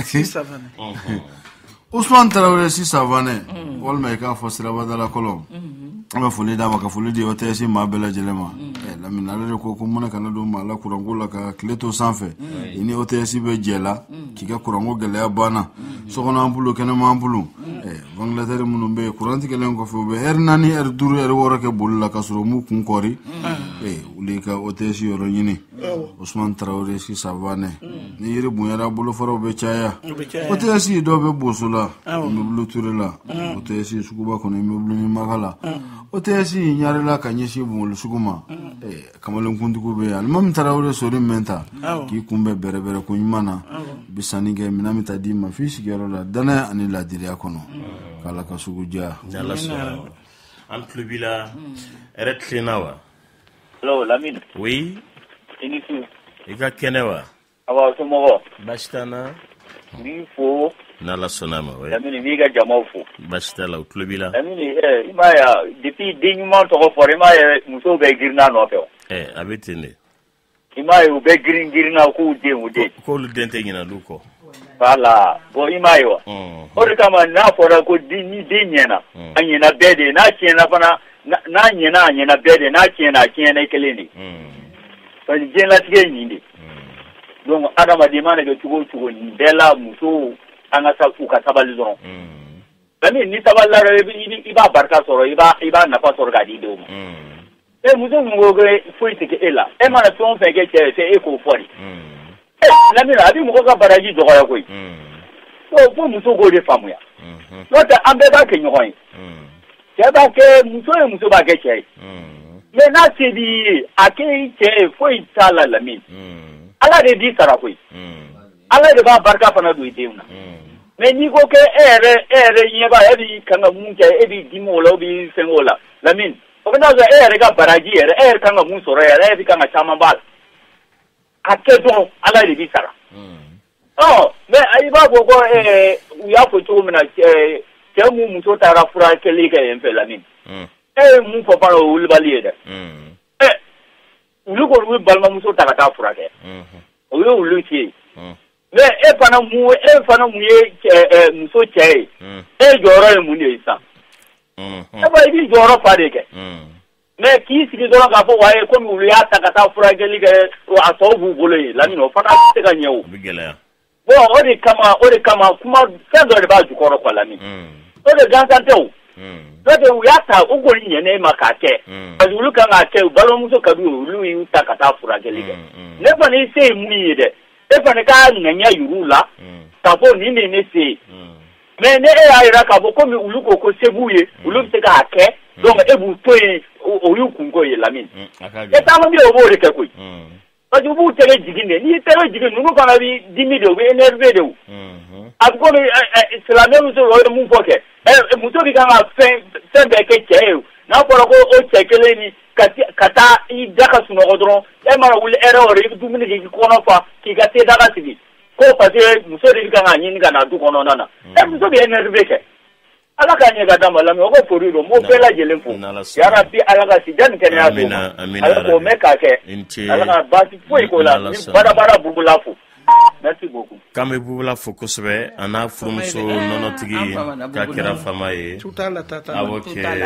Usman Traoré Sisa Vanɛ walima i k'a fɔ Sirabadala Kɔlɔn. An bɛ foli d'a ma ka foli di O T S maa bɛɛ lajɛlen ma. Lamini ale de ko ko mun kana don maa la kuranko la ka tile to sanfɛ. I ni O T S bɛ jɛ la k'i ka kuranko gɛlɛya banna. Sokɔnɔ an bolo kɛnɛma an bolo. Ventilateur minnu bɛ yen kuran tigɛlen kɔfɛ u bɛ heure naani heure duuru heure wɔɔrɔ kɛ boli la ka sɔrɔ u m'u kun kɔri. Olu ka O T S yɔrɔ ɲini. Usman Traoré Sisa Vanɛ. Ni yiri bonyara bolofaraw bɛ caya. O T S dɔw bɛ boso la. Immeuble Touré la. O T S suguba kɔnɔ immeuble Nimaka la. O T S ɲarela ka ɲɛsin bɔnbɔli sugu ma. Kamalenkuntigiw bɛ yen Alimami Traoré sori min ta k'i kunbɛn bɛrɛ bɛrɛ ko ɲuman na bi sanni kɛ minɛn min ta d'i ma f'i sigiyɔrɔ la danaya ani ladiriya kɔnɔ k'Ala ka sugu ja.
N'Ala sɔnna an tulo b'i la hɛrɛ tilenna wa.
Allo Lamine.
Oui.
I ni su.
I ka kɛnɛ wa.
Awa somɔgɔ.
Baasi t'an na.
N b'i fo.
N'Ala sɔnna ma.
Lamine n b'i ka jamaw fo.
Baasi t'a la u tulo b'i la.
Lamine ɛ i m'a ye a depuis den ɲuman tɔgɔ fɔra i m'a ye musow bɛ girinna nɔfɛ o.
Ɛ a bɛ ten de.
I m'a ye u bɛ girin girinna k'u den u den.
K'olu den tɛ ɲinɛ olu kɔ.
Voilà bon i m'a ye wa. O de kama n'a fɔra ko den ni den ɲɛna a ɲɛna bɛɛ de n'a tiɲɛna fana n'a ɲɛna a ɲɛna bɛɛ de n'a tiɲɛna a tiɲɛna i kelen de. Parce que diɲɛlatigɛ ye nin de. Donc adamaden mana kɛ cogo o cogo nin bɛɛ la musow an ka u ka sabali dɔrɔn. Lamine ni sabalila i b'a barika sɔrɔ i b'a i b'a nafa sɔrɔ k'a di denw ma. E muso min ko ko foyi tɛ kɛ e la e mana fɛn o fɛn kɛ cɛ ye fɛ e k'o fɔ de. Lamine a bɛ mɔgɔ ka baraji dɔgɔya koyi. Fo muso k'o de faamuya. N'o tɛ an bɛɛ b'a kɛ ɲɔgɔn ye. Cɛ b'a kɛ muso ye muso b'a kɛ cɛ ye. Mais n'a se b'i ye a kɛ cɛ ye foyi t'a la Lamine. Ala de b'i sara koyi. Ala de b'a barika fana don i denw na. Mais n'i ko kɛ e yɛrɛ e yɛrɛ ɲɛ b'a e b'i kan ka mun kɛ e b'i dimi o la o b'i fɛn o la Lamine o bɛ n'a sɔrɔ e yɛrɛ ka baraji yɛrɛ e yɛrɛ kan ka mun sɔrɔ yɛrɛ e bɛ kan ka caman b'a la a kɛ dɔrɔn Ala de b'i sara. Ɔ mais i b'a fɔ ko ɛɛ u y'a fɔ cogo min na cɛ cɛ mun muso taara furakɛli kɛ yen fɛ Lamine e ye mun fɔ fana o wulibali ye dɛ. Ɛ olu kɔni bɛ balimamuso ta ka taa furakɛ o ye olu ci ye. mais e fana mu e fana mu ye muso cɛ ye e jɔyɔrɔ ye mun de ye sisan e ba i b'i jɔyɔrɔ fa de kɛ mais k'i sigi dɔrɔn k'a fɔ waye komi olu y'a ta ka taa furakɛli kɛ a tɔw b'u bolo yen Lamini o fana tɛ se ka ɲɛ o bon o de kama o de kama kuma fɛn dɔ de b'a jukɔrɔ quoi Lamini o de gansan tɛ o n'o tɛ u y'a ta o kɔni ɲɛnen ma k'a kɛ parce que olu kan k'a kɛ balimamuso ka d'u ye olu y'u ta ka taa furakɛli kɛ ne fana i se ye mun ye dɛ e fana k'a ŋaniya yir'u la k'a fɔ nin de ye ne se ye mais ne e y'a yira k'a fɔ komi olu ko ko se b'u ye olu bɛ se k'a kɛ donc e b'u to yen o y'u kunko ye Lamini e caman bɛ yen o b'o de kɛ koyi parce que u b'u tɛgɛ jigin de n'i ye tɛgɛ jigin ninnu fana bɛ dimi de u bɛ énervé de o a bɛ komi silamɛ muso o ye mun fɔ kɛ muso bɛ kan ka fɛn fɛn bɛɛ kɛ cɛ ye n'a fɔra ko o cɛ kelen ni ka taa i da ka sunɔgɔ dɔrɔn e mana wuli ɛrɛ o i bɛ dumuni kɛ k'i kɔnɔ fa k'i ka te daga sigi ko parce que muso de bɛ kan ka ɲini ka na du kɔnɔna na ɛ muso bɛ énervé kɛ ala k'a ɲɛ ka d'a ma Lamini o ko foli don m'o bɛɛ lajɛlen fo yarabi ala ka si janni kɛnɛya d'u ma ala k'o mɛn k'a kɛ ala ka baasi foyi k'o la ni badabada bubula fo merci beaucoup
k'an bɛ bubula fo kosɛbɛ a n'a furumuso nɔnɔtigi k'a kɛra fama ye awɔ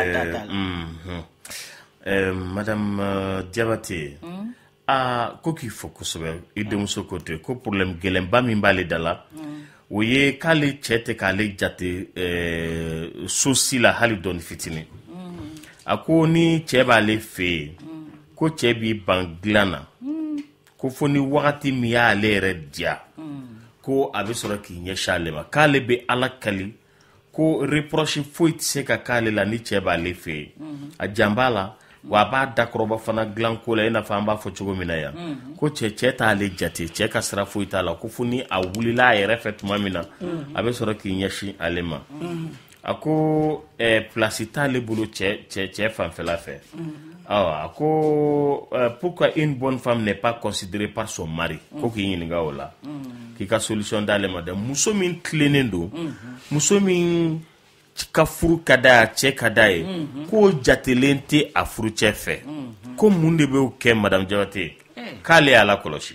kɛ madame Diabaté aa ko k'i fo kosɛbɛ i denmuso ko ten ko problème gɛlɛnba min b'ale da la o ye k'ale cɛ tɛ k'ale jate so si la hali dɔɔni fitinin a ko ni cɛ b'ale fɛ yen ko cɛ b'i ban dilan na ko fo ni wagati min y'ale yɛrɛ diya ko a bɛ sɔrɔ k'i ɲɛsin ale ma k'ale bɛ ala kali ko reproche foyi tɛ se ka k'ale la ni cɛ b'ale fɛ yen a jan b'a la wa a b'a dakɔrɔba fana dilan ko la i n'a fɔ an b'a fɔ cogo min na yan ko cɛ cɛ t'ale jate cɛ ka sira foyi t'a la ko fo ni a wulila a yɛrɛ fɛ tuma min na a bɛ sɔrɔ k'i ɲɛsin ale ma a ko place t'ale bolo cɛ cɛ fanfɛla fɛ a ko pourquoi une bonne femme n'est pas considérée par son mari ko k'i ɲininka o la k'i ka solution d'ale ma dɛ muso min tilennen don muso min ka furu ka da cɛ ka da ye ko jatelen tɛ a furu cɛ fɛ ko mun de b'o kɛ madame Diabaté k'ale y'a la kɔlɔsi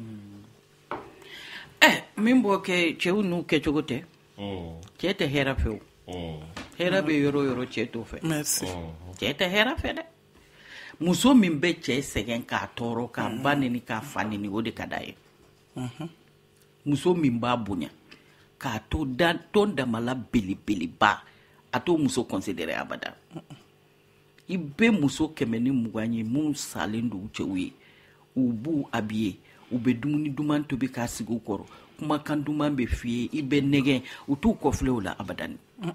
eh min b'o kɛ cɛw n'u kɛcogo tɛ cɛ tɛ hɛrɛ fɛ o hɛrɛ bɛ yɔrɔ o yɔrɔ cɛ t'o fɛ merci cɛ tɛ hɛrɛ fɛ dɛ muso min bɛ cɛ sɛgɛn k'a tɔɔrɔ k'a ba neni k'a fa neni o de ka d'a ye muso min b'a bonya k'a to da tɔn damala belebeleba a t'o muso considéré abada i bɛ muso kɛmɛ ni mugan ye mun salen don u cɛw ye u b'u habillé u bɛ dumuni duman tobi k'a sigi u kɔrɔ kumakan duman bɛ f'i ye i bɛ nɛgɛn u t'u kɔfilɛ o la abadani u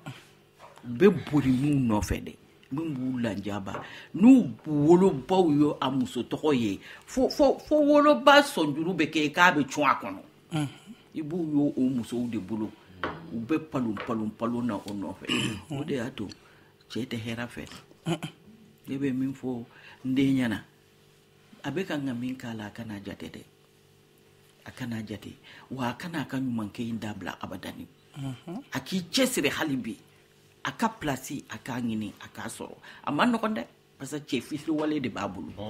bɛ boli n'u nɔfɛ dɛ min b'u lanjaba n'u wolobaw ye a muso tɔgɔ ye fo fo fo woloba sɔnjuru bɛ kɛ k'a bɛ cun a kɔnɔ i b'u ye o musow de bolo u bɛ palon palon palon na o nɔfɛ o de y'a to cɛ tɛ hɛrɛ fɛ ne bɛ min fɔ n den ɲɛna a bɛ ka nka min k'a la a kana jate dɛ a kana jate wa a kana a ka ɲumankɛ in dabila abadani a k'i cɛsiri hali bi a ka place a k'a ɲini a k'a sɔrɔ a ma nɔgɔn dɛ parce que cɛ fitiriwale de b'a bolo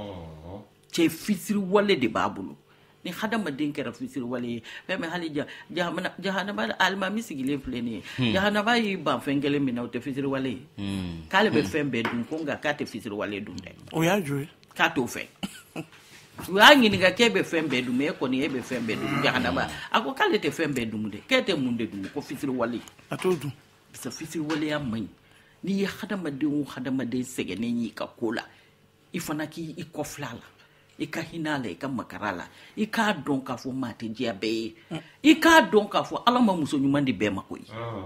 cɛ fitiriwale de b'a bolo ni hadamaden kɛra fitiriwale ye fɛn min hali jahanaba alimami sigilen filɛ nin ye jahanaba y'i ban fɛn kelen min na o tɛ fitiriwale ye k'ale bɛ fɛn bɛɛ dun ko nka k'a tɛ fitiriwale dun dɛ
o y'a jo ye
k'a t'o fɛ u y'a ɲininka k'e bɛ fɛn bɛɛ dun mais e kɔni e bɛ fɛn bɛɛ dun jahanaba a ko k'ale tɛ fɛn bɛɛ dun dɛ k'e tɛ mun de dun ko fitiriwale
a t'o dun
parce que fitiriwaleya man ɲi n'i ye hadamaden o hadamaden sɛgɛnnen y'i ka ko la i fana k'i kɔfilɛ a la i ka hinɛ la i ka makara la i k'a dɔn k'a fɔ maa tɛ diya bɛɛ ye i k'a dɔn k'a fɔ ala ma muso ɲuman di bɛɛ ma koyi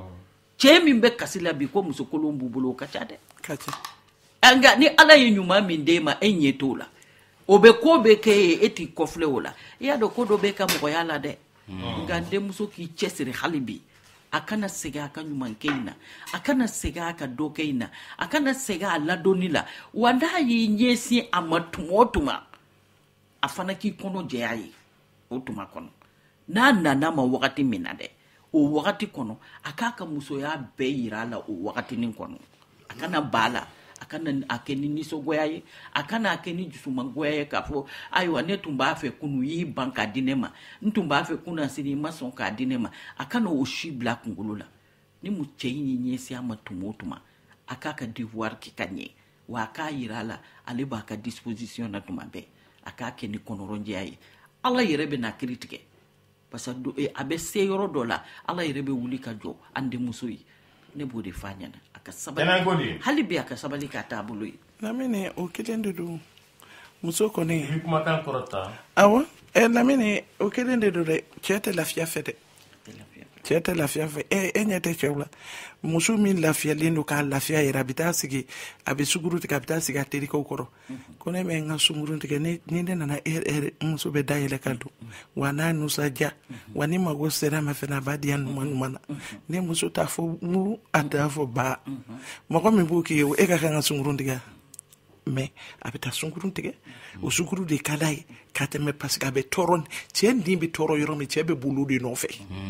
cɛ min bɛ kasi la bi ko muso kolon b'u bolo o ka ca dɛ
ka ca
nka ni ala ye ɲuman min d'e ma e ɲɛ t'o la o bɛ ko bɛ kɛ ye e t'i kɔfilɛ o la i y'a dɔn ko dɔ bɛ ka mɔgɔya la dɛ nka denmuso k'i cɛsiri hali bi a kana segin a ka ɲumankɛ in na a kana segin a ka dɔkɛ in na a kana segin a ladonni la wa n'a y'i ɲɛsin a ma tuma o tuma a fana k'i kɔnɔ jɛya ye o tuma kɔnɔ n'a nana ma wagati min na dɛ o wagati kɔnɔ a k'a ka musoya bɛɛ yira a la o wagatinin kɔnɔ a kana ba la a kana a kɛ ni nisɔngoya ye a kana a kɛ ni jusumangoya ye k'a fɔ ayiwa ne tun b'a fɛ kunu y'i ban k'a di ne ma n tun b'a fɛ kunu sini i ma sɔn k'a di ne ma a kana o si bila kunkolo la ni mu cɛ in ye ɲɛsin a ma tuma o tuma a k'a ka devoir kɛ ka ɲɛ wa a k'a yira a la ale b'a ka disposition na tuma bɛɛ a k'a kɛ ni kɔnɔrɔnjɛya ye ala yɛrɛ bɛ na kiiri tigɛ parce que a bɛ se yɔrɔ dɔ la ala yɛrɛ bɛ wuli ka jɔ an denmuso ye ne b'o de f'a ɲɛna a ka sabali hali bi a ka sabali k'a t'a bolo ye
Lamine o kelen de don muso kɔni
i kumakan kɔrɔta
awɔ ɛ Lamine o kelen de don dɛ cɛ tɛ lafiya fɛ dɛ cɛ tɛ lafiya fɛ ɛ e ɲɛ tɛ cɛw la muso min lafiyalen don k'a lafiya yɛrɛ a bɛ taa sigi a bɛ suguru tigɛ a bɛ taa sigi a terikɛw kɔrɔ ko ne bɛ n ka sunguru tigɛ ni ne nana ɛri muso bɛ da yɛlɛ ka don wa n'a nusandiya wa ni mago sera ma fɛnɛ a b'a di yan ɲuman ɲuman na ne muso t'a fɔ mu a t'a fɔ ba mɔgɔ min b'o k'i ye e ka kan ka sunguru tigɛ mais a bɛ taa sunguru tigɛ o sunguru de ka d'a ye ka tɛmɛ parce que a bɛ tɔɔrɔ cɛ den bɛ tɔɔrɔ yɔrɔ min cɛ bɛ bolo de nɔfɛ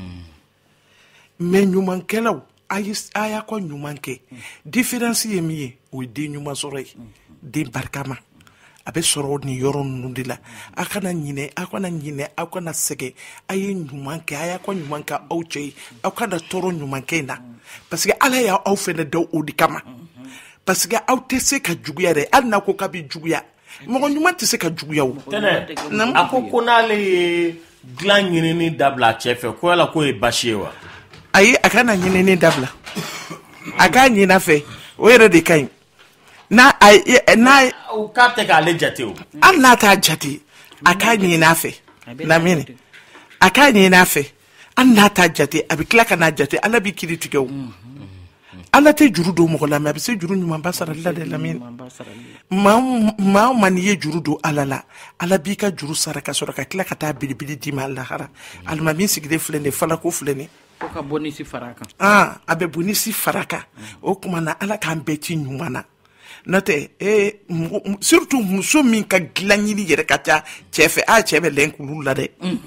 mais ɲumankɛlaw a y'a kɔ ɲuman kɛ différence ye min ye o ye den ɲuman sɔrɔ ye den barikama a bɛ sɔrɔ nin yɔrɔ ninnu de la a kana ɲinɛ a kana ɲinɛ aw kana sɛgɛn a ye ɲuman kɛ a y'a kɔ ɲuman kɛ aw cɛ ye aw kana tɔɔrɔ ɲuman kɛ in na parce que ala y'aw fɛnɛ da o de kama parce que aw tɛ se ka juguya dɛ hali n'a ko k'a bɛ juguya mɔgɔ ɲuman tɛ se ka juguya o
tɛnɛ a ko ko n'ale ye dilan ɲinini dabila a cɛ fɛ ko yala k'o ye baasi ye wa
ayi a kana ɲinini dabila a k'a ɲina fɛ o yɛrɛ de ka ɲi n'a n'a
k'a tɛ k'ale jate o
hali n'a t'a jate a k'a ɲin'a fɛ Lamine a k'a ɲin'a fɛ hali n'a t'a jate a bɛ tila ka n'a jate ala bɛ kiiri tigɛ o ala tɛ juru don mɔgɔ la mais a bɛ se juru ɲumanba sarali la dɛ Lamine maa o maa n'i ye juru don ala la ala b'i ka juru sara ka sɔrɔ ka tila ka taa belebele d'i ma lahara alimami sigilen filɛ nin ye falako filɛ nin ye
ko ka bonisi fara kan
ah a bɛ bonisi fara kan o tuma na ala k'an bɛɛ ci ɲuman na n'o tɛ ee surtout muso min ka dilan ɲini yɛrɛ ka ca cɛ fɛ a cɛ bɛ lɛn kulu la dɛ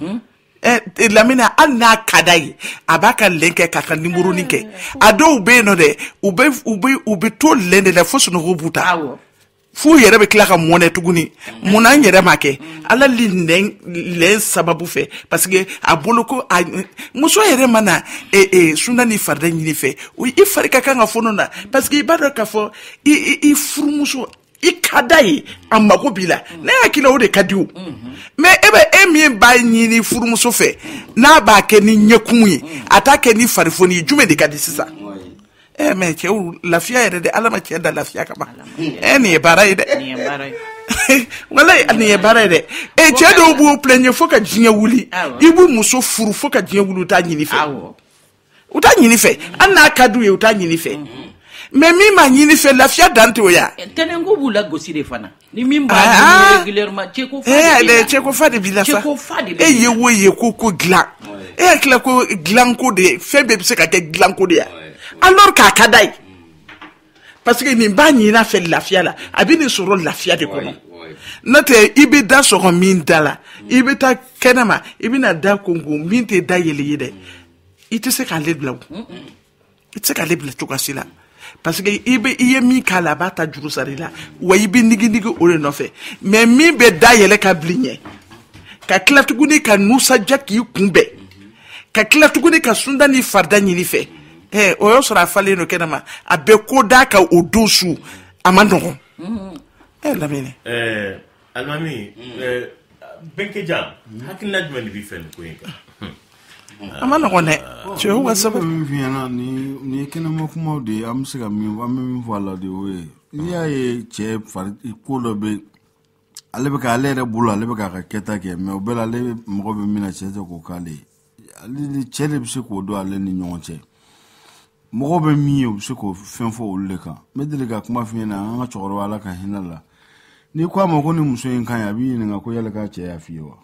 ɛ Lamine hali n'a ka d'a ye a b'a ka lɛn kɛ k'a ka nimoronin kɛ a dɔw bɛ yen nɔ dɛ u bɛ u bɛ u bɛ to lɛn de la fo sunɔgɔ b'u ta f'u yɛrɛ bɛ tila ka mɔnɛ tuguni munna an yɛrɛ ma kɛ ala li lɛn lɛn sababu fɛ parce que a bolo ko a muso yɛrɛ mana e e sunda ni farida ɲini fɛ o i fari ka kan ka fɔnɔ na parce que i b'a dɔn k'a fɔ i i furumuso i ka d'a ye a mago b'i la ne hakili o de ka di o mais e bɛ e min b'a ɲini furumuso fɛ n'a b'a kɛ ni ɲɛkumu ye a t'a kɛ ni farifoni ye jumɛn de ka di sisan eh mais cɛw lafiya yɛrɛ de ala ma cɛ da lafiya kama eh nin ye baara ye dɛ nin ye baara ye walayi nin ye baara ye dɛ eh cɛ dɔw b'o plaignre fo ka diɲɛ wuli i b'u muso furu fo ka diɲɛ wuli u t'a ɲini fɛ u t'a ɲini fɛ hali n'a ka d'u ye u t'a ɲini fɛ mais min m'a ɲini fɛ lafiya dan t'o ya
tɛnɛnko b'u la gosi de fana ni min b'a ɲini régulièrement cɛko fa de b'i la
cɛko fa de b'i la sa
cɛko fa de b'i la
e ye wo ye ko ko dilan e hakili ko dilanko de fɛn bɛɛ bɛ se ka kɛ dilanko de ya alors k'a ka d'a ye parce que nin b'a ɲin'a fɛ lafiya la a bɛ nin sɔrɔ lafiya de kɔnɔ n'o tɛ i bɛ da sɔgɔ min da la i bɛ taa kɛnɛma i bɛna da konko min tɛ da yɛlɛ ye dɛ i tɛ se k'ale bila o i tɛ se k'ale bila cogoya si la parce que i bɛ i ye min k'a la a b'a ta juru sara i la wa i bɛ nigi nigi o de nɔfɛ mais min bɛ da yɛlɛ ka bilen ɲɛ ka tila tuguni ka nusandiya k'i kunbɛn ka tila tuguni ka sunda ni farida ɲini fɛ eh o y'a sɔrɔ a falen don kɛnɛma a bɛ ko d'a kan o don su a ma nɔgɔn eh Lamine
eh Alimami eh Benkeja hakilina jumɛn de b'i fɛ nin ko in kan
a ma nɔgɔn dɛ cɛw ka sabu
min fi ɲɛna ni ni kɛnɛma kumaw de an bɛ se ka min an bɛ min fɔ a la de o ye n'i y'a ye cɛ fari ko dɔ bɛ ale bɛ ka ale yɛrɛ bolo ale bɛ k'a ka kɛta kɛ mais o bɛɛ la ale mɔgɔ bɛ min na cɛ tɛ k'o k'ale ye ale cɛ de bɛ se k'o dɔn ale ni ɲɔgɔn cɛ mɔgɔ bɛ min ye o bɛ se k'o fɛn fɔ olu de kan n bɛ deli ka kuma fi ɲɛna an ka cɛkɔrɔba ala ka hinɛ la n'i ko a ma ko ni muso in kan ye a b'i ɲininka ko yala k'a cɛ y'a f'i ye wa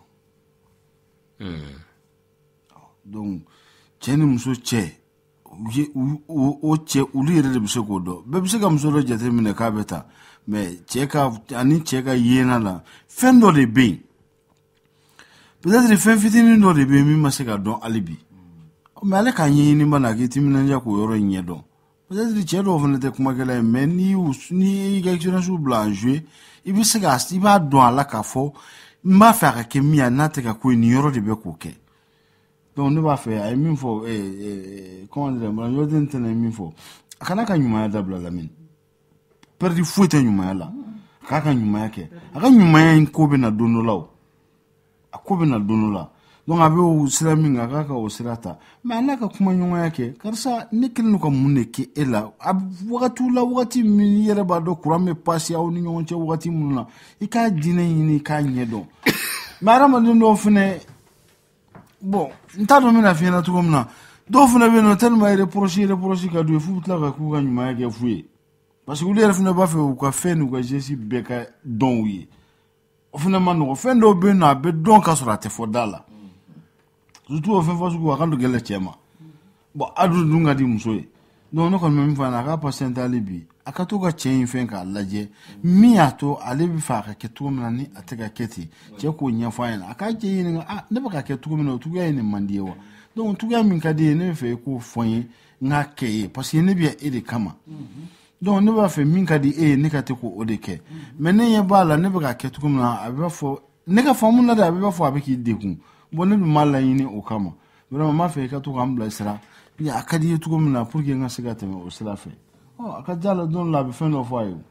donc cɛ ni muso cɛ o cɛ olu yɛrɛ de bɛ se k'o dɔn bɛɛ bɛ se ka muso dɔ jate minɛ k'a bɛ ta mais cɛ ka ani cɛ ka yena la fɛn dɔ de bɛ yen peut-être fɛn fitinin dɔ de bɛ yen min ma se ka dɔn hali bi mais ale k'a ɲɛɲini bana k'i timinanja k'o yɔrɔ in ɲɛ dɔn peut-être cɛ dɔw fana tɛ kuma gɛlɛn mais ni ni i ka expérience bila en jeu i bɛ se ka i b'a dɔn a la k'a fɔ n b'a fɛ a ka kɛ min ye n'a tɛ ka ko ye nin yɔrɔ de bɛ k'o kɛ donc ne b'a fɛ a ye min fɔ eh comment dire moi je dis tɛnɛ min fɔ a kana ka ɲumanya dabila Lamine perdu foyi tɛ ɲumanya la a k'a ka ɲumanya kɛ a ka ɲumanya in ko bɛ na don dɔ la o a ko bɛ na don dɔ la donc a bɛ o sira min kan a k'a ka o sira ta mais a n'a ka kuma ɲɔgɔnya kɛ karisa ne kelen don ka mun de kɛ e la a wagatiw la wagati min i yɛrɛ b'a dɔn courant bɛ passer aw ni ɲɔgɔn cɛ wagati minnu na i k'a diinɛ ɲini i k'a ɲɛ dɔn mais hadamaden dɔw fana bon n t'a dɔn n bɛna f'i ɲɛna cogo min na dɔw fana bɛ yen nɔ tellement reproche reproche ka d'u ye f'u bɛ tila ka k'u ka ɲumanya kɛ fu ye parce que olu yɛrɛ fana b'a fɛ u ka fɛn n'u ka geste bɛɛ ka dɔn u ye o fana ma nɔgɔn fɛn dɔw bɛ yen nɔ a bɛ dɔn ka sɔrɔ a tɛ fɔ da la surtout o fɛn fɔ sugu a ka don gɛlɛ cɛ ma bon a dun dun ka di muso ye donc ne kɔni bɛ min fɔ a ɲɛna a ka patienter hali bi a ka to ka cɛ in fɛn k'a lajɛ min y'a to ale bɛ fɛ a ka kɛ cogo min na ni a tɛ ka kɛ ten cɛ k'o ɲɛfɔ a ɲɛna a k'a cɛ ɲininka ah ne bɛ ka kɛ cogo min na o cogoya ye nin man di ye wa donc cogoya min ka di ye ne bɛ fɛ e k'o fɔ n ye n k'a kɛ ye parce que ne bɛ e de kama donc ne b'a fɛ min ka di e ye ne ka tɛ k'o de kɛ mais ne ɲɛ b'a la ne bɛ ka kɛ cogo min na a bɛ fɔ ne ka faamu na de a bɛ fɔ a bɛ k'i degun bon ne dun m'a laɲini o kama vraiment m'a fɛ i ka to k'an bilasira a ka di ye cogo min na pour que n ka se ka tɛmɛ o sira fɛ a ka diya la don dɔ la a bɛ fɛn dɔ fɔ a ye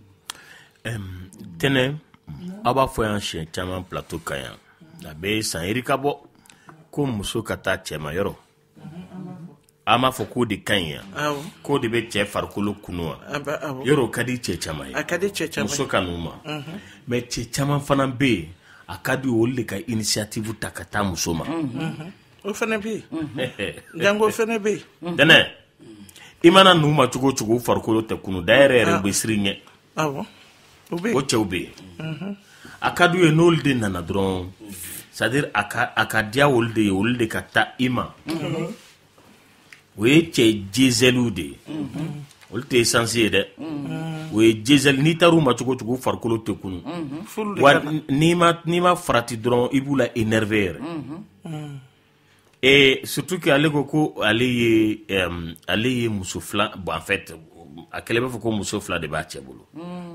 o
tɛnɛ aw b'a fɔ yan siɲɛ caman plateau kan yan a bɛ san yiri ka bɔ ko muso ka taa cɛma yɔrɔ a m'a fɔ k'o de ka ɲi yan k'o de bɛ cɛ farikolo kunu wa yɔrɔ o ka di cɛ caman ye
a ka di cɛ caman
muso ka n'u ma mais cɛ caman fana bɛ yen a ka di olu de ka initiative ta ka taa muso ma
o fana bɛ yen jango fana bɛ yen
tɛnɛ i mana n'u ma cogo cogo farikolo tɛ kunu da yɛrɛ yɛrɛ u bɛ siri ɲɛ o cɛw bɛ yen a ka di u ye n'olu de nana dɔrɔn c'est à dire a ka a ka diya olu de ye olu de ka taa i ma o ye cɛ jezeliw de ye olu tɛ essence ye dɛ o ye jezeli n'i taara u ma cogo cogo farikolo tɛ kunu wa n'i ma n'i ma farati dɔrɔn i b'u la énerver yɛrɛ et surtout que ale ko ko ale ye um, ale ye muso fila bon en fait a kɛlɛ bɛ fɔ ko muso fila de b'a cɛ bolo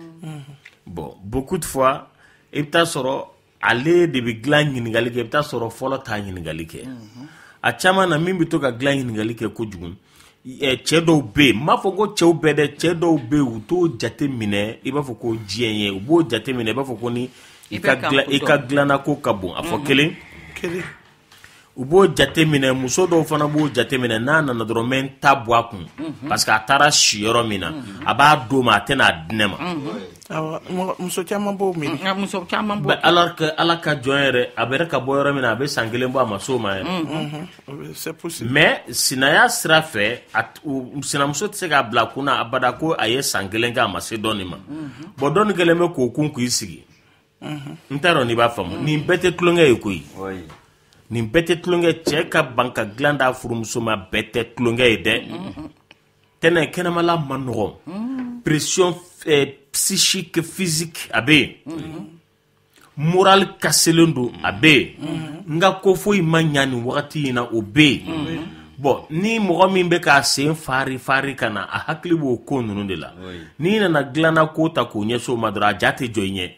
bon beaucoup de fois i bɛ taa sɔrɔ ale de bɛ dilan ɲininkali kɛ i bɛ taa sɔrɔ fɔlɔ t'a ɲininkali kɛ a caman na min bɛ to ka dilan ɲininkali kɛ kojugu cɛ dɔw bɛ yen n b'a fɔ ko cɛw bɛɛ dɛ cɛ dɔw bɛ yen u t'o jate minɛ i b'a fɔ ko diɲɛ ye u b'o jate minɛ i b'a fɔ ko ni i ka dilan i ka dilanna ko ka bon a fɔ kelen u b'o jate minɛ muso dɔw fana b'o jate minɛ n'a nana dɔrɔn n bɛ n ta bɔ a kun parce que a taara si yɔrɔ min na a b'a d'o ma a tɛ n'a di ne ma
muso caman b'o miiri
muso caman b'o
alors que ala ka jɔn yɛrɛ a bɛ ka bɔ yɔrɔ min na a bɛ san kelen bɔ a ma s'o ma yɛrɛ mais sinaya sira fɛ sinamuso tɛ se k'a bila kunna abada ko a ye san kelen kɛ a ma se dɔɔni ma bon dɔɔni kelen bɛ k'o kun k'i sigi n t'a dɔn n'i b'a faamu nin bɛɛ tɛ tulonkɛ ye koyi nin bɛɛ tɛ tulonkɛ cɛ ka ban ka dilan d'a furumuso ma bɛɛ tɛ tulonkɛ ye dɛ tɛnɛ kɛnɛmala ma nɔgɔn pression psychique physique a bɛ yen moral kaselen don a bɛ yen n ka ko foyi ma ɲa nin wagati in na o bɛ yen bon ni mɔgɔ min bɛ k'a sen fari fari ka na a hakili b'o ko ninnu de la n'i nana dilanna ko ta k'o ɲɛsin o ma dɔrɔn a ja tɛ jɔ i ɲɛ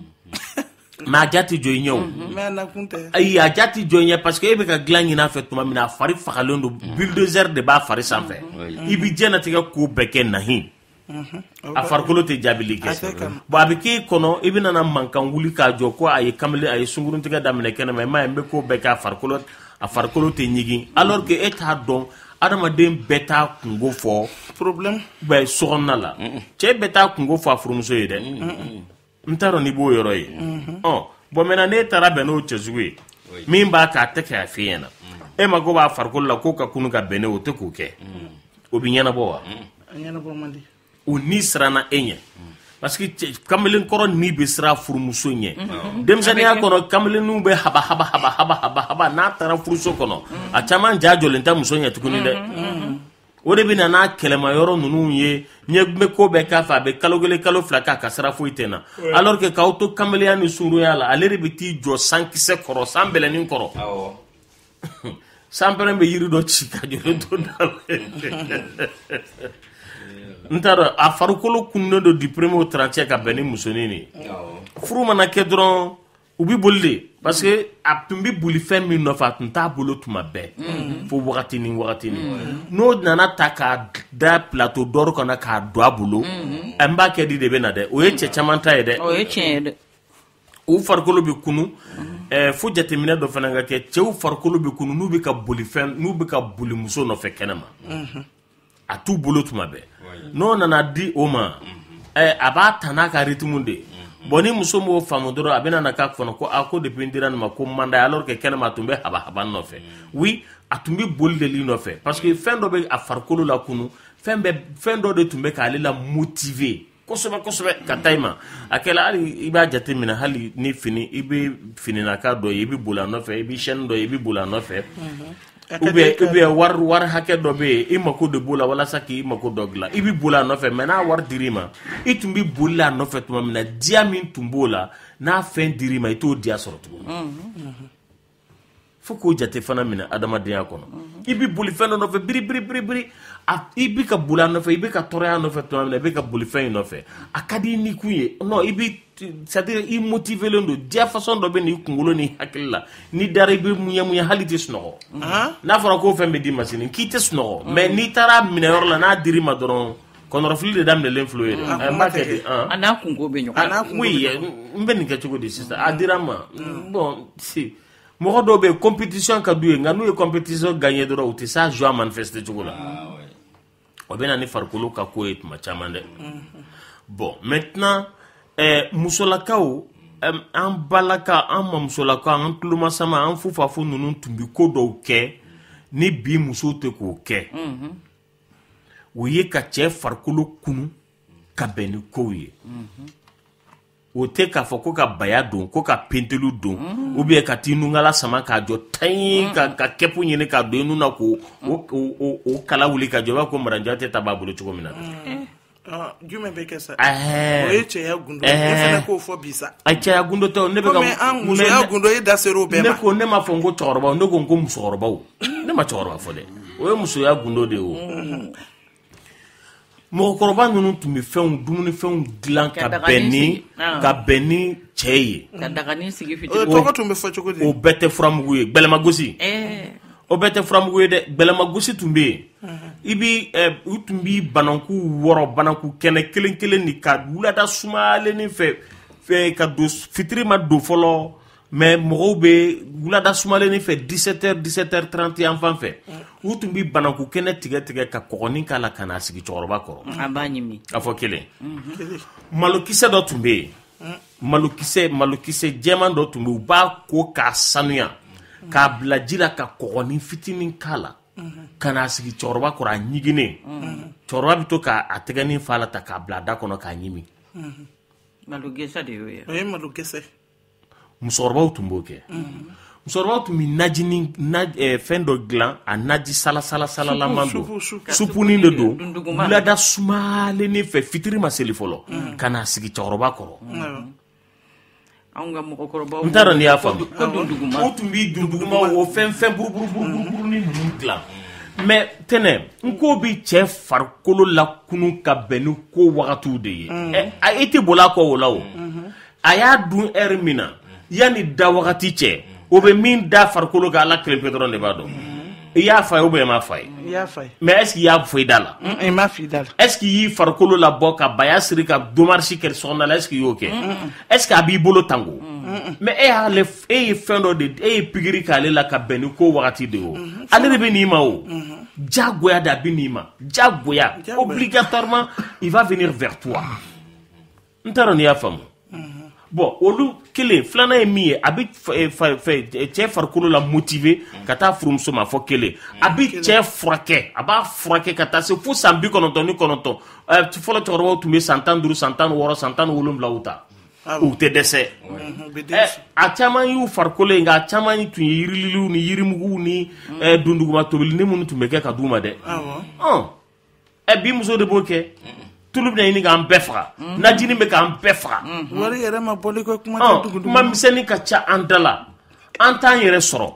mais a ja tɛ jɔ i ɲɛ o ayi a ja tɛ jɔ i ɲɛ parce que e bɛ ka dilan ɲin'a fɛ tuma min na a fari fagalen don bulldozer de b'a fari sanfɛ i bɛ diɲɛlatigɛ ko bɛɛ kɛ nahi a farikolo tɛ jaabili kɛ bon a bɛ k'e kɔnɔ i bɛ nana mankan wuli k'a jɔ ko a ye kamalen a ye sunkuruntigɛ daminɛ kɛnɛma i m'a ye n bɛ ko bɛɛ kɛ a farikolo a farikolo tɛ ɲigin alors que e t'a dɔn adamaden bɛɛ t'a kungo fɔ problème bɛ sokɔnɔna la cɛ bɛɛ t'a kungo fɔ a furumuso ye dɛ n t'a dɔn n'i b'o yɔrɔ ye ɔ bon maintenant n'e taara bɛn n'o cɛ sugu ye min b'a kɛ a tɛ kɛ a f'i ɲɛna e ma ko b'a farikolo la k'o ka kunu ka bɛn ne o tɛ k'o kɛ o bɛ ɲɛnabɔ wa
ɲɛnabɔ man di
o ni siranna e ɲɛ parce que kamalen kɔrɔ ni bɛ siran furumuso ɲɛ denmisɛnninya kɔnɔ kamalenninw bɛ haba haba haba haba haba haba n'a taara furuso kɔnɔ a caman ja jɔlen tɛ muso ɲɛ tuguni dɛ o de bɛ na n'a kɛlɛma yɔrɔ ninnu ye ɲɛ bɛ ko bɛɛ k'a fɛ a bɛ kalo kelen kalo fila k'a ka sira foyi tɛ na alors que k'aw to kamalenya ni surunya la ale de bɛ t'i jɔ sankisɛ kɔrɔ san bɛlɛnin kɔrɔ san pɛrɛn bɛ yiri dɔ ci ka jɔ to da la n t'a dɔn a farikolo kununen don du premier au trentième ka bɛn ni musonin de ye furu mana kɛ dɔrɔn u bi boli de parce que a tun bi boli fɛn min nɔfɛ a tun t'a bolo tuma bɛɛ fo wagati ni wagati ni n'o nana ta k'a da plateau d'or kɔnɔ k'a don a bolo n b'a kɛ di de bɛ na dɛ o ye cɛ caman ta ye dɛ
o ye tiɲɛ ye dɛ
u farikolo bɛ kunu fo jateminɛ dɔ fana ka kɛ cɛw farikolo bɛ kunu n'u bɛ ka boli fɛn n'u bɛ ka boli muso nɔfɛ kɛnɛma a t'u bolo tuma bɛɛ n'o nana di o ma a b'a ta n'a ka rythme de bon ni muso m'o faamu dɔrɔn a bɛna na k'a kɔnɔ ko a ko depuis n dira nin ma ko man d'a ye alors que kɛnɛma a tun bɛ haba haba nɔfɛ oui a tun bɛ boli de li nɔfɛ parce que fɛn dɔ bɛ a farikolo la kunu fɛn bɛ fɛn dɔ de tun bɛ k'ale la motiver kosɛbɛ kosɛbɛ ka taa i ma a kɛla hali i b'a jate minɛ hali ni fini i bɛ fininaka dɔ ye i bɛ boli a nɔfɛ i bɛ chaîne dɔ ye i bɛ boli a nɔfɛ ou bien ou bien wari wari hakɛ dɔ bɛ yen i mako de b'o la walasa k'i mako dɔ dilan i bɛ boli a nɔfɛ mais n'a wari dir'i ma i tun bɛ boli a nɔfɛ tuma min na diya min tun b'o la n'a fɛn dir'i ma i t'o diya sɔrɔ tuguni fo k'o jate fana minɛ adamadenya kɔnɔ i bɛ boli fɛn dɔ nɔfɛ biri biri biri biri i bɛ ka boli a nɔfɛ i bɛ ka tɔɔrɔya nɔfɛ tuma min na i bɛ ka boli fɛn in nɔfɛ a ka di i ni kun ye non i bɛ c'est-à-dire i motivelen don diya façon dɔ bɛ n'i kunkolo ni hakili la n'i dara i bɛ muɲɛ-muɲɛ hali tɛ sunɔgɔ n'a fɔra k'o fɛn bɛ d'i ma sini k'i tɛ sunɔgɔ mais n'i taara minɛyɔrɔ la n'a dir'i ma dɔrɔn kɔnɔrɔfili de daminɛlen filɛ ye dɛ n b'a kɛ di
a n'a kungo bɛ ɲɔgɔn
oui n bɛ nin kɛ cogo di sisan a dira n ma bon si mɔgɔ dɔw bɛ yen compétition ka d'u ye nka n'u ye compétition gagné dɔrɔn u tɛ s'a joie manifester cogo la o bɛ na ni farikolo ka ko ye tuma caman dɛ bon maintenant eh, musolakaw eh, an balaka an mamusolakaw an tulomasama an fufafo ninnu tun bɛ ko dɔw kɛ ni bi musow tɛ k'o kɛ o ye ka cɛ farikolo kunu ka bɛn ni kow ye o tɛ k'a fɔ ko ka baya don ko ka pentelu don ou bien ka t'i nungala sama k'a jɔ tan ka ka kɛpu ɲini k'a don i nun na k'o o kala wuli ka jɔ i b'a ko maranjan tɛ ta b'a bolo cogo min na
jumɛn bɛ kɛ sa o ye cɛya gundo ye ne fana k'o fɔ bi sa
a cɛya gundo tɛ ne bɛ ka
an musoya gundo e da ser'o bɛɛ ma
ne ko ne ma fɔ n ko cɛkɔrɔbaw ne ko n ko musokɔrɔbaw ne ma cɛkɔrɔba fɔ dɛ o ye musoya gundo de ye o mɔgɔkɔrɔba ninnu tun bɛ fɛnw dumunifɛnw dilan ka bɛn ni ka bɛn ni cɛ ye
ka daganin sigi
o tɔgɔ tun bɛ fɔ cogo di
o bɛɛ tɛ furamugu ye gbɛlɛmagosi o bɛɛ tɛ furamugu ye dɛ gbɛlɛmagosi tun bɛ yen i bi u tun b'i bananku wɔrɔ bananku kɛnɛ kelen kelen ni ka wulada sumayalennin fɛ fɛ ka don fitiri ma don fɔlɔ mais mɔgɔw bɛ wulada sumayalennin fɛ dix-sept heures dix-sept heures trente yan fan fɛ u tun bɛ bananku kɛnɛ tigɛ tigɛ ka kɔgɔnin k'a la ka n'a sigi cɛkɔrɔba kɔrɔ
a b'a ɲimi
a fɔ kelen malokisɛ dɔ tun bɛ yen malokisɛ malokisɛ jɛman dɔ tun bɛ yen u b'a ko k'a sanuya k'a bila ji la ka kɔgɔnin fitinin k'a la ka n'a sigi cɛkɔrɔba kɔrɔ a ɲiginnen cɛkɔrɔba bɛ to k'a tɛgɛnin fa la ta k'a bila a da kɔnɔ k'a ɲimi
malogɛsɛ de y'o ye
o ye malogɛsɛ
musokɔrɔbaw tun b'o kɛ musokɔrɔbaw tun bɛ naji ni fɛn dɔ dilan a naji salasalasalalaman don supunin de don wulada sumayalennin fɛ fitiri ma seli fɔlɔ ka n'a sigi cɛkɔrɔba kɔrɔ n t'a dɔn n'i y'a faamu o tun b'i dunduguma o fɛn fɛn buruburuburuburunin ninnu dilan mais tɛnɛ n ko bi cɛ farikolo la kunu ka bɛn ni ko wagatiw de ye i tɛ boli a kɔ o la o a y'a dun heure min na yanni da wagati cɛ o bɛ min da farikolo kan ala kelen pe dɔrɔn de b'a dɔn i y'a fa ye ou bien i m'a fa ye mais est ce que i y'a fɔ i da la
i m'a fɔ i da la
est ce que i y'i farikolo labɔ ka baya siri ka domarisi kɛ sɔgɔnda la est ce que i y'o kɛ est ce que a b'i bolo tango mais e y'ale e ye fɛn dɔ de e ye pikiri k'ale la ka bɛn ni ko wagati de o ale de bɛ n'i ma o jagoya de a bɛ n'i ma jagoya obligatoirement il va venir vers toi n t'a dɔn n'i y'a faamu bon olu kelen filanan ye min ye a bɛ cɛ farikolo la motiver ka taa furumuso ma fɔ kelen a bɛ cɛ furakɛ a b'a furakɛ ka taa se fo san bi kɔnɔntɔn ni kɔnɔntɔn fɔlɔ cɛkɔrɔbaw tun bɛ san tan duuru san tan wɔɔrɔ san tan wolonwula u ta u tɛ dɛsɛ a caman y'u farikolo ye nka a caman tun ye yirililiw ni yirimuguw ni dunduguma tobilini minnu tun bɛ kɛ ka d'u ma dɛ ɛ bi muso de b'o kɛ tulu bɛna ɲini k'an bɛɛ faga najini bɛ k'an bɛɛ faga
wari yɛrɛ ma bɔli ko kuma tɛ dugu dugu
kuma misɛnnin ka ca an da la an t'an yɛrɛ sɔrɔ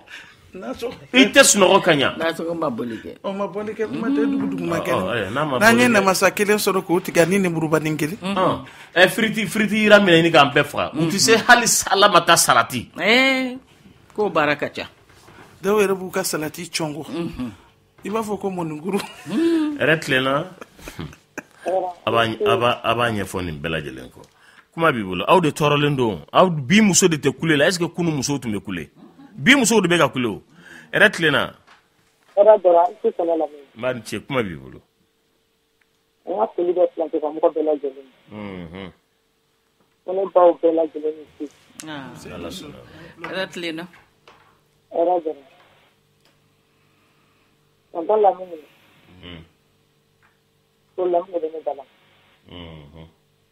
i tɛ sunɔgɔ ka ɲa
nasɔgɔ ma boli kɛ
o ma boli kɛ kuma tɛ dugu dugu ma
Oh, oh, eh, n'a ma
kɛ n'an ye
boli kɛ.
namasa kelen sɔrɔ k'o tigɛ ni lemurubanin kelen
Ɔn, ɛ firiti firiti yira minɛ ɲini k'an bɛɛ faga u tɛ se hali ala ma taa salati
Eh, ko baara ka ca
dɔw yɛrɛ b'u ka salati cɔngɔ i b'a fɔ ko mɔnikuru
yɛrɛ tilenna a b'a a b'a a b'a ɲɛfɔ nin bɛɛ lajɛlen kɔ kuma b'i bolo aw de tɔɔrɔlen don aw bi muso de tɛ kule la est ce que kunu musow tun bɛ kule bi musow de bɛ ka kule o yɛrɛ tilenna
Era dɔrɔn an tɛ sɛnɛ lamɛn.
n b'a ni ce kuma b'i bolo
An ka foli bɛ filante ka mɔgɔ bɛɛ lajɛlen.
unhun
Ko ne baw bɛɛ lajɛlen ni ce.
Ah,
ala sɔnna
ala tilenna
Era dɔrɔn. Tonton Lamini.
Mm.
Ko Lamini bɛ ne da la.
unhun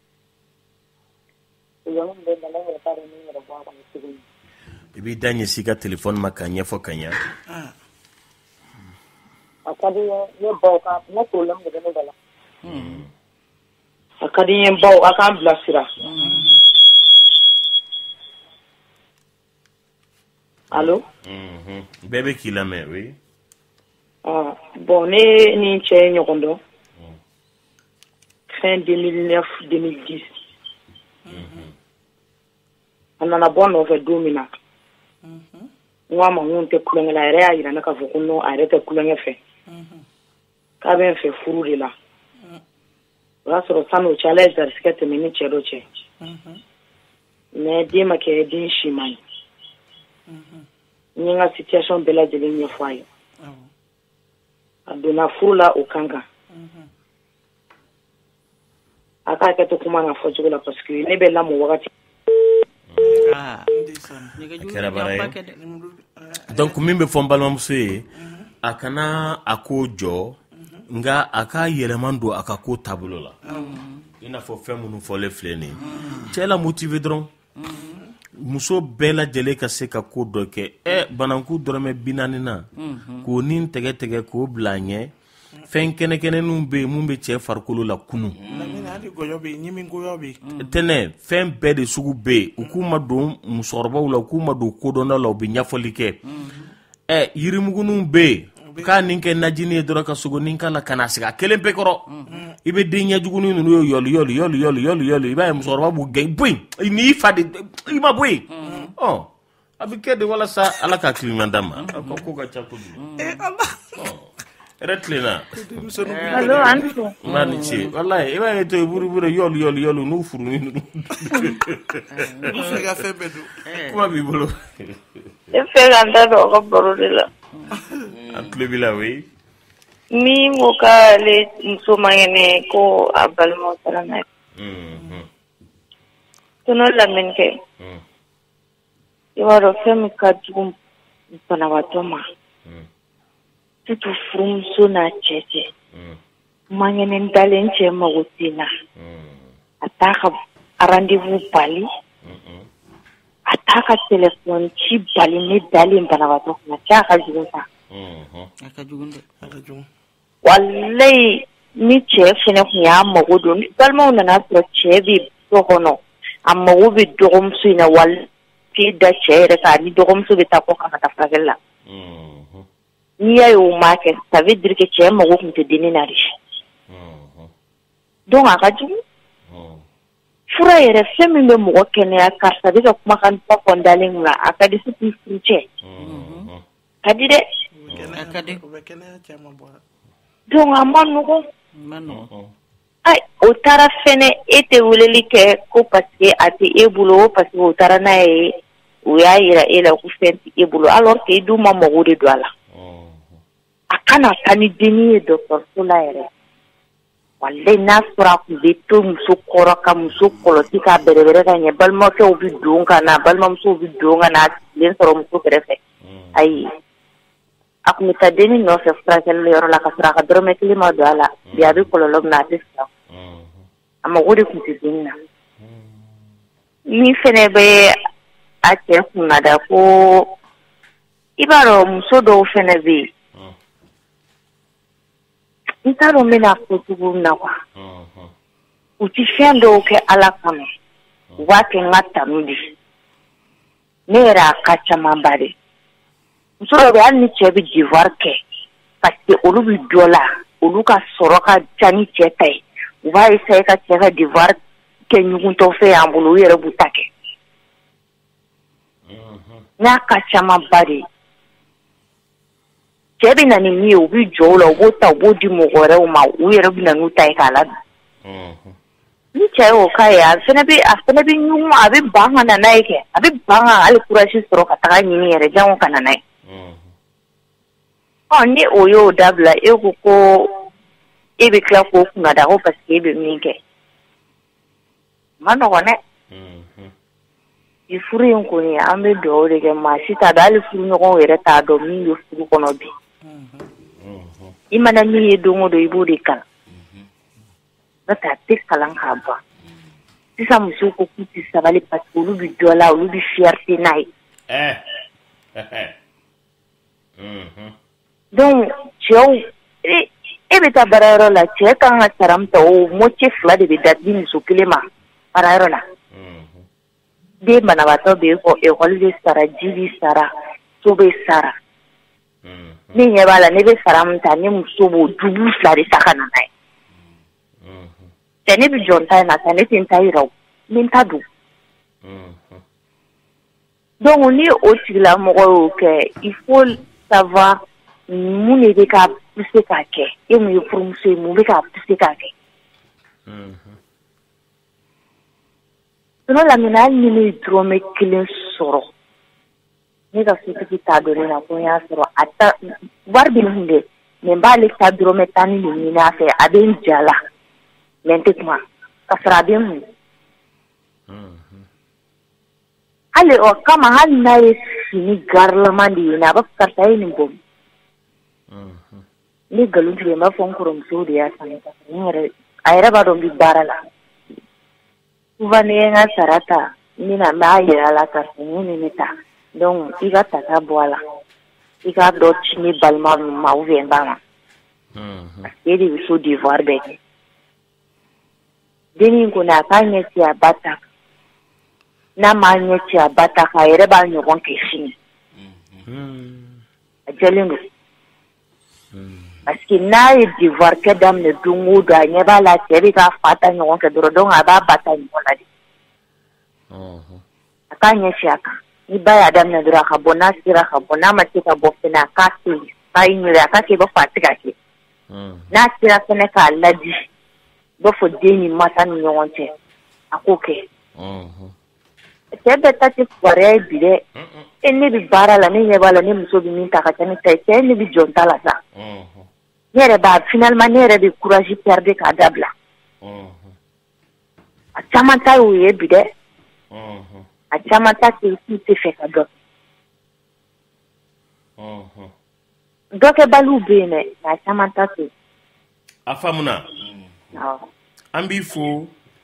Ko Lamini bɛ ne da la, n yɛrɛ t'a dɔn ni n yɛrɛ bɔ a kɔnɔ cogo min.
i b'i da ɲɛsin i ka telefɔni ma k'a ɲɛfɔ ka ɲa
A ka di n ye ne baw ka n ko problème de bɛ ne da la. A ka di n ye baw a k'an bilasira. Allo?
unhun bɛɛ bɛ k'i lamɛn oui
Ah, bon ne ni n cɛ ye ɲɔgɔn dɔn. Fin deux mille neuf deux mille dix. A nana bɔ n nɔfɛ don min na. N ko a ma n ko n tɛ kulonkɛ la, a yɛrɛ y'a jira ne k'a fɔ ko non a yɛrɛ tɛ kulonkɛ fɛ. K'a bɛ n fɛ furu de la. O y'a sɔrɔ san'o cɛ ala ye garisigɛ tɛmɛ ni cɛ dɔ cɛ. Mais den ma kɛ den siman ye. N ye n ka situation bɛɛ lajɛlen ɲɛfɔ a ye. A donna furu la o kan kan. A k'a kɛ to kuma na fɔ cogo la parce que ne bɛ lamɔ wagati.
Ah,
kɛra baara ye donc min bɛ fɔ n balimamuso ye a kana a ko jɔ nka a ka yɛlɛma don a ka ko taabolo la i n'a fɔ fɛn minnu fɔlen filɛ nin ye cɛ la motivé dɔrɔn muso bɛɛ lajɛlen ka se ka ko dɔ kɛ ɛ bananku dɔrɔmɛ bi naani na k'o ni tɛgɛ tigɛ k'o bila a ɲɛ fɛn kɛnɛkɛnɛninw bɛ yen mun bɛ cɛ farikolo la kunun tɛnɛ fɛn bɛɛ de sugu bɛ yen u k'u ma don musokɔrɔbaw la u k'u ma don kodɔnda la u bɛ ɲɛfɔli kɛ ɛ yirimuguninw bɛ yen k'a nin kɛ najini ye dɔrɔn ka sogonin k'a la ka na sigi a kelen bɛɛ kɔrɔ i bɛ den ɲɛjugunin ninnu ye yɔli yɔli yɔli yɔli yɔli yɔli i b'a ye musokɔrɔba b'u gɛn bɔ yen n'i fa de i ma bɔ yen ɔ a bɛ kɛ de walasa ala ka hakilina d'a ma a ka ko ka ca kojugu yɛrɛ tilenna
Allo an fɛ.
n b'a ni ce walayi i b'a ye to ye buruburu yɔli yɔli yɔli n'u furunin ninnu
u fɛ ka fɛn bɛɛ don
kuma b'i bolo
E fɛ ka n da don aw ka baro de la.
a tulo b'i la oui
Min ko k'ale muso man kɛnɛ ko a balimaw taara n'a ye. Tonton Lamini kɛ. I b'a dɔn fɛn min ka jugu banabaatɔ ma. Surtout furumuso n'a cɛ cɛ. Man kɛnɛ dalen cɛ mago tɛ na. A t'a ka rendez-vous bali. A t'a ka téléphone ci bali ne dalen banabaatɔ kunna cɛ a ka jugu sa.
a ka jugu dɛ
a ka jugu
Walayi ni cɛ fɛnɛ kun y'a mago don ni balimaw nana sɔrɔ cɛ bɛ dɔ kɔnɔ a mago bɛ dɔgɔmuso in na wali k'i da cɛ yɛrɛ kan ni dɔgɔmuso bɛ taa kɔ kan ka taa furakɛli la n'i y'a ye o ma kɛ ça veut dire que cɛ mago kun tɛ denni na de donc a ka jugu fura yɛrɛ fɛn min bɛ mɔgɔ kɛnɛya karisa bɛ ka kumakan ba fɔ n dalen kun na a ka di se k'i furu cɛ ka di dɛ
a ka di
u bɛ kɛnɛya caman bɔ
donc a ma nɔgɔn
ma nɔgɔn
Ay, o taara fɛnɛ e tɛ weleli kɛ ko parce que a tɛ e bolo parce que o taara n'a ye o y'a yira e la ko fɛn tɛ e bolo alors que e dun ma mago de don a la a kana taa ni denni ye dɔgɔtɔrɔso la yɛrɛ walayi n'a sɔrɔ a tun bɛ to muso kɔrɔ ka muso kɔlɔsi k'a bɛrɛbɛrɛ ka ɲɛ balimakɛw bɛ don ka na balimamusow bɛ don ka na a sigilen sɔrɔ muso kɛrɛfɛ ayi a tun bɛ taa denni nɔfɛ furakɛli yɔrɔ la ka sɔrɔ a ka dɔrɔmɛ kelen ma don a la bi a bɛ kɔlɔlɔ min na a tɛ sɔrɔ a mago de tun tɛ denni na min fɛnɛ bɛ a cɛ kunna da ko i b'a dɔn muso dɔw fɛnɛ bɛ yen n t'a dɔn n bɛna fɔ cogo min na quoi u tɛ fɛn dɔw kɛ ala kama u b'a kɛ n ka tanu de ne yɛrɛ a ka caman ba de muso dɔ bɛ yen hali ni cɛ bɛ devoir kɛ parce que olu bɛ dɔ la olu ka sɔrɔ ka ca ni cɛ ta ye u b'a essayer ka cɛ ka devoir kɛ ɲuguntɔ fɛ y'an bolo u yɛrɛ b'u ta kɛ n'a ka caman ba de cɛ bɛ na ni min ye u bɛ jɔ o la u b'o ta u b'o di mɔgɔ wɛrɛw ma u yɛrɛ bɛ na n'u ta ye k'a ladon ni cɛ y'o k'a ye a fana bɛ a fana bɛ ɲugun a bɛ ban ka na n'a ye kɛ a bɛ ban ka hali courage sɔrɔ ka taga ɲini yɛrɛ jango ka na n'a ye ɔ ni o y'o dabila e ko ko e bɛ tila k'o kunnada ko parce que e bɛ min kɛ ma nɔgɔn dɛ i furu in kɔni an bɛ dugawu de kɛ maa si t'a dɔn hali furuɲɔgɔnw yɛrɛ t'a dɔn min bɛ furu kɔnɔ bi i mana min ye don o don i b'o de kalan n'o tɛ a tɛ kalan k'a ban sisan musow ko k'u tɛ sabali parce que olu bɛ dɔ la olu bɛ fierté n'a ye donc cɛw e bɛ taa baarayɔrɔ la cɛ kan ka sara min ta o moitié fila de bɛ di muso kelen ma baarayɔrɔ la den banabaatɔ bɛ fɔ ekɔli bɛ sara ji bɛ sara so bɛ sara ne ɲɛ b'a la ne bɛ sara min ta ne muso b'o dubu fila de ta ka na n'a ye cɛ ne bɛ jɔ n ta in na sa ne tɛ n ta yira o n bɛ n ta don donc ni o tigilamɔgɔ y'o kɛ il faut savoir mun de bɛ ka pousser k'a kɛ e mun ye furumuso ye mun bɛ ka pousser k'a kɛ sinon Lamini hali ni ne ye dɔrɔmɛ kelen sɔrɔ ne ka sotigi t'a dɔn ne na ko n y'a sɔrɔ a ta wari bɛ nin dɛ mais n b'ale ta dɔrɔmɛ tan ni de ɲini a fɛ a bɛ n ja la mais n tɛ kuma ka sɔrɔ a bɛ n mun hali o kama hali n'a ye fini garilaman de ye a b'a fɔ karisa ye nin bɔ ne nkalon tigɛ n b'a fɔ n kɔrɔmuso de y'a san ne yɛrɛ a yɛrɛ b'a dɔn n bɛ baara la souvent ne ye n ka sara ta n bɛna n b'a yira a la karisa nin ne ne ta donc i ka tata bɔ a la i ka dɔ ci ne balima ninnu ma ou bien n ba ma parce que e de bɛ so devoir bɛɛ kɛ dennin kɔni a k'a ɲɛ ci a ba ta n'a m'a ɲɛ ci a ba ta kan a yɛrɛ b'a ɲɔgɔn kɛ sini a jɛlen don parce que n'a ye devoir kɛ daminɛ don o don a ɲɛ b'a la cɛ bɛ k'a fa ta ɲɔgɔn kɛ dɔrɔn donc a b'a ba ta ɲɔgɔn la de a k'a ɲɛ ci a kan ni ba y'a daminɛ dɔrɔn a ka bɔ n'a sera ka bɔ n'a ma se ka bɔ fɛnɛ a k'a to yen k'a ignorer a k'a kɛ i b'a fɔ a tɛ ka kɛ n'a sera fɛnɛ k'a ladi i b'a fɔ den ni masa ni ɲɔgɔn cɛ a k'o kɛ cɛ bɛɛ ta tɛ fugariya ye bi dɛ e ne bɛ baara la ne ɲɛ b'a la ne muso bɛ min ta ka ca ne ta ye cɛ ne bɛ jɔ n ta la sa ne yɛrɛ b'a finalement ne yɛrɛ bɛ courage perdre k'a dabila a caman ta y'o ye bi dɛ a caman ta k'u tɛ fɛ ka dɔ dɔ kɛbaliw bɛ yen dɛ a caman ta t'o
a faamuna an b'i fo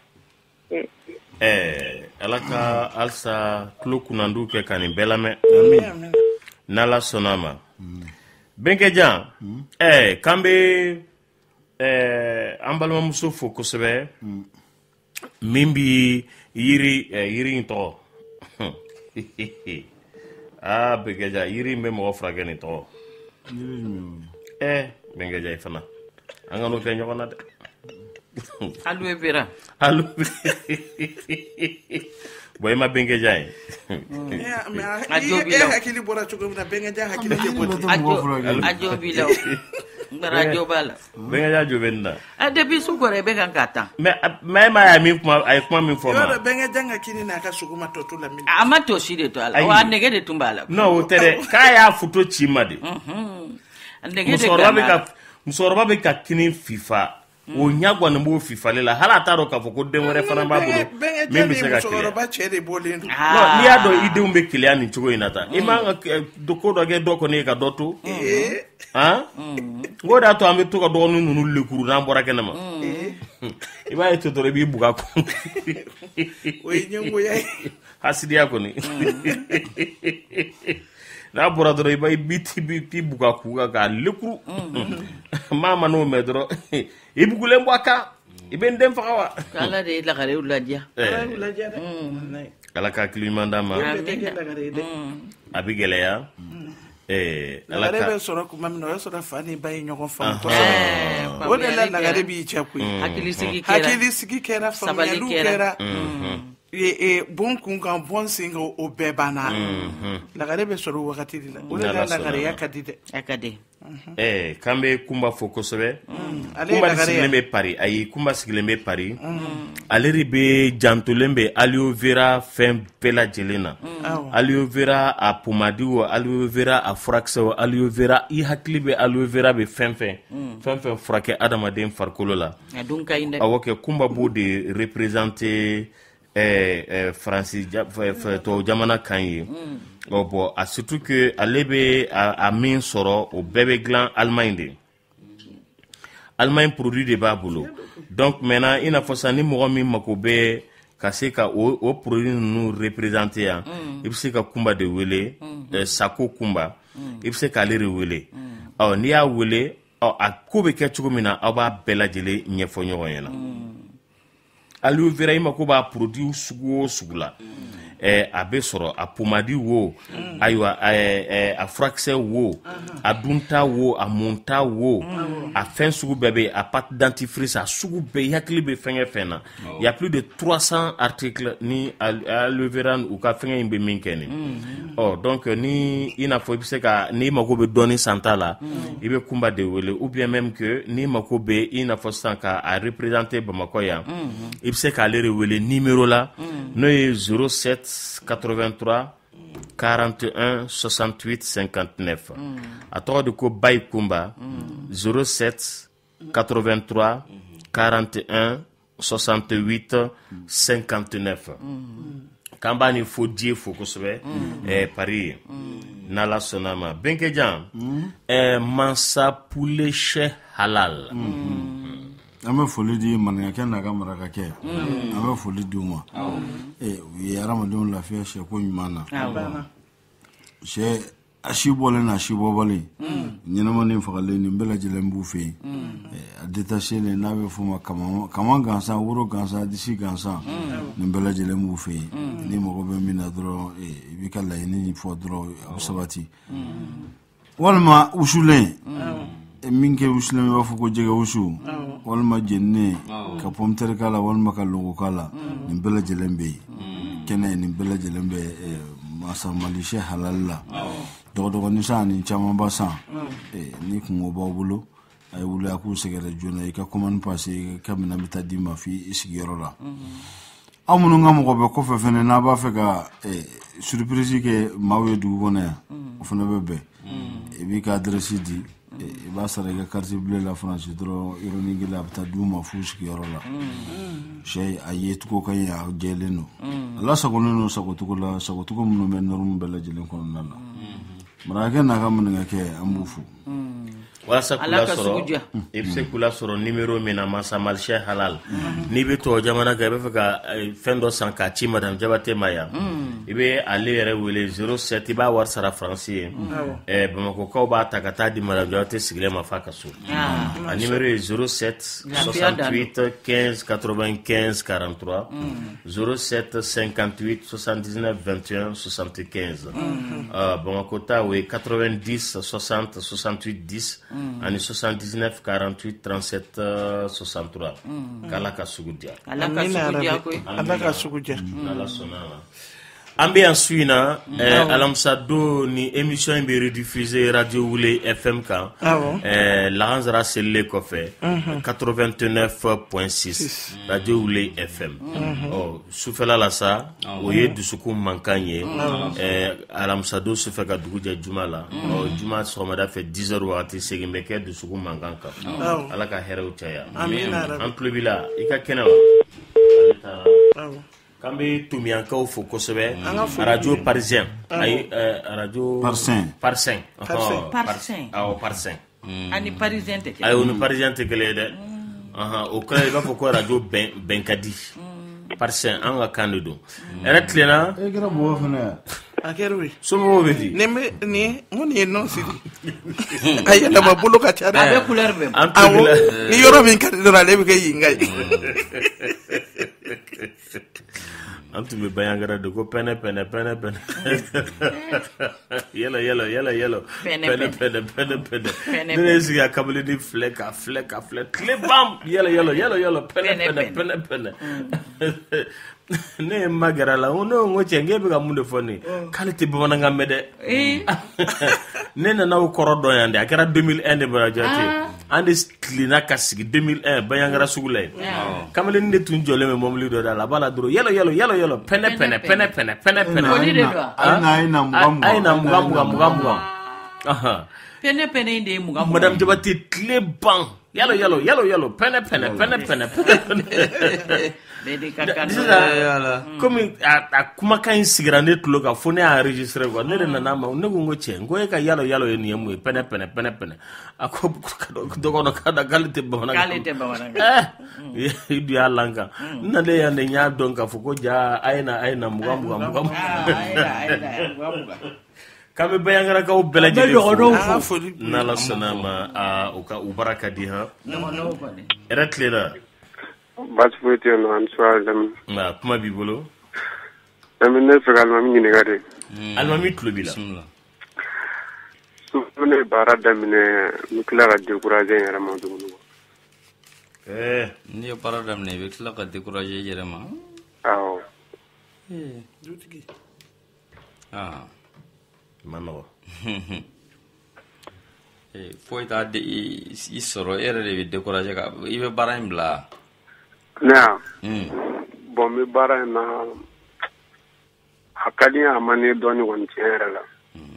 ɛɛ ala ka halisa tulo kunnandiw kɛ ka nin bɛɛ lamɛn n'ala sɔnna ma Benkejan ɛɛ k'an bɛ ɛɛ an balimamuso fo kosɛbɛ min bi yiri ɛɛ yiri in tɔgɔ aa Benkejan yiri in bɛ mɔgɔ furakɛ nin tɔgɔ ɛɛ Benkejan i fana an ka n'o kɛ ɲɔgɔn na dɛ
aloe vera
aloe bon i ma Benkejan ye
a jo bi la hakili bɔra cogo min na Benkejan hakili tɛ bɔ
a jo bi la ngara a jo b'a la
Benkejan jo bɛ nin na
a depuis su kɔrɔ i bɛ kan k'a tan
mais mais ma ye min kuma a ye kuma min fɔ ma
yɔrɔ Benkejan ka kini n'a ka sogoma tɔ to la min
a ma to si de to a la wa nɛgɛ de tun b'a la
non o tɛ dɛ k'a y'a photo ci ma de musokɔrɔba bɛ ka musokɔrɔba bɛ ka kini fifa o ɲagwa nin b'o fifale la hali a t'a dɔn k'a fɔ ko den wɛrɛ fana b'a bolo min bɛ se ka keleya n'i y'a dɔn i denw bɛ keleya nin cogo in na tan i man ka ko dɔ kɛ dɔ kɔni ye ka dɔ to han o de y'a to an bɛ to ka dɔgɔnin ninnu lekuru n'an bɔra kɛnɛ ma i b'a ye ten dɔrɔn i b'i buga kun
o ye ɲɛngoya ye
hasidiya kɔni n'a bɔra dɔrɔn i b'a i b'i buga kun kan k'a lekuru maa ma n'o mɛn dɔrɔn i bugulen bɔ a kan i bɛ n den faga wa
k'ala de ye lagarew ladiya
ala ka hakili ɲuman d'an ma a bɛ gɛlɛya eh
lagare bɛ sɔrɔ kuma min na o y'a sɔrɔ fa ni ba ye ɲɔgɔn faamu kosɛbɛ o de la lagare b'i cɛ koyi
hakilisigi kɛra
hakilisigi kɛra faamuyaliw kɛra bon kun kan bon sen kan o bɛɛ banna lagare bɛ sɔrɔ o wagati de la o de la lagareya ka di dɛ
a ka di
eh k'an bɛ kunba fɔ kosɛbɛ kunba sigilen bɛ Paris ayi kunba sigilen bɛ Paris ale de bɛ jantolen bɛ aloe vera fɛn bɛɛ lajɛlen na aloe vera a pomadi o aloe vera a furakisɛ o aloe vera i hakili bɛ aloe vera bɛ fɛn fɛn fɛn fɛn furakɛ adamaden farikolo la awɔ kɛ kunba b'o de représenter eh Francis to jamana kan ye o bon a surtout que ale be a min sɔrɔ o bɛɛ bɛ dilan Allemagne de Allemagne produit de b'a bolo donc maintenant i n'a fɔ sa ni mɔgɔ min mako bɛ ka se ka o o produit ninnu représenter yan i bɛ se ka kunba de wele Sako Kunba i bɛ se k'ale de wele ɔ n'i y'a wele ɔ a ko bɛ kɛ cogo min na aw b'a bɛɛ lajɛlen ɲɛfɔ ɲɔgɔn ɲɛna aloe vera i mako b'a produit sugu o sugu la eh, a bɛ sɔrɔ a pomadi wo ayiwa eh, a furakisɛ wo a dunta wo a munta wo a fɛn sugu bɛɛ bɛ a pâte dentifrice a sugu bɛɛ i hakili bɛ fɛnkɛ fɛn na il y a plus de trois cents articles ni aloe vera u ka fɛnkɛ in bɛ min kɛ nin ɔ donc ni i n'a fɔ i bɛ se ka ni mako bɛ dɔɔni santa la i bɛ kunba de wele ou bien même que ni mako bɛ i n'a fɔ sisan ka a représenter Bamakɔ yan i bɛ se k'ale de wele numéro la n'o ye zéro sept quatre-vingt-trois quarante et un soixante-huit cinquante-neuf a tɔgɔ de ko Bayi Kunba zéro sept quatre-vingt-trois quarante et un soixante-huit cinquante-neuf k'an b'a ni fo diye fo kosɛbɛ eh, Paris n'Ala sɔnna ma Benkejan eh, Mansa Poulet Chez Halal
an bɛ foli di maninkakɛ n'a ka marakakɛ an bɛ foli di u ma u ye hadamadenw lafiya sɛko ɲuman na sɛ a si bɔlen n'a si bɔbɔlen ɲɛnamanin fagalen nin bɛɛ lajɛlen b'u fɛ yen a détachelen n'a bɛ f'o ma kaman gansan woro gansan disi gansan nin bɛɛ lajɛlen b'u fɛ yen ni mago bɛ min na dɔrɔn i b'i ka laɲini fɔ dɔrɔn a bɛ sabati walima wusulen min kɛ wusulen b'a fɔ ko jɛgɛ wusu walima jeninen ka pomme de terre k'a la walima ka longo k'a la nin bɛɛ lajɛlen bɛ yen kɛnɛ nin bɛɛ lajɛlen bɛ Mansa Mali Chez Halal la dɔgɔdɔgɔnin san ni camanba san ni kungo b'aw bolo a ye wuli a k'u sɛgɛrɛ joona i ka commande passe i ka minɛn bɛ taa d'i ma f'i sigiyɔrɔ la aw minnu ka mɔgɔ bɛ kɔfɛ fɛnɛ n'a b'a fɛ ka surprise kɛ maaw ye dugu kɔnɔ yan o fana bɛ bɛn i b'i ka adresse di i b'a sara i ka carte bleue la France dɔrɔn yɔrɔnin kelen a bɛ taa d'u ma f'u sigiyɔrɔ la sɛ a ye cogo ka ɲi a jɛlen don a lasagolen don sagocogo la sagocogo minnu bɛ norme bɛɛ lajɛlen kɔnɔna na marakakɛ n'a ka maninkakɛ an b'u fo
walasa k'u lasɔrɔ i bɛ se k'u lasɔrɔ numéro min na Mansa Mali Chez Halal n'i bɛ tubabu jamana kan i bɛ fɛ ka fɛn dɔ san k'a ci Madame Jabate ma yan i bɛ ale yɛrɛ wele zéro sept i b'a wari sara faransi ye Bamakɔkaw b'a ta ka taa di Madame Jabate sigilen ma f'a ka so a numéro ye zéro sept soixante-huit quinze quatre-vingt-quinze quarante-trois zéro sept cinquante-huit soixante-dix-neuf vingt et un soixante-quinze Bamako ta o ye quatre-vingt-dix soixante soixante-huit dix ani soixante-dix-neuf quarante-huit trente-sept soixante-trois k'Ala ka sugu diya
Ala ka sugu diya koyi
Ala ka sugu diya
n'Ala sɔnna ma an bɛ yan su in na alamisa don ni émission in bɛ rediffuser radio Wule F M kan lahansara selilen kɔfɛ quatre-vingt-neuf point six radio Wule F M ɔ sufɛla la sa o ye dusukun mankan ye alamisa don sufɛ ka dugu jɛ juma la ɔ juma sɔgɔmada fɛ dix heures wagati segin bɛ kɛ dusukun mankan kan Ala ka hɛrɛw caya an tulo b'i la i ka kɛnɛ wa ale taara k'an bɛ Tomiyankaw fo kosɛbɛ radio parisien ayi radio
Parsin
Parsin
Parsin
awɔ Parsin
ani parisien tɛ
ayi o ni parisien tɛ kelen ye dɛ o kɔrɔ i b'a fɔ ko radio bɛn ka di Parsin an ka kan de don yɛrɛ tilenna
e kɛra mɔgɔ fana yan
a kɛra o
somɔgɔw bɛ di
nin bɛ nin n ko nin ye nɔn siri a yɛlɛma bolo ka ca dɛ
a bɛ couleur bɛɛ
awɔ ni yɔrɔ min ka di dɔrɔn ale bɛ kɛ yenka ye
Antu be bayangara de ko pene pene pene pene. Yellow yellow yellow yellow. Pene pene pene pene. Ne siga kabule di flek a flek a flek. Clip bam yellow yellow yellow yellow pene pene pene pene. Ne magara la uno ngoche ngebe ga munde foni. Qualité be wona ngamede. Ne na na ko rodo yande akara deux mille un de ba jati. Ande klina kasigi deux mille un bayangara sugulay. Kamale ne tun jole me mom li do dala bala duro yellow yellow yellow yellow pene pene pene pene pene pene.
Aina aina mugamu.
Aina mugamu mugamu. Aha.
Pene pene inde mugamu.
Madame Jabati clé ban. Yellow yellow yellow yellow pene pene pene pene pene. Comme a kuma kan sigira ne tulo ka fo ne a enregistrer quoi ne na na ma ne go ngoche ngo e ka yalo yalo ni emu pene pene pene pene ako dogo no kada qualité ba wana
qualité ba wana
eh idu alanga na le ya ne nya don ka fo ko ja aina aina muga muga muga
aina aina muga muga
kame bayangara ka ubelaje na la sanama a uka ubaraka diha
no no bane
era clear
Basi fuiti no answa dam.
Ma kuma bi bolo.
Dami ne fe galma mi ni gade.
Alma mi club la.
Su ne bara dami ne mi kila ga décourager yara ma do no.
Eh,
ni bara dami ne be kila ga décourager yara ma.
Aw.
Eh,
Jutigi.
Ah.
Mano.
Eh, foi ta de i soro era de décourager ga ibe bara imbla.
Na. Mm. Bon mi bara na hakali amane doni won tiere la.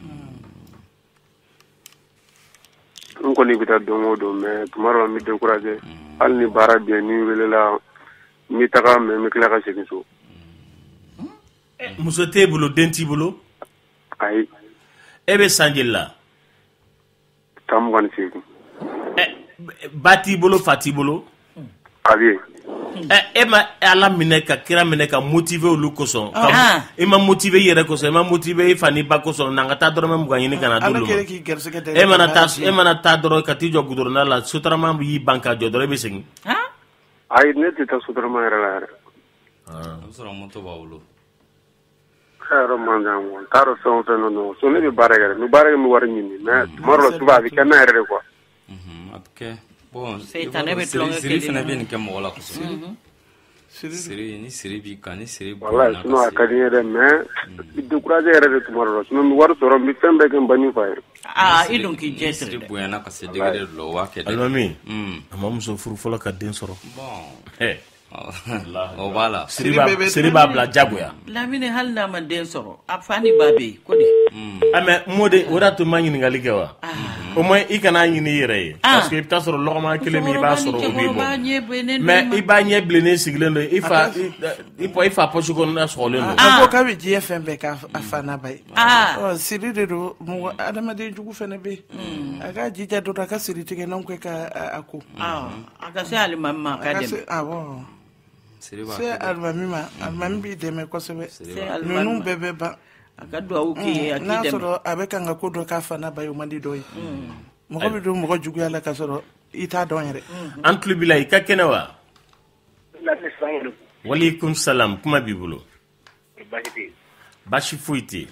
Mm. Ko ni bita dongo do me tomorrow mi décourager. Mm. Al ni bara bien ni wele la mi taka me mi kila ka segi so.
Mm. Muso te bolo denti bolo?
Ai.
Ebe sanjilla.
Tam wan segi.
Eh bati bolo fati bolo?
Abi.
Eh, ema ala mineka kira mineka motiver olu koson kam ema motiver yere koson ema motiver fani ba koson nanga ta doro mem ganyini kana dulu ema na ta ema na ta doro kati jo gudurna la sutra mam yi banka jo doro be sing
ha
ay ne ta sutra ma era la
ah sutra monto bawlo
karo manjam won taro so so no no so ne bi baragare mi baragare mi war nyini mais morlo tuba bi kana era ko
mhm apke bon
c'est un événement
siri fana bien que mo la ko siri ni siri bi kan ni siri bo
wala sino akadi ere mais bi décourager ere de tomorrow sino mi war soro mi tembe ke mbani fay
ah idon ki jesre
siri bo yana ka se degre lo wa ke
almami mm amam so furu fola ka den soro
bon
eh
Allah o bala
siri ba siri ba bla jagoya
la mine hal na man den soro afani babe ko di
ame mode wora to manyini ngali gewa o moy ikana nyini yere parce que ta soro lokoma kele mi ba soro o bibo mais iba nyeble ne siglendo ifa ipo ifa pochu ko na solo no
ko ka bi G F M be ka afana bay ah siri de do mo adama de jugu fene be aga jija do ka siri tige non ko ka ako
ah aga se ali mamma ka dem
ah bon
siri ba
se almami ma almami bi de me ko se nunu bebe ba
aga do awki akidem
na soro abeka nga ko do ka afana bay o mandi doy mo ko bi do mo ko jugu yalla ka soro ita don yere
an club la ka kenewa
Assalamu
wa alaykum salam kuma bi bolo
Bajiti.
Bashi fuiti.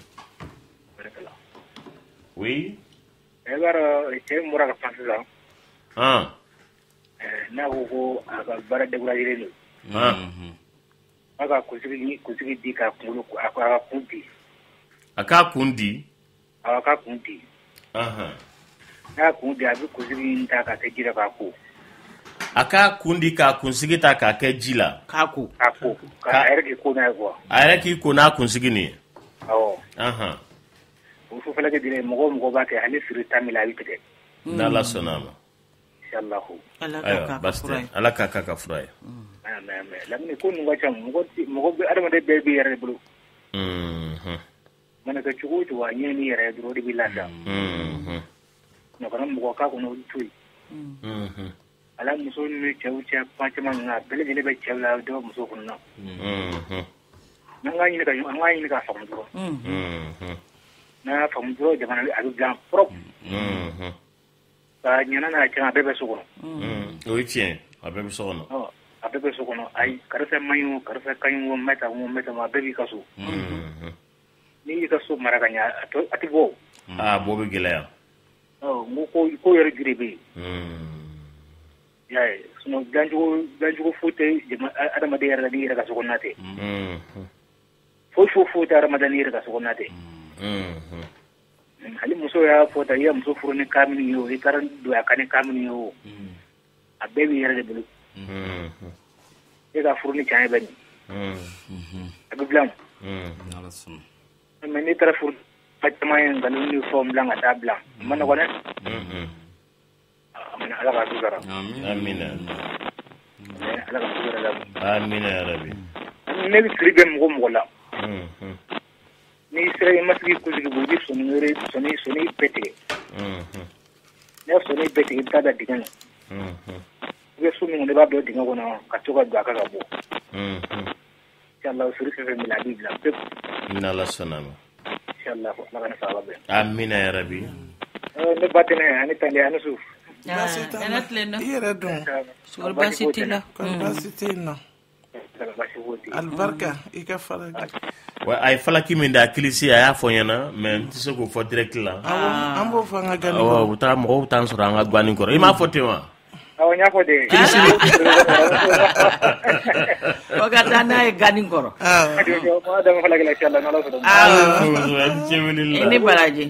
Oui.
Ebaro che mura ka fansa.
Ah.
Eh na go aka bara de gura dire ni.
Ah.
Aka kusigi kusigi dika kunu aka kundi.
Aka kundi.
Aka kundi.
Aha.
Na kundi abi kusigi ndaka tejira ka ku.
Aka kundi ka kunsigi ta ka ke jila
kaku
kaku ka ayre ko na ko
ayre ki ko na kunsigi ni
oh
aha
ufu fele ke dire mogo mogo ba ke hali siri tamila yite
na la sonama
inshallah
ala ka ka ala ka ka ka fray
ah mais mais lamine ko nu wacha mogo mogo be adama de be yere bulu
mhm
mana ka chugo to wa nyeni yere duro di bilada
mhm
no kana mogo ka ko no tui
mhm
ala muso ni chawcha pachama nga bele jele be chawla do muso kunno
mhm
nanga ni ka nanga ni ka famduro
mhm
na famduro jamana ali blanc prop
mhm
ba nyana na cha bebe sugo
mhm oui tiens a bebe sugo
oh a a bɛɛ bɛ so kɔnɔ ayi karisa man ɲi o karisa ka ɲi o n bɛ tan o n bɛ tan a bɛɛ b'i ka so n'i y'i ka so mara ka ɲɛ a tɛ bɔ
aa bɔ bɛ gɛlɛya
ɔ n ko ko yɛrɛ jiri bɛ yen y'a ye sinon dilancogo dilancogo foyi tɛ adamaden yɛrɛ la n'i yɛrɛ ka so kɔnɔna tɛ foyi foyi foyi tɛ adamaden n'i yɛrɛ ka so kɔnɔna tɛ hali muso y'a fɔ ta i ye muso furu ni kan min ye o i taara don a kan ni kan min ye o a bɛɛ b'i yɛrɛ de bolo e ka furu ni cɛn bɛ nin a bɛ bila mɛ n'i taara furu caman ye nkalon ni fɛnw bila ka taa bila a ma nɔgɔn dɛ ala ka sukara
amina
ala ka sukara la
amina yarabi
ne bɛ kiri bɛ mɔgɔ mɔgɔ la n'i sera i ma sigi kunsigi bɔ i bɛ sɔnni wɛrɛ sɔnni sɔnni bɛɛ tigɛ n'i y'a sɔnni bɛɛ tigɛ i bɛ taa da dingɛ na i bɛ so min kɔnɔ i b'a dɔn dingɛ kɔnɔ ka to ka don a kan ka bɔ inshallah sori fɛn fɛn min a b'i bila pewu
n'ala sɔnna ma
inshallah ala ka ne saba bɛn
amina yarabi
ne ba tɛ ne ani tande ani su
Basi t'a la. I yɛrɛ dɔn.
Sɔgɔli baasi t'i la.
Kɔni baasi tɛ yen nɔ. Alibarika i ka falaki.
Wa a ye falaki min da kilisi a y'a fɔ ɲɛna mais n tɛ se k'o fɔ direct la.
Awɔ an b'o fɔ an ka gani
kɔrɔ. Awɔ u taa mɔgɔw t'an sɔrɔ an ka gani kɔrɔ. I m'a fɔ ten wa?
Awɔ n y'a fɔ ten.
Kilisi
o ka taa n'a ye gani kɔrɔ. I ni baraji.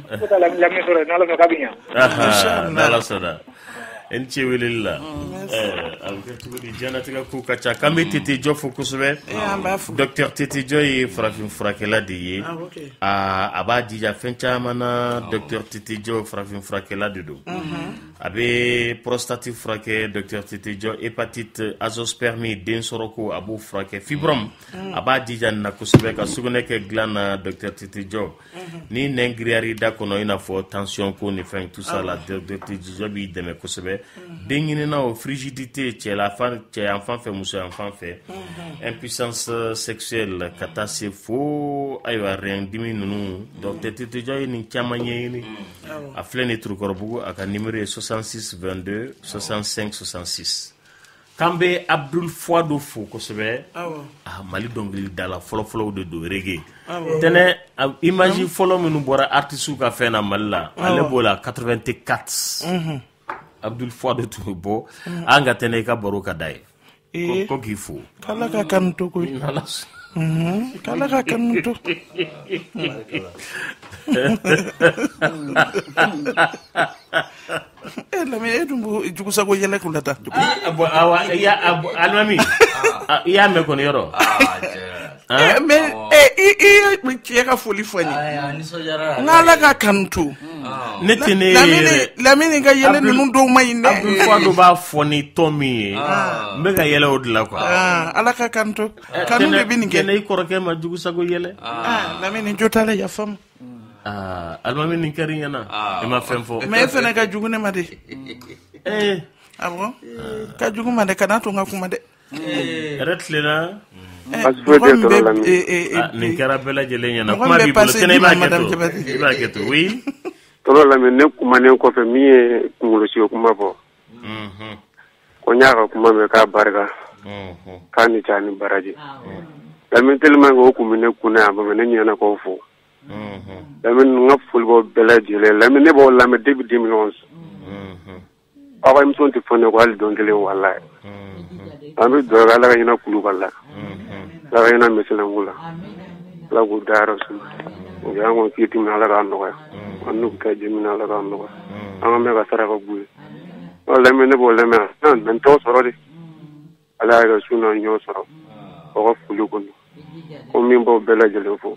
N'ala sɔnna. I ni ce weleli la. A bɛ kɛ cogo di diɲɛnatigɛ kow ka ca k'an bɛ Tete Jɔ fo kosɛbɛ. Docteur Tete Jɔ ye farafin furakɛla de ye. A b'a jija fɛn caman na Docteur Tete Jɔ farafin furakɛla de don. A bɛ prostate furakɛ Docteur Tete Jɔ hépatite azoospermie den sɔrɔ ko a b'o furakɛ fibrome a b'a jija nin na kosɛbɛ ka sugunɛ kɛ dilan na Docteur Tete Jɔ ni nɛn giriyar'i da kɔnɔ i n'a fɔ tension ko ni fɛn tout ça la Docteur Tete Jɔ b'i dɛmɛ kosɛbɛ den ɲininaw frigidité cɛla fan cɛyan fan fɛ musoyan fan fɛ impuissance sexuelle ka taa se fo ayiwa rein dimi ninnu Docteur Tete Jɔ ye nin caman ɲɛɲini a filɛ nin Turukɔrɔbugu a ka numéro ye soixante-six vingt-deux soixante-cinq soixante-six k'an bɛ Abdul Fuadu fo kosɛbɛ ah Mali dɔnkili da la fɔlɔfɔlɔw de don reggae tɛnɛ image fɔlɔ minnu bɔra artistes ka fɛn na Mali la ale b'o la quatre-vingt-quatre Abdul Fuadu tun bɛ bɔ an ka tɛnɛ i ka baro ka da ye ko k'i fo
k'Ala ka kanu to koyi k'Ala ka kanu to eh lamɛ e dun b'o jugusago yɛlɛ k'u la ta
awa alimami i y'a mɛn kɔni yɔrɔ
mais i ye cɛ ka foli fɔ n ye n'Ala ka kanu to
ne tɛ ne
yɛrɛ Lamini ka yɛlɛ ninnu dɔw ma ɲi dɛ
Abdul Fuadu b'a fɔ ni tɔn min ye n bɛ ka yɛlɛ o de la quoi
Ala ka kanu to kanu de bɛ nin kɛ
ne i kɔrɔkɛ ma jugusago yɛlɛ
Lamini jo t'a la yafa ma
alimami nin kɛra ɲɛna i ma fɛn fɔ
mais e fana ka jugu ne ma de
eh
awɔ ka jugu ma de kana to n ka kuma dɛ
yɛrɛ tilenna nin kɛra bɛɛ lajɛlen ɲɛna kuma b'i bolo tɛnɛ i b'a kɛ to i b'a kɛ to oui
tɔlɔ lamɛn ne kumanen kɔfɛ min ye kunkolosigi kuma fɔ ko n y'a ka kuma mɛn k'a barika k'a ni ca ni baraji lamɛn teliman o kun bɛ ne kun na yan ba ne ɲɛna k'aw fo lamɛn n ka foli bɔ bɛɛ lajɛlen lamɛn ne b'aw lamɛn depuis deux mille onze aw ka émission tɛ fɔ ne kɔ hali don kelen walayi an bɛ dugawu kɛ Ala ka hinɛ Kulubali la Ala ka hinɛ Mɛsɛlɛngu la Ala k'u dayɔrɔ suma o y'an ko kiti min Ala k'a nɔgɔya an n'u ka jɛ min Ala k'a nɔgɔya an ka mɛn ka saraka b'u ye ɔ lamɛn ne b'o lamɛn yan n t'o sɔrɔ de Ala y'a kɛ su n'a ɲɔ sɔrɔ aw ka foli kɔnɔ ko min b'aw bɛɛ lajɛlen fo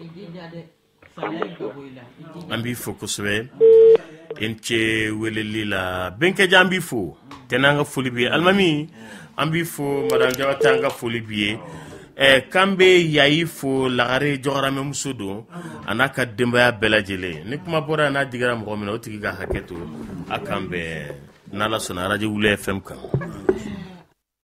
an b'i fo kosɛbɛ i ni ce weleli la Benkɛja an b'i fo tɛnɛ an ka foli b'i ye alimami an b'i fo madame Jabate an ka foli b'i ye ɛ k'an bɛ Yayi fo Lagare Jɔgɔramɛmuso don a n'a ka denbaya bɛɛ lajɛlen ni kuma bɔra yan n'a digara mɔgɔ min na o tigi ka hakɛ to a k'an bɛn n'Ala sɔnna radio Wula F M kan